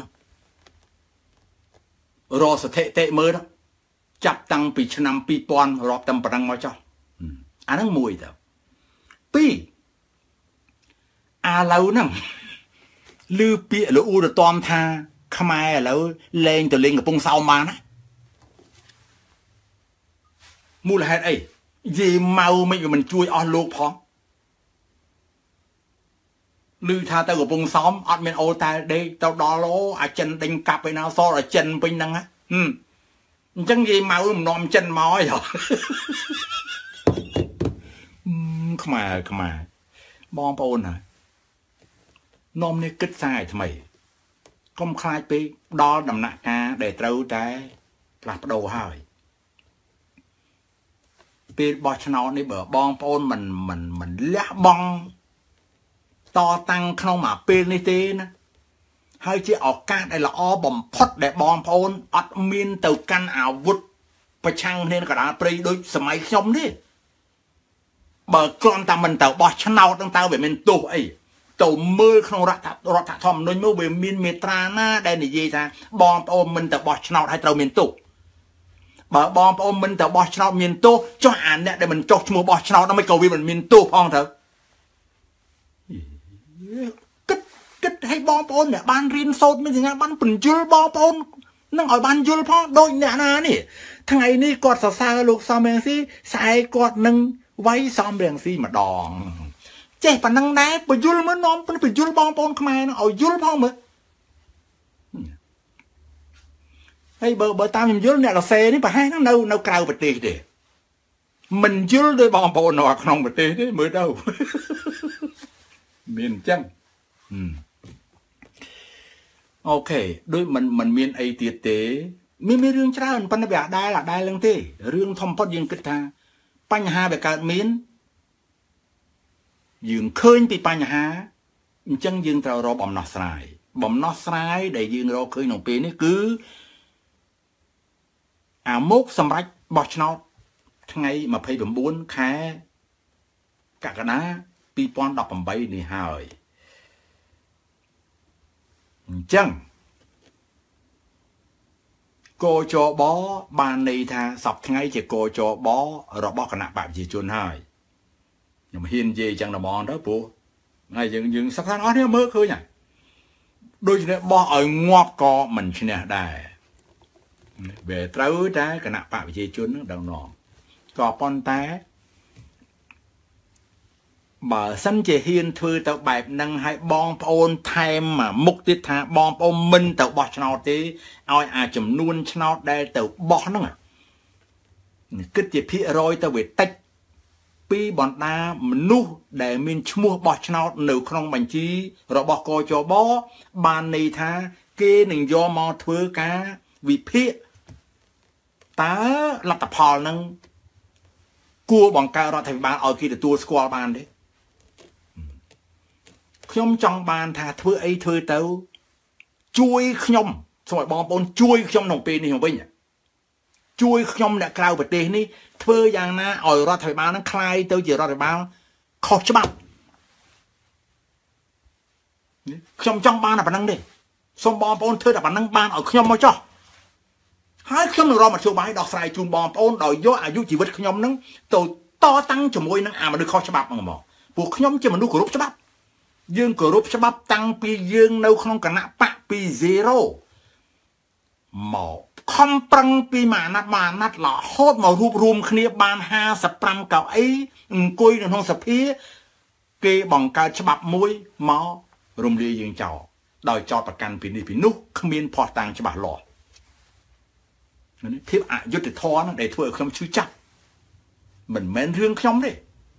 រកស្ថិតិមើលចាប់តាំងពីឆ្នាំ 2000 រាប់តាំងប៉ុណ្ណឹងមកចុះអាហ្នឹងមួយទៅពីរឥឡូវហ្នឹងឮពាក្យលោកអ៊ូរតំថាខ្មែរឥឡូវលែងទៅលេងកំពង់សោមបានណាមូលហេតុអីយីមកមិនវាមិនជួយអស់លោកផងឮថាទៅកំពង់សោមអត់មានអូតែដេកទៅដល់អូអាចិនដេញកាប់ឯណាសល់អាចិនពេញហ្នឹងអញ្ចឹងនិយាយមកមិននាំចិនមកអីហ៎ខ្មែរបងប្អូនណានាំនេះគិតសាយថ្មីកុំខ្លាចពេកដល់ដំណាក់កាលដែលត្រូវតែផ្លាស់ប្ដូរហើយពេលបោះឆ្នោតនេះបើបងប្អូនមិនលះបង់តតាំងក្នុងមួយពេលនេះទេណាហើយជាឱកាសដែលល្អបំផុតដែលបងប្អូនអត់មានទៅកាន់អាវុធប្រឆាំងគ្នាកណ្ដាលព្រៃដូចសម័យខ្ញុំទេបើគ្រាន់តែមិនទៅបោះឆ្នោតនឹងតើវាមានទោសអីទៅមើលក្នុងរដ្ឋធម្មនុញ្ញមកវាមានមេត្រាណាដែលនិយាយថាបងប្អូនមិនទៅបោះឆ្នោតហើយត្រូវមានទោសបើបងប្អូនមិនទៅបោះឆ្នោតមានទោសចុះអាអ្នកដែលមិនចុះឈ្មោះបោះឆ្នោតនោះមិនក៏វាមិនមានទោសផងទៅគិតឲ្យបងប្អូនអ្នកបានរៀនសូត្រមានសញ្ញាបានបញ្យល់បងប្អូននឹងឲ្យបានយល់ផងដូចអ្នកណានេះថ្ងៃនេះគាត់សរសើរលោកសំរងស៊ីស្អែកគាត់នឹងវាយសំរងស៊ីម្ដងចេះប៉ុណ្ណឹងដែរបញ្យល់មើលនាំបញ្យល់បងប្អូនខ្មែរនឹងឲ្យយល់ផងមើលហើយបើតាមខ្ញុំយល់អ្នករសេនេះប្រហែលនៅក្រៅប្រទេសទេមិនយល់ដោយបងប្អូននៅក្នុងប្រទេសទេមើលទៅមានអញ្ចឹងអូខេដូចមិនមានអីទៀតទេមានរឿងច្រើនប៉ុន្តែវាអដែលឡើងទេរឿងធំផុតយើងគិតថាបញ្ហាវាកើតមានយើងឃើញពីបញ្ហាអញ្ចឹងយើងត្រូវរកបំណោះស្រាយដែលយើងរកឃើញក្នុងពេលនេះគឺអាមុខសម្រាប់បោះឆ្នោតថ្ងៃ29ខែកក្កដា2018នេះហើយអញ្ចឹងកោចបបានន័យថាសប្តាហ៍ថ្ងៃជាកោចបរបស់គណៈបព្វជិជនហើយខ្ញុំហ៊ាននិយាយអញ្ចឹងតែហ្មងទៅព្រោះហើយយើងសិក្សាអស់នេះមើលឃើញហ่ะដូច្នេះបោះឲ្យងាប់ក៏មិនឈ្នះដែរវាត្រូវតែគណៈបព្វជិជននឹងដឹងណងក៏ប៉ុន្តែបើសិនជាហ៊ានធ្វើទៅបែបហ្នឹងឲ្យបងប្អូនថែមមុខទៀតថាបងប្អូនមិនទៅបោះឆ្នោតទេឲ្យអាចំនួនឆ្នោតដែលទៅបោះហ្នឹងគិតជាភាគរយទៅវាតិចពីបណ្ដាមនុស្សដែលមានឈ្មោះបោះឆ្នោតនៅក្នុងបញ្ជីរបស់កចបបានន័យថាគេនឹងយកមកធ្វើការវិភាគតើលទ្ធផលហ្នឹងគួរបង្កើតរដ្ឋាភិបាលឲ្យគេទទួលស្គាល់បានទេខ្ញុំចង់បានថាធ្វើអីធ្វើទៅជួយខ្ញុំសូមឲ្យបងប្អូនជួយខ្ញុំក្នុងពេលនេះវិញជួយខ្ញុំអ្នកក្រៅប្រទេសនេះធ្វើយ៉ាងណាឲ្យរដ្ឋាភិបាលនឹងคลายទៅជារដ្ឋាភិបាលខុសច្បាប់ខ្ញុំចង់បានតែប៉ុណ្្នឹងទេសូមបងប្អូនធ្វើតែប៉ុណ្្នឹងបានឲ្យខ្ញុំមកចោះហើយខ្ញុំនឹងរកមធ្យោបាយដោះស្រាយជូនបងប្អូនដោយយកអាយុជីវិតខ្ញុំនឹងទៅតតាំងជាមួយនឹងអាមនុស្សខុសច្បាប់ហ្នឹងមកពួកខ្ញុំជាមនុស្សគោរពច្បាប់យើងគោរពច្បាប់តាំងពីយើងនៅក្នុងគណៈបកពី0មកខំប្រឹងពីមួយអាណត្តិរហូតមករួបរวมគ្នាបាន55កៅអីអង្គុយនៅក្នុងសភាគេបង្កើតច្បាប់មួយមករំលាយយើងចោលដោយចោទប្រកាន់ពីនេះពីនោះគ្មានភ័ស្តុតាងច្បាស់លាស់នេះភាពអយុត្តិធម៌ហ្នឹងដែលធ្វើឲ្យខ្ញុំឈឺចាប់មិនមែនរឿងខ្ញុំទេ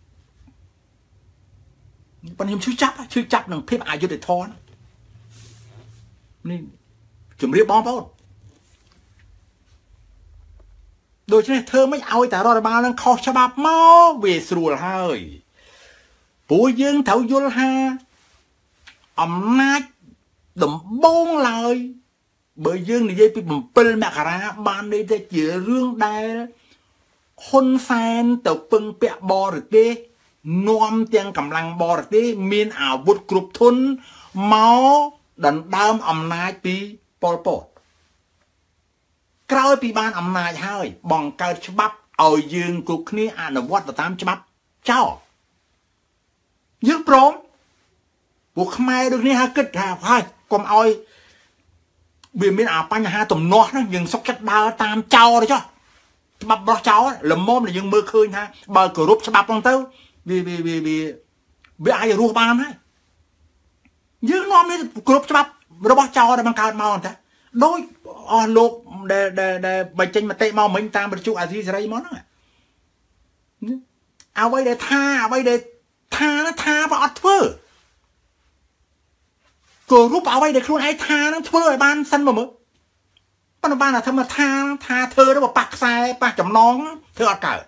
ប៉ុន្តែខ្ញុំឈឺចាប់នឹងភាពអយុត្តិធម៌នេះជំរាបបងប្អូនដូច្នេះធ្វើមិនឲ្យតែរដ្ឋបាលនឹងខុសច្បាប់មកវាស្រួលហើយពួកយើងត្រូវយល់ថាអំណាចដំបងឡើយបើយើងនិយាយពី7មករាបាននេះទៅជារឿងដែលហ៊ុនសែនទៅពឹងពាក់បរទេសនាំទាំងកម្លាំងបរទេសមានអាវុធគ្រប់ធនមកដណ្ដើមអំណាចពីប៉ុលពតក្រោយពីបានអំណាចហើយបង្កើតច្បាប់ឲ្យយើងគ្រប់គ្នាអនុវត្តទៅតាមច្បាប់ចោលយើងព្រមពួកខ្មែរដូចនេះហើយគិតថាហើយកុំឲ្យវាមានអាបញ្ហាទំនាស់ហ្នឹងយើងសុកចិត្តដើរតាមចោលទៅចុះច្បាប់បោះចោលល្មមដែលយើងមើលឃើញថាបើគោរពច្បាប់ហ្នឹងទៅវាអាចរស់បានហើយយើងនាំនេះគោរពច្បាប់របស់ចោលដែលបង្កើតមកតែដោយអស់លោកដែលបញ្ចេញមតិមកមិញតាមប្រជុំអាស៊ីសេរីមកហ្នឹងអ្វីដែលថាបើអត់ធ្វើគោរពអ្វីដែលខ្លួនឯងថាហ្នឹងធ្វើឲ្យបានសិនមកមើលប៉ុន្តែបានតែធ្វើថាធ្វើទៅប៉ះខ្សែប៉ះចំណងធ្វើអត់កើត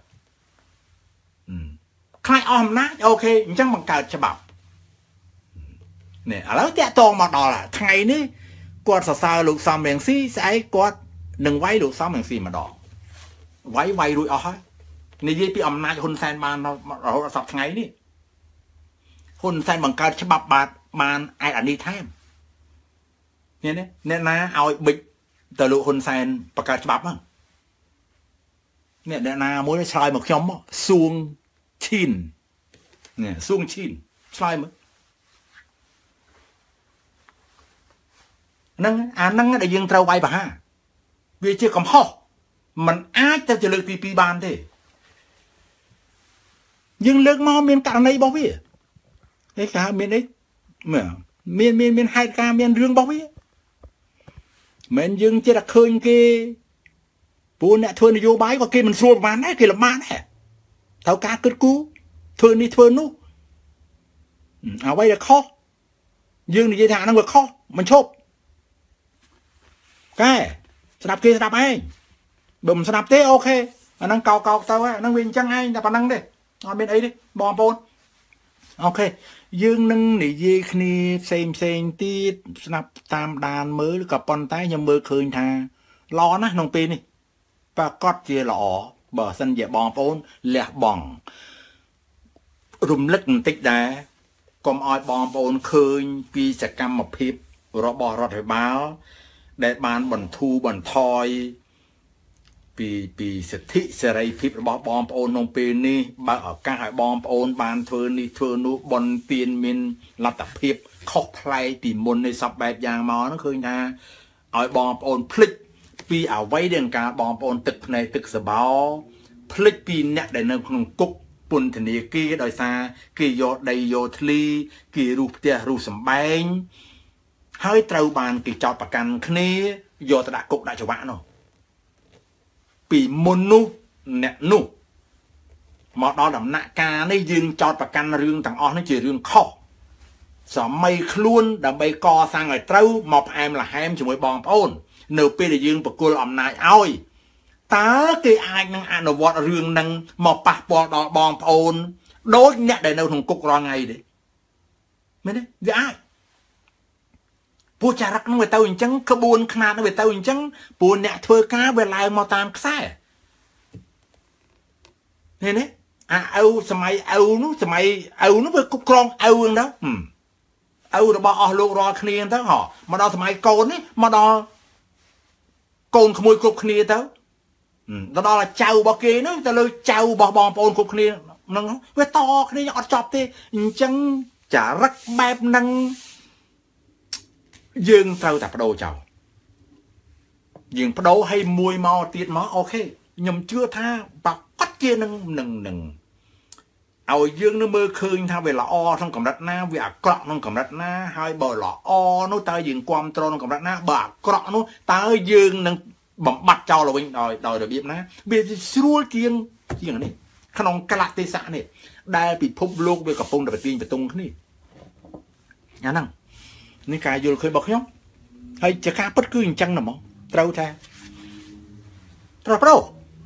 ខ្លាចអស់អំណាចអូខេអញ្ចឹងបង្កើតច្បាប់នេះឥឡូវតាក់តងមកដល់ថ្ងៃនេះគាត់សរសើរលោកសំរងស៊ីស្អែកគាត់នឹងវាយលោកសំរងស៊ីម្ដងវាយរួចអស់ហើយនិយាយពីអំណាចហ៊ុនសែនបានរហូតដល់សប្តាហ៍ថ្ងៃនេះហ៊ុនសែនបង្កើតច្បាប់បានឯអានេះថែមនេះអ្នកណាឲ្យបិចទៅលោកហ៊ុនសែនបង្កើតច្បាប់ហ្នឹងអ្នកណាមួយឆ្លើយមកខ្ញុំសួងឈីននេះសួងឈីនឆ្លើយមកហ្នឹងអាហ្នឹងដែលយើងត្រូវវាយប្រហារវាជាកំហុសมันអាចទៅជាលើកទី2បានទេយើងលើកមកមានករណីរបស់វាឯកាមានអីមានហេតុការមានរឿងរបស់វាមិនយើងចិត្តតែឃើញគេពួកអ្នកធ្វើនយោបាយក៏គេមិនស្រួលប្រហែលដែរគេលំបាកដែរត្រូវការគិតគូរធ្វើនេះធ្វើនោះអ្វីដែលខុសយើងនិយាយថាអាហ្នឹងវាខុសមិនឈប់កែស្ដាប់គេស្ដាប់ឯងបើមិនស្ដាប់ទេអូខេអាហ្នឹងកោកទៅអាហ្នឹងវាអញ្ចឹងឯងតែប៉ុណ្្នឹងទេអត់មានអីទេបងប្អូនអូខេយើងនឹងនិយាយគ្នាផ្សេងទៀតស្ដាប់តាមដានមើលក៏ប៉ុន្តែខ្ញុំមើលឃើញថាល្អណាស់ក្នុងពេលនេះប្រកាសជាល្អបើសិនជាបងប្អូនលះបង់រំលឹកបន្តិចដែរកុំឲ្យបងប្អូនឃើញពីសកម្មភាពរបស់រដ្ឋាភិបាលដែលបានបន្ធូរបន្ថយពីសិទ្ធិសេរីភាពរបស់បងប្អូនក្នុងពេលនេះបើឱកាសឲ្យបងប្អូនបានធ្វើនេះធ្វើនោះបនទានមានលទ្ធភាពខុសប្លែកពីមុននៃសពបែបយ៉ាងមកហ្នឹងឃើញថាឲ្យបងប្អូនភ្លេចពីអ្វីដែលការបងប្អូនទឹកភ្នែកទឹកសបោភ្លេចពីអ្នកដែលនៅក្នុងគុកពន្ធនាគារដោយសារគេយកដីយកធ្លីគេរុះផ្ទះរុះសម្បែងហើយត្រូវបានគេចោទប្រកាន់គ្នាយកទៅដាក់គុកដាក់ច្បាប់នោះពីមុននោះអ្នកនោះមកដល់ដំណាក់កាលនេះយើងចោទប្រកាន់រឿងទាំងអស់នេះជារឿងខុសសម័យខ្លួនដើម្បីកសាងឲ្យត្រូវមកផ្អែមល្ហែមជាមួយបងប្អូននៅពេលដែលយើងបកគលអំណាចឲ្យតើគេអាចនឹងអនុវត្តរឿងនឹងមកប៉ះពាល់ដល់បងប្អូនដូចអ្នកដែលនៅក្នុងគុករាល់ថ្ងៃទេមែនទេវាអាចពពួកចារឹកនឹងវាទៅអញ្ចឹងក្បួនខ្នាតនឹងវាទៅអញ្ចឹងពួកអ្នកធ្វើការវាឡើងមកតាមខ្សែនេះអាឪសម័យឪនោះសម័យឪនោះវាគ្រប់គ្រងឪហ្នឹងទៅឪរបស់អស់លោករាល់គ្នាទៅហ៎មកដល់សម័យកូននេះមកដល់កូនក្មួយគ្រប់គ្នាទៅដល់ចៅរបស់គេនោះទៅលើចៅរបស់បងប្អូនគ្រប់គ្នាហ្នឹងវាតគ្នាអត់ចប់ទេអញ្ចឹងចារឹកបែបហ្នឹងយើងត្រូវតែបដូរចោលយើងបដូរឲ្យមួយមកទៀតមកអូខេខ្ញុំជឿថាបាក់កត់ជានឹងឲ្យយើងនឹងមើលឃើញថាវាល្អក្នុងកម្រិតណាវាអាក្រក់ក្នុងកម្រិតណាហើយបើល្អនោះតើយើងគ្រប់គ្រងក្នុងកម្រិតណាបើអាក្រក់នោះតើយើងនឹងបំបត្តិចោលទៅវិញដោយរបៀបណាវាស្រួលជាងនេះក្នុងកលៈទេសៈនេះដែលពិភពលោកវាកំពុងតែប្រទាញបន្ទង់គ្នាអាហ្នឹងនេះការយល់ឃើញរបស់ខ្ញុំហើយជាការពិតគឺអញ្ចឹងណាមកត្រូវថាត្រូវប្រូ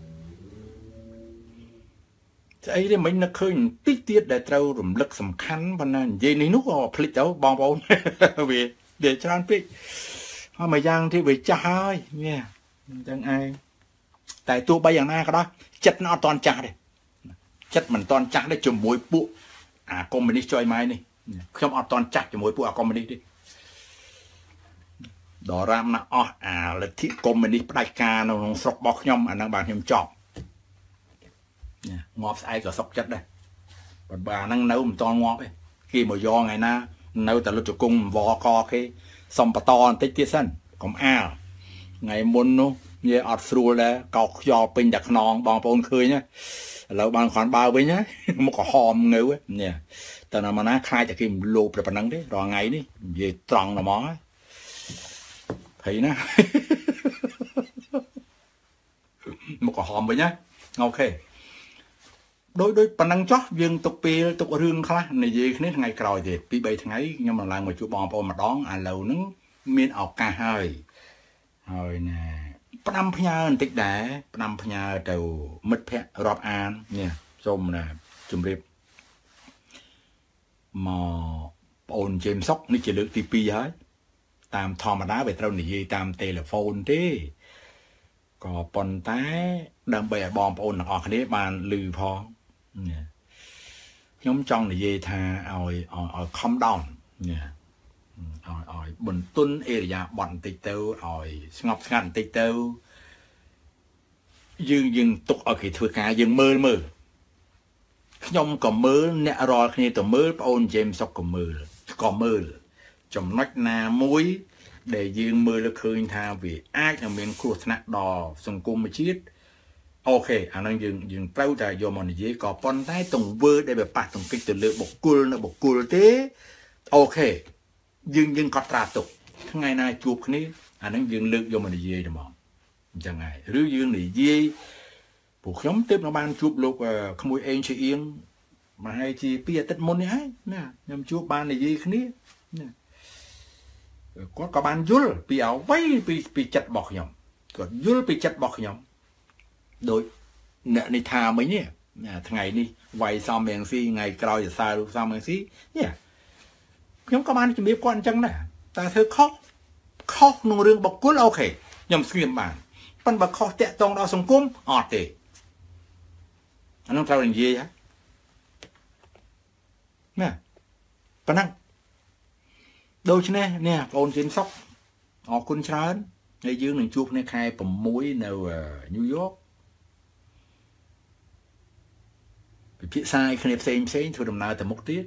ស្អីទេមិញនឹកឃើញបន្តិចទៀតដែលត្រូវរំលឹកសំខាន់ប៉ុន្តែនិយាយនេះនោះក៏ភ្លេចទៅបងប្អូនវាច្រើនពេកហើយមួយយ៉ាងទៀតវាចាស់ហើយនេះអញ្ចឹងឯងតែទោះបីយ៉ាងណាក៏ដោយចិត្តnóអត់តន់ចាស់ទេចិត្តមិនតន់ចាស់ទេជាមួយពួកអាកុម្មុយនីសចុយម៉ៃនេះខ្ញុំអត់តន់ចាស់ជាមួយពួកអាកុម្មុយនីសទេដរាមណាស់អស់អាលទ្ធិកុម្មុយនីសផ្ដាច់ការនៅក្នុងស្រុករបស់ខ្ញុំអាហ្នឹងបានខ្ញុំចប់ងាប់ស្អែកក៏សុកចិត្តដែរបើអាហ្នឹងនៅមិនតន់ងាប់ទេគេមកយកថ្ងៃណានៅតែលុតជង្គង់វកគេសុំបន្តបន្តិចទៀតសិនកុំអាលថ្ងៃមុននោះនិយាយអត់ស្រួលដែរកោកខ្យល់ពេញតែខ្នងបងប្អូនឃើញណាឥឡូវបានគ្រាន់បើវិញណាមុខក្រហមងើនេះតែណាមកណាខ្លាចតែគេលោប្រប៉ុណ្ណឹងទេរាល់ថ្ងៃនេះនិយាយត្រង់តែមកភ័យណាមុខក្រហមវិញណាអូខេដូចប៉ុណ្ណឹងចោះយើងទុកពេលទុករឿងខ្លះនិយាយគ្នាថ្ងៃក្រោយទៀត2 3ថ្ងៃខ្ញុំឡើងមកជួបបងប្អូនម្ដងឥឡូវហ្នឹងមានឱកាសហើយណាផ្ដាំផ្ញើបន្តិចដែរផ្ដាំផ្ញើទៅមិត្តភ័ក្តិរាប់អាននេះសូមណាជម្រាបមកបងអូនជេមសុកនេះជាលើកទី2ហើយតាមធម្មតាវាត្រូវនិយាយតាមទូរស័ព្ទទេក៏ប៉ុន្តែដើម្បីឲ្យបងប្អូនទាំងអស់គ្នាបានឮផងខ្ញុំចង់និយាយថាឲ្យខំដោនឲ្យបន្ទន់អេរិយាបថបន្តិចទៅឲ្យស្ងប់ស្ងាត់បន្តិចទៅយើងទុកឲ្យគេធ្វើការយើងមើលខ្ញុំក៏មើលអ្នករាល់គ្នាទៅមើលបងអូនជេមសុកក៏មើលចំណុចណាមួយដែលយើងមើលឃើញថាវាអាចនឹងមានគ្រោះថ្នាក់ដល់សង្គមជាតិអូខេអានឹងយើងត្រូវតែយកមកនិយាយក៏ប៉ុន្តែទង្វើដែលវាប៉ះទង្គិចទៅលើបុគ្គលទេអូខេយើងកត់ត្រាទុកថ្ងៃណាជួបគ្នាអានឹងយើងលើកយកមកនិយាយតែមកអញ្ចឹងហើយឬយើងនិយាយពួកខ្ញុំទើបបានជួបលោកក្មួយអេងជាអៀងមកហើយជា2 អាទិត្យមុននេះហើយណាខ្ញុំជួបបាននិយាយគ្នាណាគាត់ក៏បានយល់ពីអ្វីពីចិត្តរបស់ខ្ញុំគាត់យល់ពីចិត្តរបស់ខ្ញុំដូចអ្នកនេះថាមិញនេះថ្ងៃនេះវាយសំរៀងស៊ីថ្ងៃក្រោយសរសើរលោកសំរៀងស៊ីខ្ញុំក៏បានជំរាបគាត់អញ្ចឹងដែរតែធ្វើខុសក្នុងរឿងបុគ្គលអូខេខ្ញុំស្ងៀមបានប៉ុន្តែបើខុសតាក់ទងដល់សង្គមអត់ទេអានោះត្រូវនិយាយហ៎ណាប៉ុណ្ណឹងដូច្នេះនេះបងអូនជិនសុកអរគុណច្រើនហើយយើងនឹងជួបគ្នាខែ6នៅញូវយ៉កពិភាក្សាគ្នាផ្សេងធ្វើដំណើរទៅមុខទៀត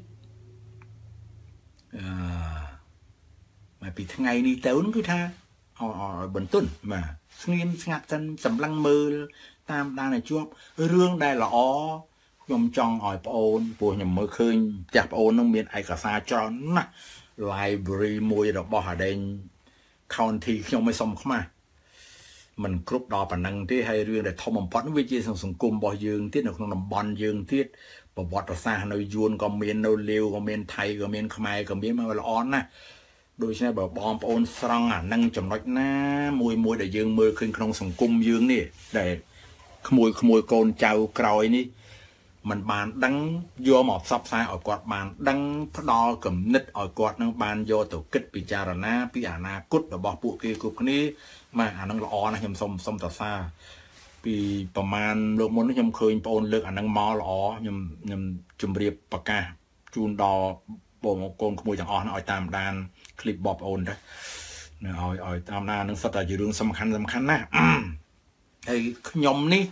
មកពីថ្ងៃនេះទៅគឺថាឲ្យបន្ទន់បាទស្ងៀមស្ងាត់សិនសម្លឹងមើលតាមដានឲ្យជាប់រឿងដែលល្អខ្ញុំចង់ឲ្យប្អូនព្រោះខ្ញុំមើលឃើញផ្ទះប្អូននឹងមានឯកសារច្រើនណាស់ library មួយរបស់អាដេញ county ខ្ញុំមិនសុំខ្មាស់មិនគ្រប់ដល់ប៉ុណ្ណឹងទេហើយរឿងដែលធំបំផុតវាជាសង្គមរបស់យើងទៀតនៅក្នុងតំបន់យើងទៀតប្រវត្តិសាស្ត្រនៅយួនក៏មាននៅលាវក៏មានថៃក៏មានខ្មែរក៏មានមកល្អណាស់ដូច្នេះបើបងប្អូនស្រង់អានឹងចំណុចណាមួយដែលយើងមើលឃើញក្នុងសង្គមយើងនេះដែលក្មួយកូនចៅក្រោយនេះ mình bàn đăng vô một sắp sai ở quạt bàn đăng đo cầm nít ở quạt nó bàn vô tổ kích bị cha rồi na bị cút và bỏ bộ kia cụcนี้mà nó lọ nó nhầm xong tờ xa vìประมาณลูกมันยำเคยปนเลือกนั่งมอลอยำจุ่มเรียบปากกาจูนดอโป่งโกนขโมยจากอ่อนเอาตามด้านคลิปบอบโอนได้เนี่ยเอาตามด้านนึงสัตว์อยู่เรื่องสำคัญนะไอ้ขยมนี่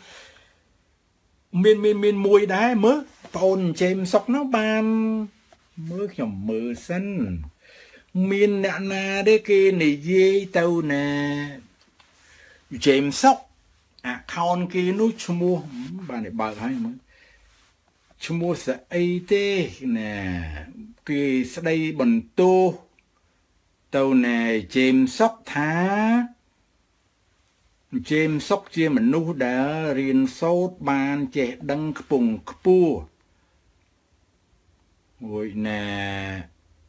miền mùi đá mớ ôn chém sọc nó bàn mớ nhom mờ xanh miền nè na đấy kia này dê tàu nè chém sọc account kia nó mua bà này bà hay mới mua sẽ ai tê nè kia sẽ đây bẩn tô tàu nè chém sọc thá chém sóc chia mình nu đã riêng sốt ban trẻ đăng phùng pua ôi nè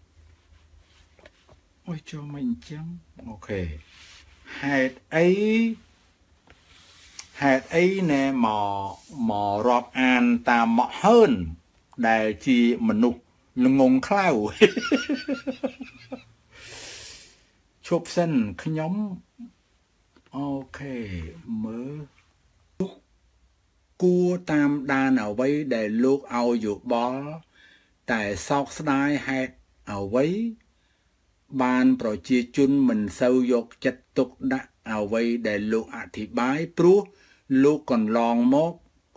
ôi cho mình chấm ok hạt ấy nè mò rọp an ta mọ hơn đại chi mình nu ngùng khao chụp sân nhóm ok mớ cua tam đan ở vậy để lúc ao dục bó tại sóc đai hạt ở vậy ban pro chia chun mình sâu dục chặt tục đã ở vậy để lúc thì bái pru lúc còn lon mốt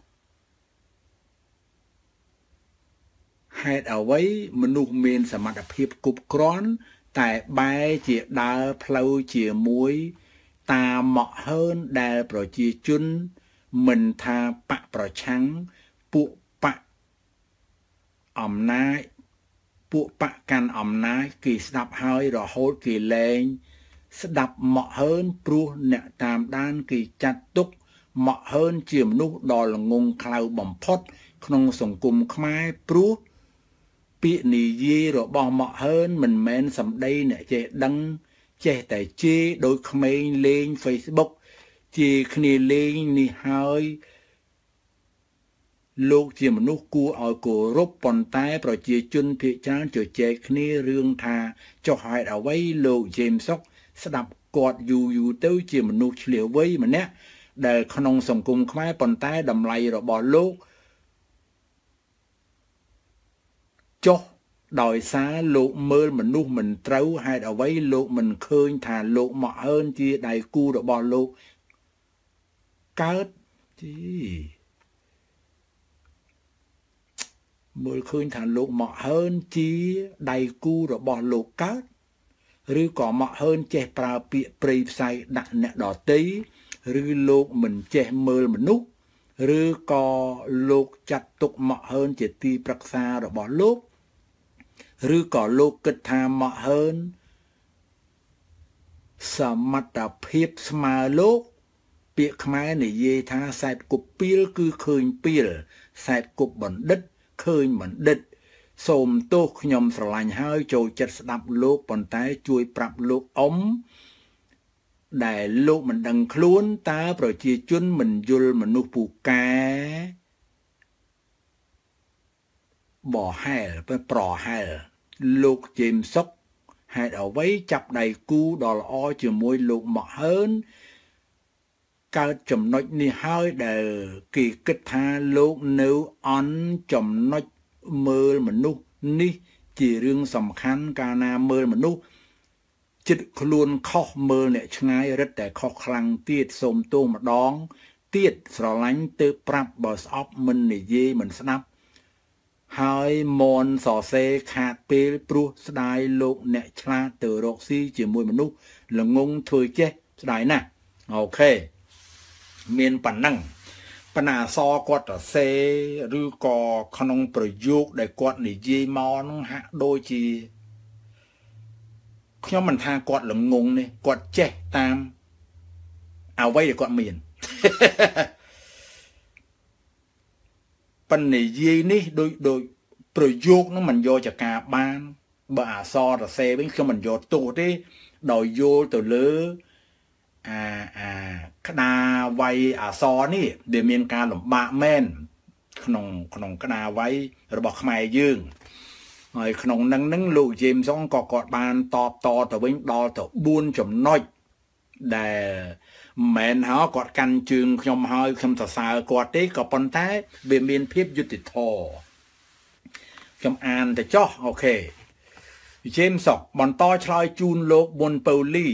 hạt ở vậy mình nuôi miên sắm mặt hiệp cục cron tại bái chỉ đa plau chỉ muối ta mọ hơn đạiប្រជាជនមិនថាបកប្រឆាំងពួកបកអំណាចពួកបកកាន់អំណាចគេស្ដាប់ហើយរហូតគេលែងស្ដាប់មកhơnព្រោះអ្នកតាមដានគេចាត់ទុកមកhơnជាមនុស្សដ៏ល្ងង់ខ្លៅបំផុតក្នុងសង្គមខ្មែរព្រោះពាក្យនិយាយរបស់មកhơnមិនមែនសម្ដីអ្នកចេះដឹងចេះតែជេរដោយក្មេងលេង Facebook ជេរគ្នាលេងនេះហើយលោកជាមនុស្សគួរឲ្យគោរពប៉ុន្តែប្រជាជនភាគច្រើនជជែកគ្នារឿងថាចុះហេតុអ្វីលោក James សុកស្ដាប់គាត់យូរទៅជាមនុស្សឆ្លៀសវៃម្នាក់ដែលក្នុងសង្គមខ្មែរប៉ុន្តែតម្លៃរបស់លោកចុះដោយសារលោកមើលមនុស្សមិនត្រូវហេតុអ្វីលោកមិនឃើញថាលោកមកhơnជាដៃគូរបស់លោកកើតជីមើលឃើញថាលោកមកhơnជាដៃគូរបស់លោកកើតឬក៏មកhơnចេះប្រើពាក្យព្រៃផ្សៃដាក់អ្នកដទៃឬលោកមិនចេះមើលមនុស្សឬក៏លោកចាត់ទុកមកhơnជាទីប្រឹក្សារបស់លោកឬក៏លោកគិតថាមកhơnសមត្ថភាពស្មើលោកពាក្យខ្មែរនិយាយថាសែតគប់ពីលគឺឃើញពីលសែតគប់បណ្ឌិតឃើញបណ្ឌិតសូមទោសខ្ញុំស្រឡាញ់ហើយចូលចិត្តស្ដាប់លោកប៉ុន្តែជួយប្រាប់លោកអ៊ំដែលលោកមិនដឹងខ្លួនតើប្រជាជនមិនយល់មនុស្សពូកែបោហែលប្រហែលលោក James សុកហេតុអ្វីចាប់ដៃគូដ៏ល្អជាមួយលោកមកhơnកើតចំណុចនេះហើយដែលគេគិតថាលោកនៅអន់ចំណុចមើលមនុស្សនេះជារឿងសំខាន់កាលណាមើលមនុស្សចិត្តខ្លួនខុសមើលអ្នកឆ្ងាយរឹតតែខុសខ្លាំងទៀតសូមទោសម្ដងទៀតស្រឡាញ់ទៅប្រាប់បើស្អប់មិននិយាយមិនស្ដាប់ហើយមនសរសេរខាតពេលព្រោះស្ដាយលោកអ្នកឆ្លាតទៅរកស៊ីជាមួយមនុស្សល្ងងធ្វើចេះស្ដាយណាស់អូខេមានប៉ុណ្ណឹងបណ្ណាអសរគាត់សរសេរឬក៏ក្នុងប្រយោគដែលគាត់និយាយមកហ្នឹងហាក់ដូចជាខ្ញុំមិនថាគាត់ល្ងងនេះគាត់ចេះតាមអ្វីដែលគាត់មានប៉ុន្តែនិយាយនេះដូចប្រយោគហ្នឹងមិនយកចការបានបើអសរសរសេរវិញខ្ញុំមិនយកទោសទេដោយយល់ទៅលើក្តារវាយអសរនេះវាមានការលំបាកមែនក្នុងក្តារវ័យរបស់ខ្មែរយើងហើយក្នុងនឹងលោកជេមសុងក៏គាត់បានតបតទៅវិញដល់ទៅ4ចំណុចដែលមិនហៅគាត់កាន់ជើងខ្ញុំហើយខ្ញុំសរសើរគាត់ទេក៏ប៉ុន្តែវាមានភាពយុត្តិធម៌ខ្ញុំអានទៅចុះអូខេជេមសុងបន្តឆ្លើយជូនលោកប៊ុនប៉ូលី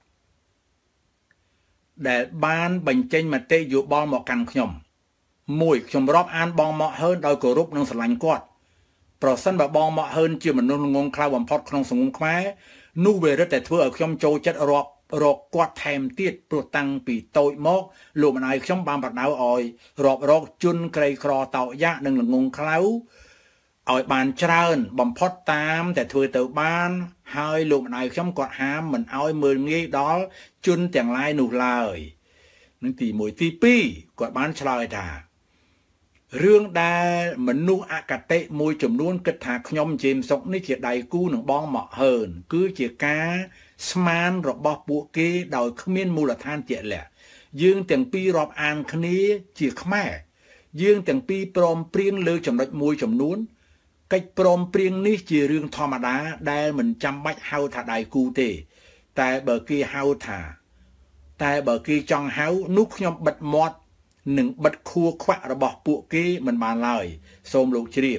ដែលបានបញ្ចេញមតិយោបល់មកកាន់ខ្ញុំ1ខ្ញុំរាប់អានបងមកហើនដោយគោរពនិងស្រឡាញ់គាត់ប្រសិនបើបងមកហើនជាមនុស្សងងខ្លៅបំផុតក្នុងសង្គមខ្មែរនោះវារឹតតែធ្វើឲ្យខ្ញុំចូលចិត្តរកគាត់ថែមទៀតព្រោះតាំងពីតូចមកលោកម្ដាយខ្ញុំបានបដៅឲ្យរកជនក្រីក្រតោកយ៉ាក់និងល្ងងខ្លៅឲ្យបានច្រើនបំផុតតាមតែធ្វើទៅបានហើយលោកម្ដាយខ្ញុំគាត់ហាមមិនឲ្យមើលងាយដល់ជនទាំងឡាយនោះឡើយនឹងទី1ទី2គាត់បានឆ្លើយថារឿងដែលមនុស្សអកតេមួយចំនួនគិតថាខ្ញុំជេមសុកនេះជាដៃគូនឹងបងមកហើនគឺជាការស្មានរបស់ពួកគេដោយគ្មានមូលដ្ឋានជាក់លាក់យើងទាំងពីររាប់អានគ្នាជាខ្មែរយើងទាំងពីរព្រមព្រៀងលើចំណុចមួយចំនួនកិច្ចព្រមព្រៀងនេះជារឿងធម្មតាដែលមិនចាំបាច់ហៅថាដៃគូទេតែបើគេហៅថាតែបើគេចង់ហៅនោះខ្ញុំបិទមាត់និងបិទខួរខ្វាក់របស់ពួកគេមិនបានឡើយសូមលោកជ្រាប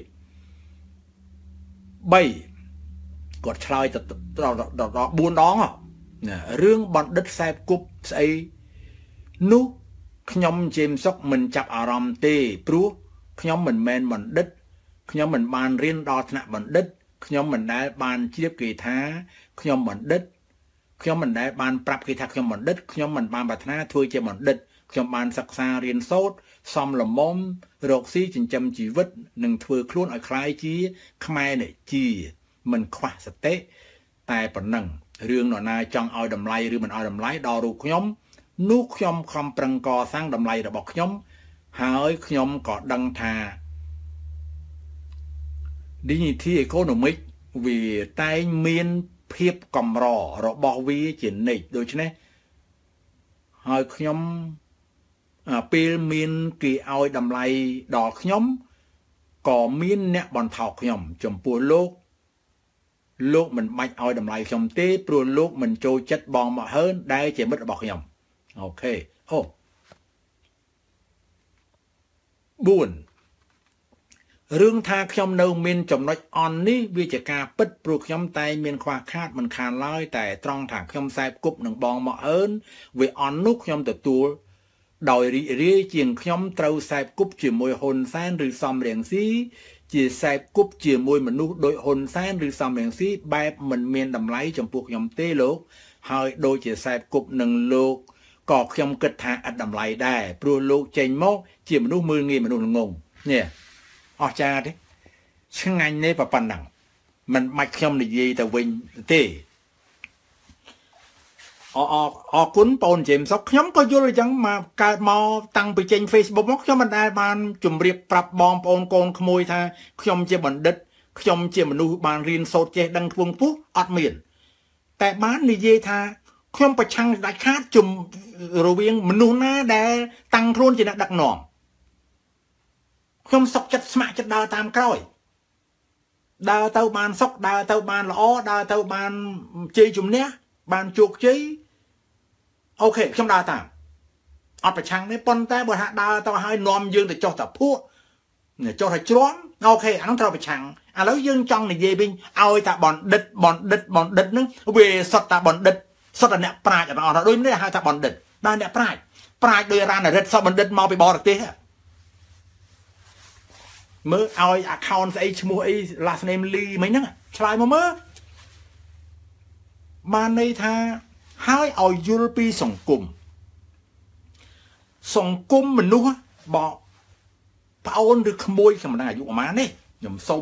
3គាត់ឆ្លើយដល់4ដងរឿងបណ្ឌិតខ្សែគប់ស្អីនោះខ្ញុំជេមសុកមិនចាប់អារម្មណ៍ទេព្រោះខ្ញុំមិនមែនបណ្ឌិតខ្ញុំមិនបានរៀនដល់ថ្នាក់បណ្ឌិតខ្ញុំមិនដែលបានជ្រាបគេថាខ្ញុំបណ្ឌិតខ្ញុំមិនដែលបានប្រាប់គេថាខ្ញុំបណ្ឌិតខ្ញុំមិនបានប្រាថ្នាធ្វើជាបណ្ឌិតខ្ញុំបានសិក្សារៀនសូត្រសំលមុំរកស៊ីចិញ្ចឹមជីវិតនិងធ្វើខ្លួនឲ្យคล้ายជាខ្មែរនិជាមិនខ្វះសតិតែប៉ុណ្ណឹងរឿងនរណាចង់ឲ្យតម្លៃឬមិនឲ្យតម្លៃដល់រូបខ្ញុំនោះខ្ញុំខំប្រឹងកសាងតម្លៃរបស់ខ្ញុំហើយខ្ញុំក៏ដឹងថា dignity economic វាតែងមានភាពកម្ររបស់វាជានិច្ចដូច្នេះហើយខ្ញុំពេលមានគេឲ្យតម្លៃដល់ខ្ញុំក៏មានអ្នកបន្ថោកខ្ញុំចំពោះលោកមិនបាច់ឲ្យតម្លៃខ្ញុំទេព្រោះលោកមិនចូលចិត្តបងមកហើនដែលជាមិត្តរបស់ខ្ញុំអូខេអូ4រឿងថាខ្ញុំនៅមានចំណុចអន់នេះវាជាការពិតព្រោះខ្ញុំតែមានខ្វះខាតមិនខានឡើយតែត្រង់ថាខ្ញុំខ្សែគប់នឹងបងមកហើនវាអន់នោះខ្ញុំទទួលដោយរីករាយជាងខ្ញុំត្រូវខ្សែគប់ជាមួយហ៊ុនសែនឬសំរងស៊ីជាខ្សែគប់ជាមួយមនុស្សដូចហ៊ុនសែនឬសំរងស៊ីបែបមិនមានតម្លៃចំពោះខ្ញុំទេលោកហើយដូចជាខ្សែគប់នឹងលោកក៏ខ្ញុំគិតថាឥតតម្លៃដែរព្រោះលោកចេញមកជាមនុស្សមើលងាយមនុស្សល្ងងនេះអស្ចារ្យទេឆ្ងាញ់ទេប៉ុណ្ណឹងមិនបាច់ខ្ញុំនិយាយទៅវិញទេអរគុណបងជេមសុកខ្ញុំក៏យល់អញ្ចឹងមកកើតមកតាំងពីចេញ Facebook មកខ្ញុំមិនដែលបានជម្រាបប្រាប់បងប្អូនកូនក្មួយថាខ្ញុំជាបណ្ឌិតខ្ញុំជាមនុស្សបានរៀនសូត្រចេះដឹងខ្ពង់ខ្ពស់អត់មានតែបាននិយាយថាខ្ញុំប្រឆាំងដាច់ខាតជុំរវាងមនុស្សណាដែលតាំងខ្លួនជាអ្នកដឹកនាំខ្ញុំសុខចិត្តស្ម័គ្រចិត្តដើរតាមក្រោយដើរទៅបានសុខដើរទៅបានល្អដើរទៅបានជ័យជំនះបានជោគជ័យអូខេខ្ញុំដើរតាមអត់ប្រឆាំងទេប៉ុន្តែបើថាដើរទៅឲ្យនាំយើងទៅចុះតាភក់ចុះទៅជ្រាំអូខេអានោះត្រូវប្រឆាំងឥឡូវយើងចង់និយាយវិញឲ្យតាបណ្ឌិតហ្នឹងវាសុទ្ធតាបណ្ឌិតសុទ្ធតែអ្នកប្រាជ្ញអត់ដូចនេះហៅថាបណ្ឌិតដែរអ្នកប្រាជ្ញដោយរានរិទ្ធសុទ្ធបណ្ឌិតមកពីបរទេសមើលឲ្យ account ស្អីឈ្មោះអី last name Lee មិនហ្នឹងឆ្លើយមកមើលបានន័យថាហើយឲ្យយល់ពីសង្គមមនុស្សបោប្អូនឬក្មួយខ្ញុំមិនដឹងអាយុប្រហែលនេះខ្ញុំសុំ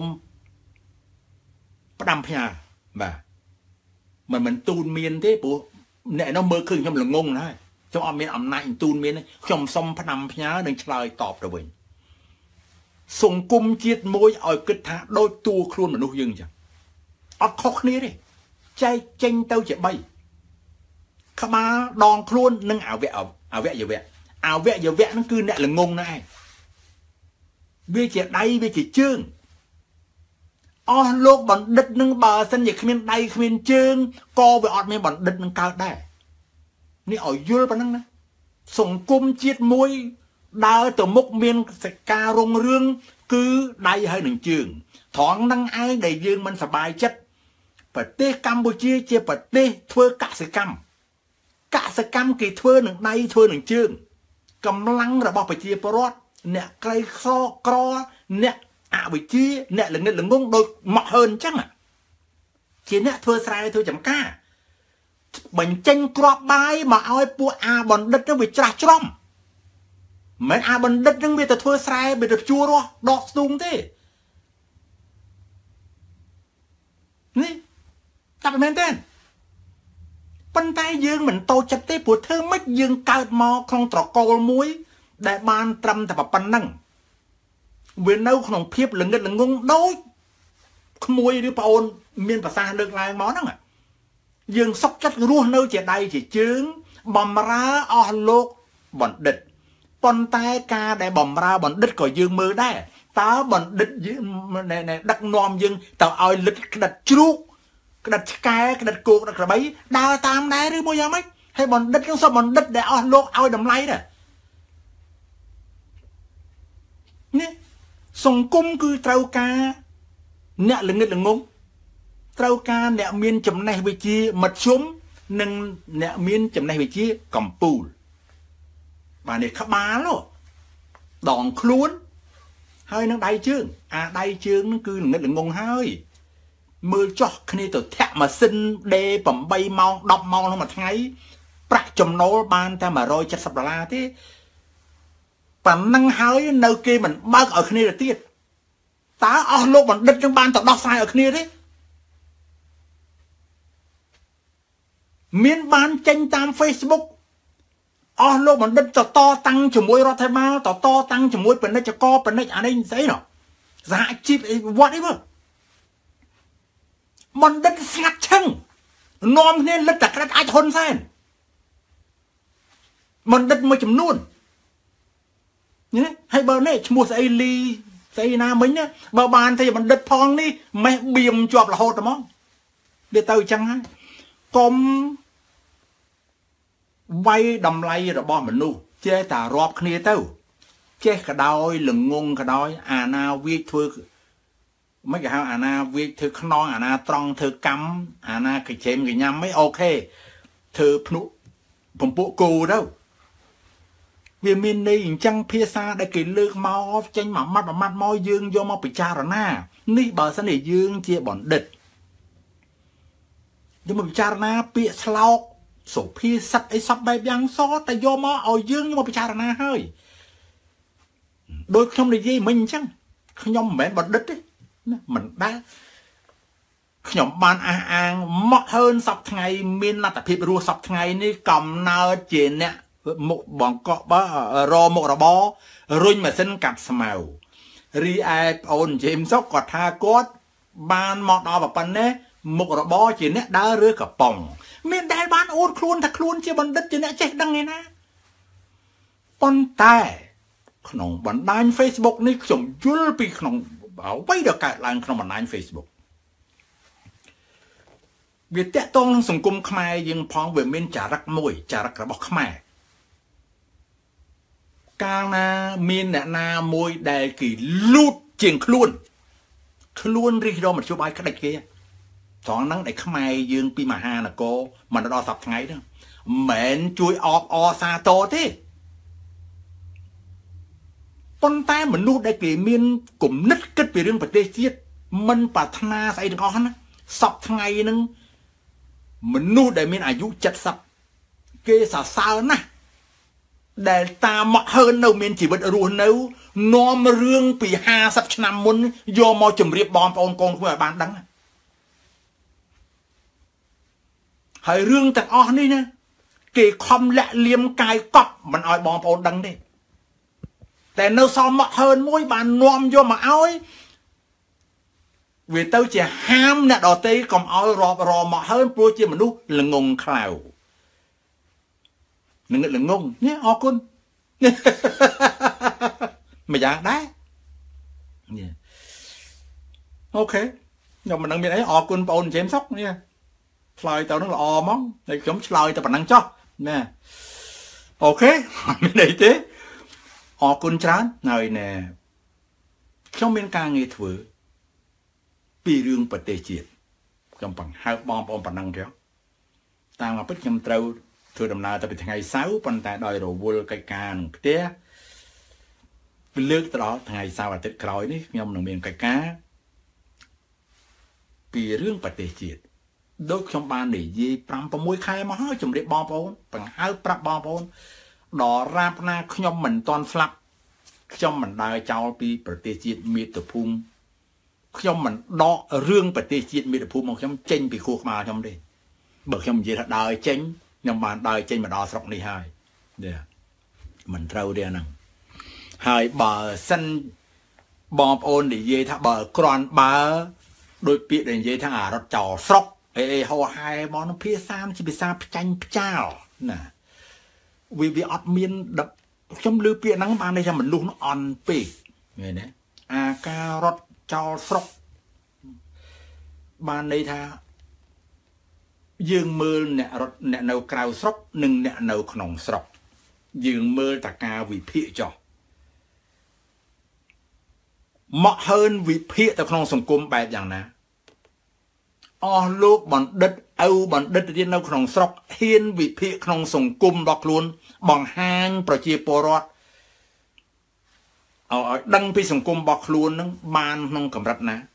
ផ្ដាំផ្ញើបាទមិនទូនមានទេព្រោះអ្នកនោះមើលឃើញខ្ញុំល្ងងណាស់ខ្ញុំអត់មានអំណាចទូនមានទេខ្ញុំសុំផ្ដាំផ្ញើនិងឆ្លើយតបទៅវិញសង្គមជាតិមួយឲ្យគិតថាដូចតួខ្លួនមនុស្សយើងអញ្ចឹងអត់ខុសគ្នាទេចែកចេញទៅជា3ក្បាលដងខ្លួននិងអវយវៈហ្នឹងគឺអ្នកល្ងងណាស់ឯងវាជាដៃវាជាជើងអស់លោកបណ្ឌិតនឹងបើសិនជាគ្មានដៃគ្មានជើងក៏វាអត់មានបណ្ឌិតនឹងកើតដែរនេះឲ្យយល់ប៉ុណ្ណឹងណាសង្គមជាតិមួយដើរទៅមុខមានសការរុងរឿងគឺដៃហើយនឹងជើងត្រង់ហ្នឹងឯងដែលយើងមិនសប្បាយចិត្តប្រទេសកម្ពុជាជាប្រទេសធ្វើកសិកម្មគេធ្វើនឹងដៃធ្វើនឹងជើងកម្លាំងរបស់ប្រជាពលរដ្ឋអ្នកក្រីក្រអ្នកអវិជ្ជាអ្នកល្ងិតល្ងងដូចមកហើនអញ្ចឹងជាអ្នកធ្វើស្រែធ្វើចំការបញ្ចេញគ្រាប់បាយមកឲ្យពួកអាបណ្ឌិតនឹងវាច្រាស់ច្រំមិនអាបណ្ឌិតនឹងវាទៅធ្វើស្រែវាទៅជួររស់ដកស្ទូងទេនេះចាប់មែនទេប៉ុន្តែយើងមិនតូចចិត្តទេព្រោះធ្វើម៉េចយើងកើតមកក្នុងត្រកូលមួយដែលបានត្រឹមតែប៉ុណ្្នឹងវានៅក្នុងភាពល្ងិតល្ងងដូចក្មួយឬប្អូនមានប្រសាសន៍លើកឡើងមកហ្នឹងយើងសុខចិត្តរស់នៅជាដៃជាជើងបំរើអស់លោកបណ្ឌិតប៉ុន្តែការដែលបំរើបណ្ឌិតក៏យើងមើលដែរតើបណ្ឌិតយើងដឹកនាំយើងទៅឲ្យលិតក្តិតជ្រូកក្តិតឆ្កែក្តិតគោក្តិតក្របីដើរតាមដែរឬមួយយ៉ាងម៉េចហើយបណ្ឌិតនឹងសុំបណ្ឌិតដែលអស់លោកឲ្យតម្លៃដែរនេះសង្គមគឺត្រូវការអ្នកល្ងិតល្ងងត្រូវការអ្នកមានចំណេះវិជ្ជាមធ្យមនិងអ្នកមានចំណេះវិជ្ជាកំពូលបាទនេះក្បាលដងខ្លួនហើយនឹងដៃជើងអាដៃជើងនឹងគឺល្ងិតល្ងងហើយមើលចោះគ្នាទៅធាក់ម៉ាស៊ីនដេ8ម៉ោង10ម៉ោងក្នុងមួយថ្ងៃប្រាក់ចំណូលបានតែ$170ទេប៉ុណ្ណឹងហើយនៅគេមិនបើកឲ្យគ្នាទៅទៀតតើអស់លោកបណ្ឌិតនឹងបានទៅដោះស្រាយឲ្យគ្នាទេមានបានចេញតាម Facebook អស់លោកបណ្ឌិតតតាំងជាមួយរដ្ឋាភិបាលតតាំងជាមួយពាណិជ្ជករពាណិជ្ជអានេះស្អីណោះសហជីពអីវត្តអីមើលបណ្ឌិតស្ងាត់ឈឹងនាំគ្នាលិតតែក្រិតអាចហ៊ុនសែនបណ្ឌិតមួយចំនួននេះហើយបើនេះឈ្មោះស្អីលីស្អីណាមិញណាបើបានតែបណ្ឌិតផងនេះម៉េះបៀមជាប់រហូតហ្មងវាទៅអញ្ចឹងហើយកុំវាយតម្លៃរបស់មនុស្សចេះតែរាប់គ្នាទៅចេះក៏ដោយល្ងងក៏ដោយអាណាវាចធ្វើមិនគេហៅអាណាវាចធ្វើខ្នងអាណាត្រង់ធ្វើកម្មអាណាកញ្ចេមកញ្ញាំអីអូខេធ្វើភ្នក់ពំពួកគោទៅវាមានន័យអញ្ចឹងភាសាដែលគេលើកមកចេញមួយម៉ាត់មកយើងយកមកពិចារណានេះបើសិនជាយើងជាបណ្ឌិតយើងមកពិចារណាពាក្យស្លោកសុភាសិតអីសពបែបយ៉ាងសតែយកមកឲ្យយើងមកពិចារណាហើយដោយខ្ញុំនិយាយមិញអញ្ចឹងខ្ញុំមិនមែនបណ្ឌិតទេណាមិនដែរខ្ញុំបានអះអាងមកហើនសពថ្ងៃមានលទ្ធភាពរស់សពថ្ងៃនេះកំណើតជាអ្នកមុខបង្កក់បើរមុខរបររុញម៉ាស៊ីនកាត់ស្មៅរីឯប្អូនជេមសុកគាត់ថាគាត់បានមកដល់ប៉ុណ្ណេះមុខរបរជាអ្នកដើរឬកំប៉ុងមានដែលបានអួតខ្លួនថាខ្លួនជាបណ្ឌិតជាអ្នកចេះដឹងឯណាប៉ុន្តែក្នុងបណ្ដាញ Facebook នេះខ្ញុំយល់ពីក្នុងអ្វីដែលកើតឡើងក្នុងបណ្ដាញ Facebook វាតាក់ទងនឹងសង្គមខ្មែរយើងផងវាមានចរិតមួយចរិតរបស់ខ្មែរកាលណាមានអ្នកណាមួយដែលគេលូតជាងខ្លួនរិះរមធ្យោបាយក្តិចគេត្រង់ហ្នឹងដែលខ្មែរយើងពីមហានគរមិនដល់សប្តាហ៍ថ្ងៃហ្នឹងមិនមែនជួយអបអរសាទរទេប៉ុន្តែមនុស្សដែលគេមានគំនិតគិតពីរឿងប្រទេសជាតិមិនប្រាថ្នាស្អីទាំងអស់ណាសប្តាហ៍ថ្ងៃហ្នឹងមនុស្សដែលមានអាយុ70គេសរសើរណាស់ដែលតាមមកហើននៅមានជីវិតរស់នៅនាំរឿងពី50ឆ្នាំមុនយកមកជម្រាបបងប្អូនកូនធ្វើឲ្យបានដឹងហើយរឿងទាំងអស់នេះណាគេខំលាក់លៀមកាយកប់មិនឲ្យបងប្អូនដឹងទេតែនៅសល់មកហើនមួយបាននាំយកមកឲ្យវាទៅជាហាមអ្នកដទៃកុំឲ្យរាប់រមកហើនព្រោះជាមនុស្សល្ងងខ្លៅនឹងល្ងងនេះអរគុណម្យ៉ាងដែរអូខេខ្ញុំមិនដឹងមានអីអរគុណបងអូនជេមសុកនេះឆ្លើយទៅនឹងល្អហ្មងតែខ្ញុំឆ្លើយតែប៉ុណ្ណឹងចុះណាអូខេមានអីទេអរគុណច្រើនហើយណែខ្ញុំមានការងារធ្វើពីរឿងប្រទេសជាតិខ្ញុំបង្ហើបបងប្អូនប៉ុណ្ណឹងទេតាមមកពិតខ្ញុំត្រូវធ្វើដំណើរទៅពីថ្ងៃសៅរ៍ប៉ុន្តែដោយរវល់កិច្ចការក្នុងផ្ទះលើកទៅដល់ថ្ងៃសៅរ៍អាទិត្យក្រោយនេះខ្ញុំនឹងមានកិច្ចការពីរឿងប្រទេសជាតិដូចខ្ញុំបាននិយាយ5 6 ខែមកហើយជម្រាបបងប្អូនបង្ហើបប្រាប់បងប្អូនដល់រាបណាខ្ញុំមិនទាន់ស្លាប់ខ្ញុំមិនដើរចោលពីប្រទេសជាតិមាតុភូមិខ្ញុំមិនដករឿងប្រទេសជាតិមាតុភូមិមកខ្ញុំចេញពីខួរក្បាលខ្ញុំទេបើខ្ញុំនិយាយថាដើរចេញខ្ញុំបានដើរចេញមកដល់ស្រុកនេះហើយមិនត្រូវទេហ្នឹងហើយបើសិនបងប្អូននិយាយថាបើក្រាន់បើដោយពាក្យដែលនិយាយថាអារត់ចោលស្រុកអេហោហែមកនឹងភាសាជាភាសាផ្ចាញ់ផ្ចាលណាវាអត់មានខ្ញុំលើពាក្យហ្នឹងបានន័យថាមនុស្សនោះអន់ពេកឃើញទេអាការរត់ចោលស្រុកបានន័យថាយើងមើលអ្នករត់អ្នកនៅក្រៅស្រុកនិងអ្នកនៅក្នុងស្រុកយើងមើលតែការវិភាគចុះមកហើនវិភាគទៅក្នុងសង្គមបែបយ៉ាងណាអស់លោកបណ្ឌិតឪបណ្ឌិតរៀននៅក្នុងស្រុកហ៊ានវិភាគក្នុងសង្គមរបស់ខ្លួនបង្ហាញប្រជាពលរដ្ឋឲ្យដឹងពីសង្គមរបស់ខ្លួននឹងបានក្នុងកម្រិតណា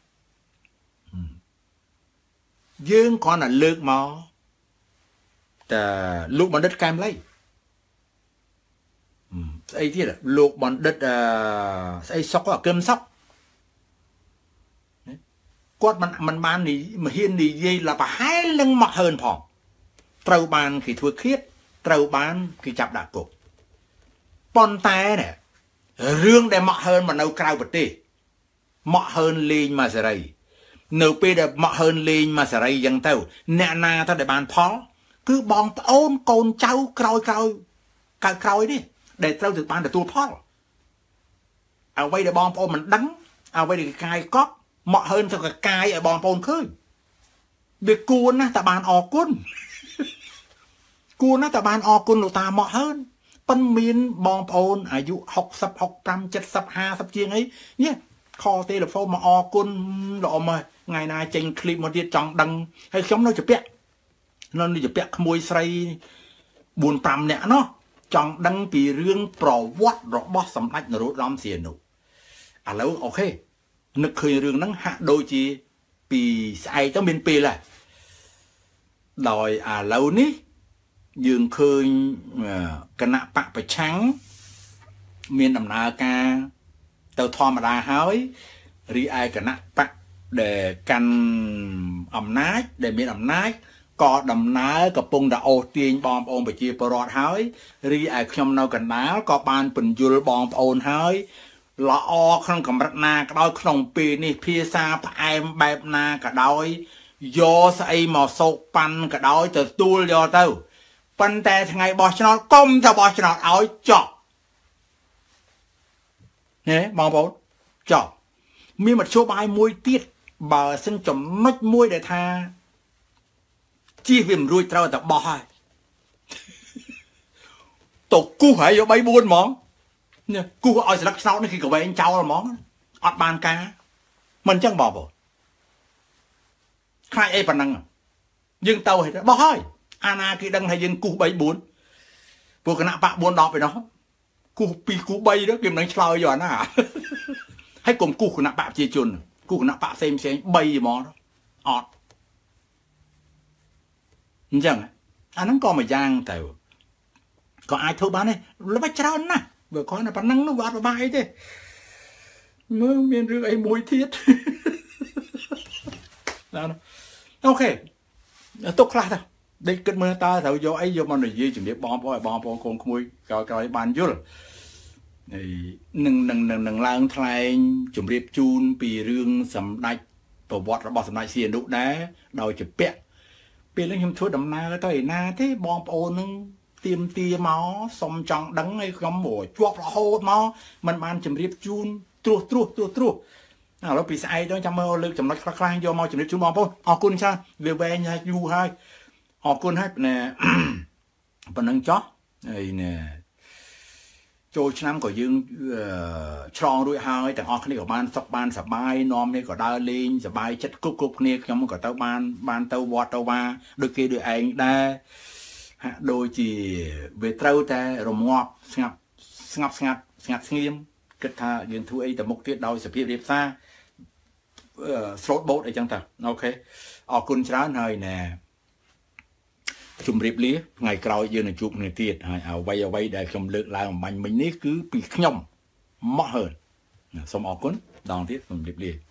យើងគ្រាន់តែលើកមកតែលោកបណ្ឌិតកែមលីស្អីទៀតលោកបណ្ឌិតស្អីសុកគឹមសុកគាត់មិនបានហ៊ាននិយាយលប្រហែលនឹងមកហើនផងត្រូវបានគេធ្វើឃាតត្រូវបានគេចាប់ដាក់គុកប៉ុន្តែរឿងដែលមកហើនមកនៅក្រៅប្រទេសមកហើនលេងមកសេរីនៅពេលដែលមកហើនលេងមកសេរីអញ្ចឹងទៅអ្នកណាទៅដែលបានផលគឺបងប្អូនកូនចៅក្រោយនេះដែលត្រូវទៅបានទទួលផលអ្វីដែលបងប្អូនមិនដឹងអ្វីដែលគេកាយកប់មកហើនទៅកាយឲ្យបងប្អូនឃើញវាគួរណាស់តែបានអរគុណគួរណាស់តែបានអរគុណលោកតាមកហើនប៉ុន្មានបងប្អូនអាយុ60 65 70 50ជាងអីនេះខលទូរស័ព្ទមកអរគុណល្អមកថ្ងៃណាចេញឃ្លីបមកទៀតចង់ដឹងហើយខ្ញុំនៅជពាក់ក្មួយស្រី 4-5 នាក់ណោះចង់ដឹងពីរឿងប្រវត្តិរបស់សម្ដេចនរោត្តមសីហនុឥឡូវអូខេនឹកឃើញរឿងហ្នឹងហាក់ដូចជាពីស្អែកទៅមានពេលហើយដោយឥឡូវនេះយើងឃើញគណៈបកប្រឆាំងមានដំណើរការទៅធម្មតាហើយរីឯគណៈបកដែលកាន់អំណាចដែលមានអំណាចក៏ដំណើរកំពុងតែអូសទាញបងប្អូនប្រជាពលរដ្ឋហើយរីឯខ្ញុំនៅកណ្ដាលក៏បានពន្យល់បងប្អូនហើយល្អក្នុងកម្រិតណាក៏ដោយក្នុងពេលនេះភាសាផ្អែមបែបណាក៏ដោយយកស្អីមកសោកប៉ាន់ក៏ដោយទទួលយកទៅប៉ុន្តែថ្ងៃបោះឆ្នោតកុំទៅបោះឆ្នោតឲ្យចប់ហេបងប្អូនចប់មានមធ្យោបាយមួយទៀតបើសិនចំណុចមួយដែលថាជិះវាមិនរួចត្រូវតែបោះហើយទៅគូសហើយយក 3-4 ហ្មងគូសឲ្យស្លឹកឆ្នោតនេះគេកវែងចោលហ្មងអត់បានការមិនអញ្ចឹងបងប្អូនខ្លាចអីប៉ុណ្ណឹងយើងទៅហើយបោះហើយអាណាគេដឹងថាយើងគូស 3-4 ពួកគណៈបក 4-10 ឯនោះគូស 2 គូស 3 ទៅគេមិនដឹងឆ្លើយយកអាណាហើយកុំគូសគណៈបកប្រជាជនគូសគណៈបកផ្សេង 3 ហ្មងអត់អញ្ចឹងអាហ្នឹងក៏មួយយ៉ាងទៅក៏អាចធ្វើបានដែរល្បិចច្រើនណាស់បើគ្រាន់តែប៉ុណ្ណឹងនោះវាអត់បាយទេមើលមានរឿងអីមួយទៀតអូខេទុកខ្លះទៅដេកគិតមើលតើត្រូវយកអីយកមកនិយាយជំរាបបងប្អូនឲ្យបងប្អូនកូនក្មួយក្រោយបានយល់ហើយនឹងឡើងថ្លែងជំរាបជូនពីរឿងសម្ដេចប្រវត្តិរបស់សម្ដេចសីហនុដែរដោយជាពាក់ពេលនេះខ្ញុំធ្វើដំណើរទៅឯណាទេបងប្អូននឹងទៀមទាមកសុំចង់ដឹងឲ្យខ្ញុំជាប់រហូតមកมันបានជំរាបជូនត្រួសឥឡូវពីស្អែកទៅចាំមើលលើកចំណុចខ្លះៗយកមកជំរាបជូនបងប្អូនអរគុណច្រើនវាវែងហើយយូរហើយអរគុណហើយណែប៉ុណ្ណឹងចោះហើយណែចូលឆ្នាំក៏យើងឆ្លងរួចហើយទាំងអស់គ្នាក៏បានសុខបានសប្បាយនាំនេះក៏ដើរលេងសប្បាយចិត្តគ្រប់គ្នាខ្ញុំក៏ទៅបានទៅវត្តទៅវាដូចគេដូចឯងដែរហាក់ដូចជាវាត្រូវតែរងាប់ស្ងាត់ស្ងៀមគិតថាយើងធ្វើអីទៅមុខទៀតដោយសភាពរៀបសារស្លូតបូតអីចឹងទៅអូខេអរគុណច្រើនហើយណែជំរាបលាថ្ងៃក្រោយយើងនឹងជួបគ្នាទៀតហើយអ្វីដែលខ្ញុំលើកឡើងអំបញ្ញមិញនេះគឺពីខ្ញុំមកហើនសូមអរគុណដងទៀតជំរាបលា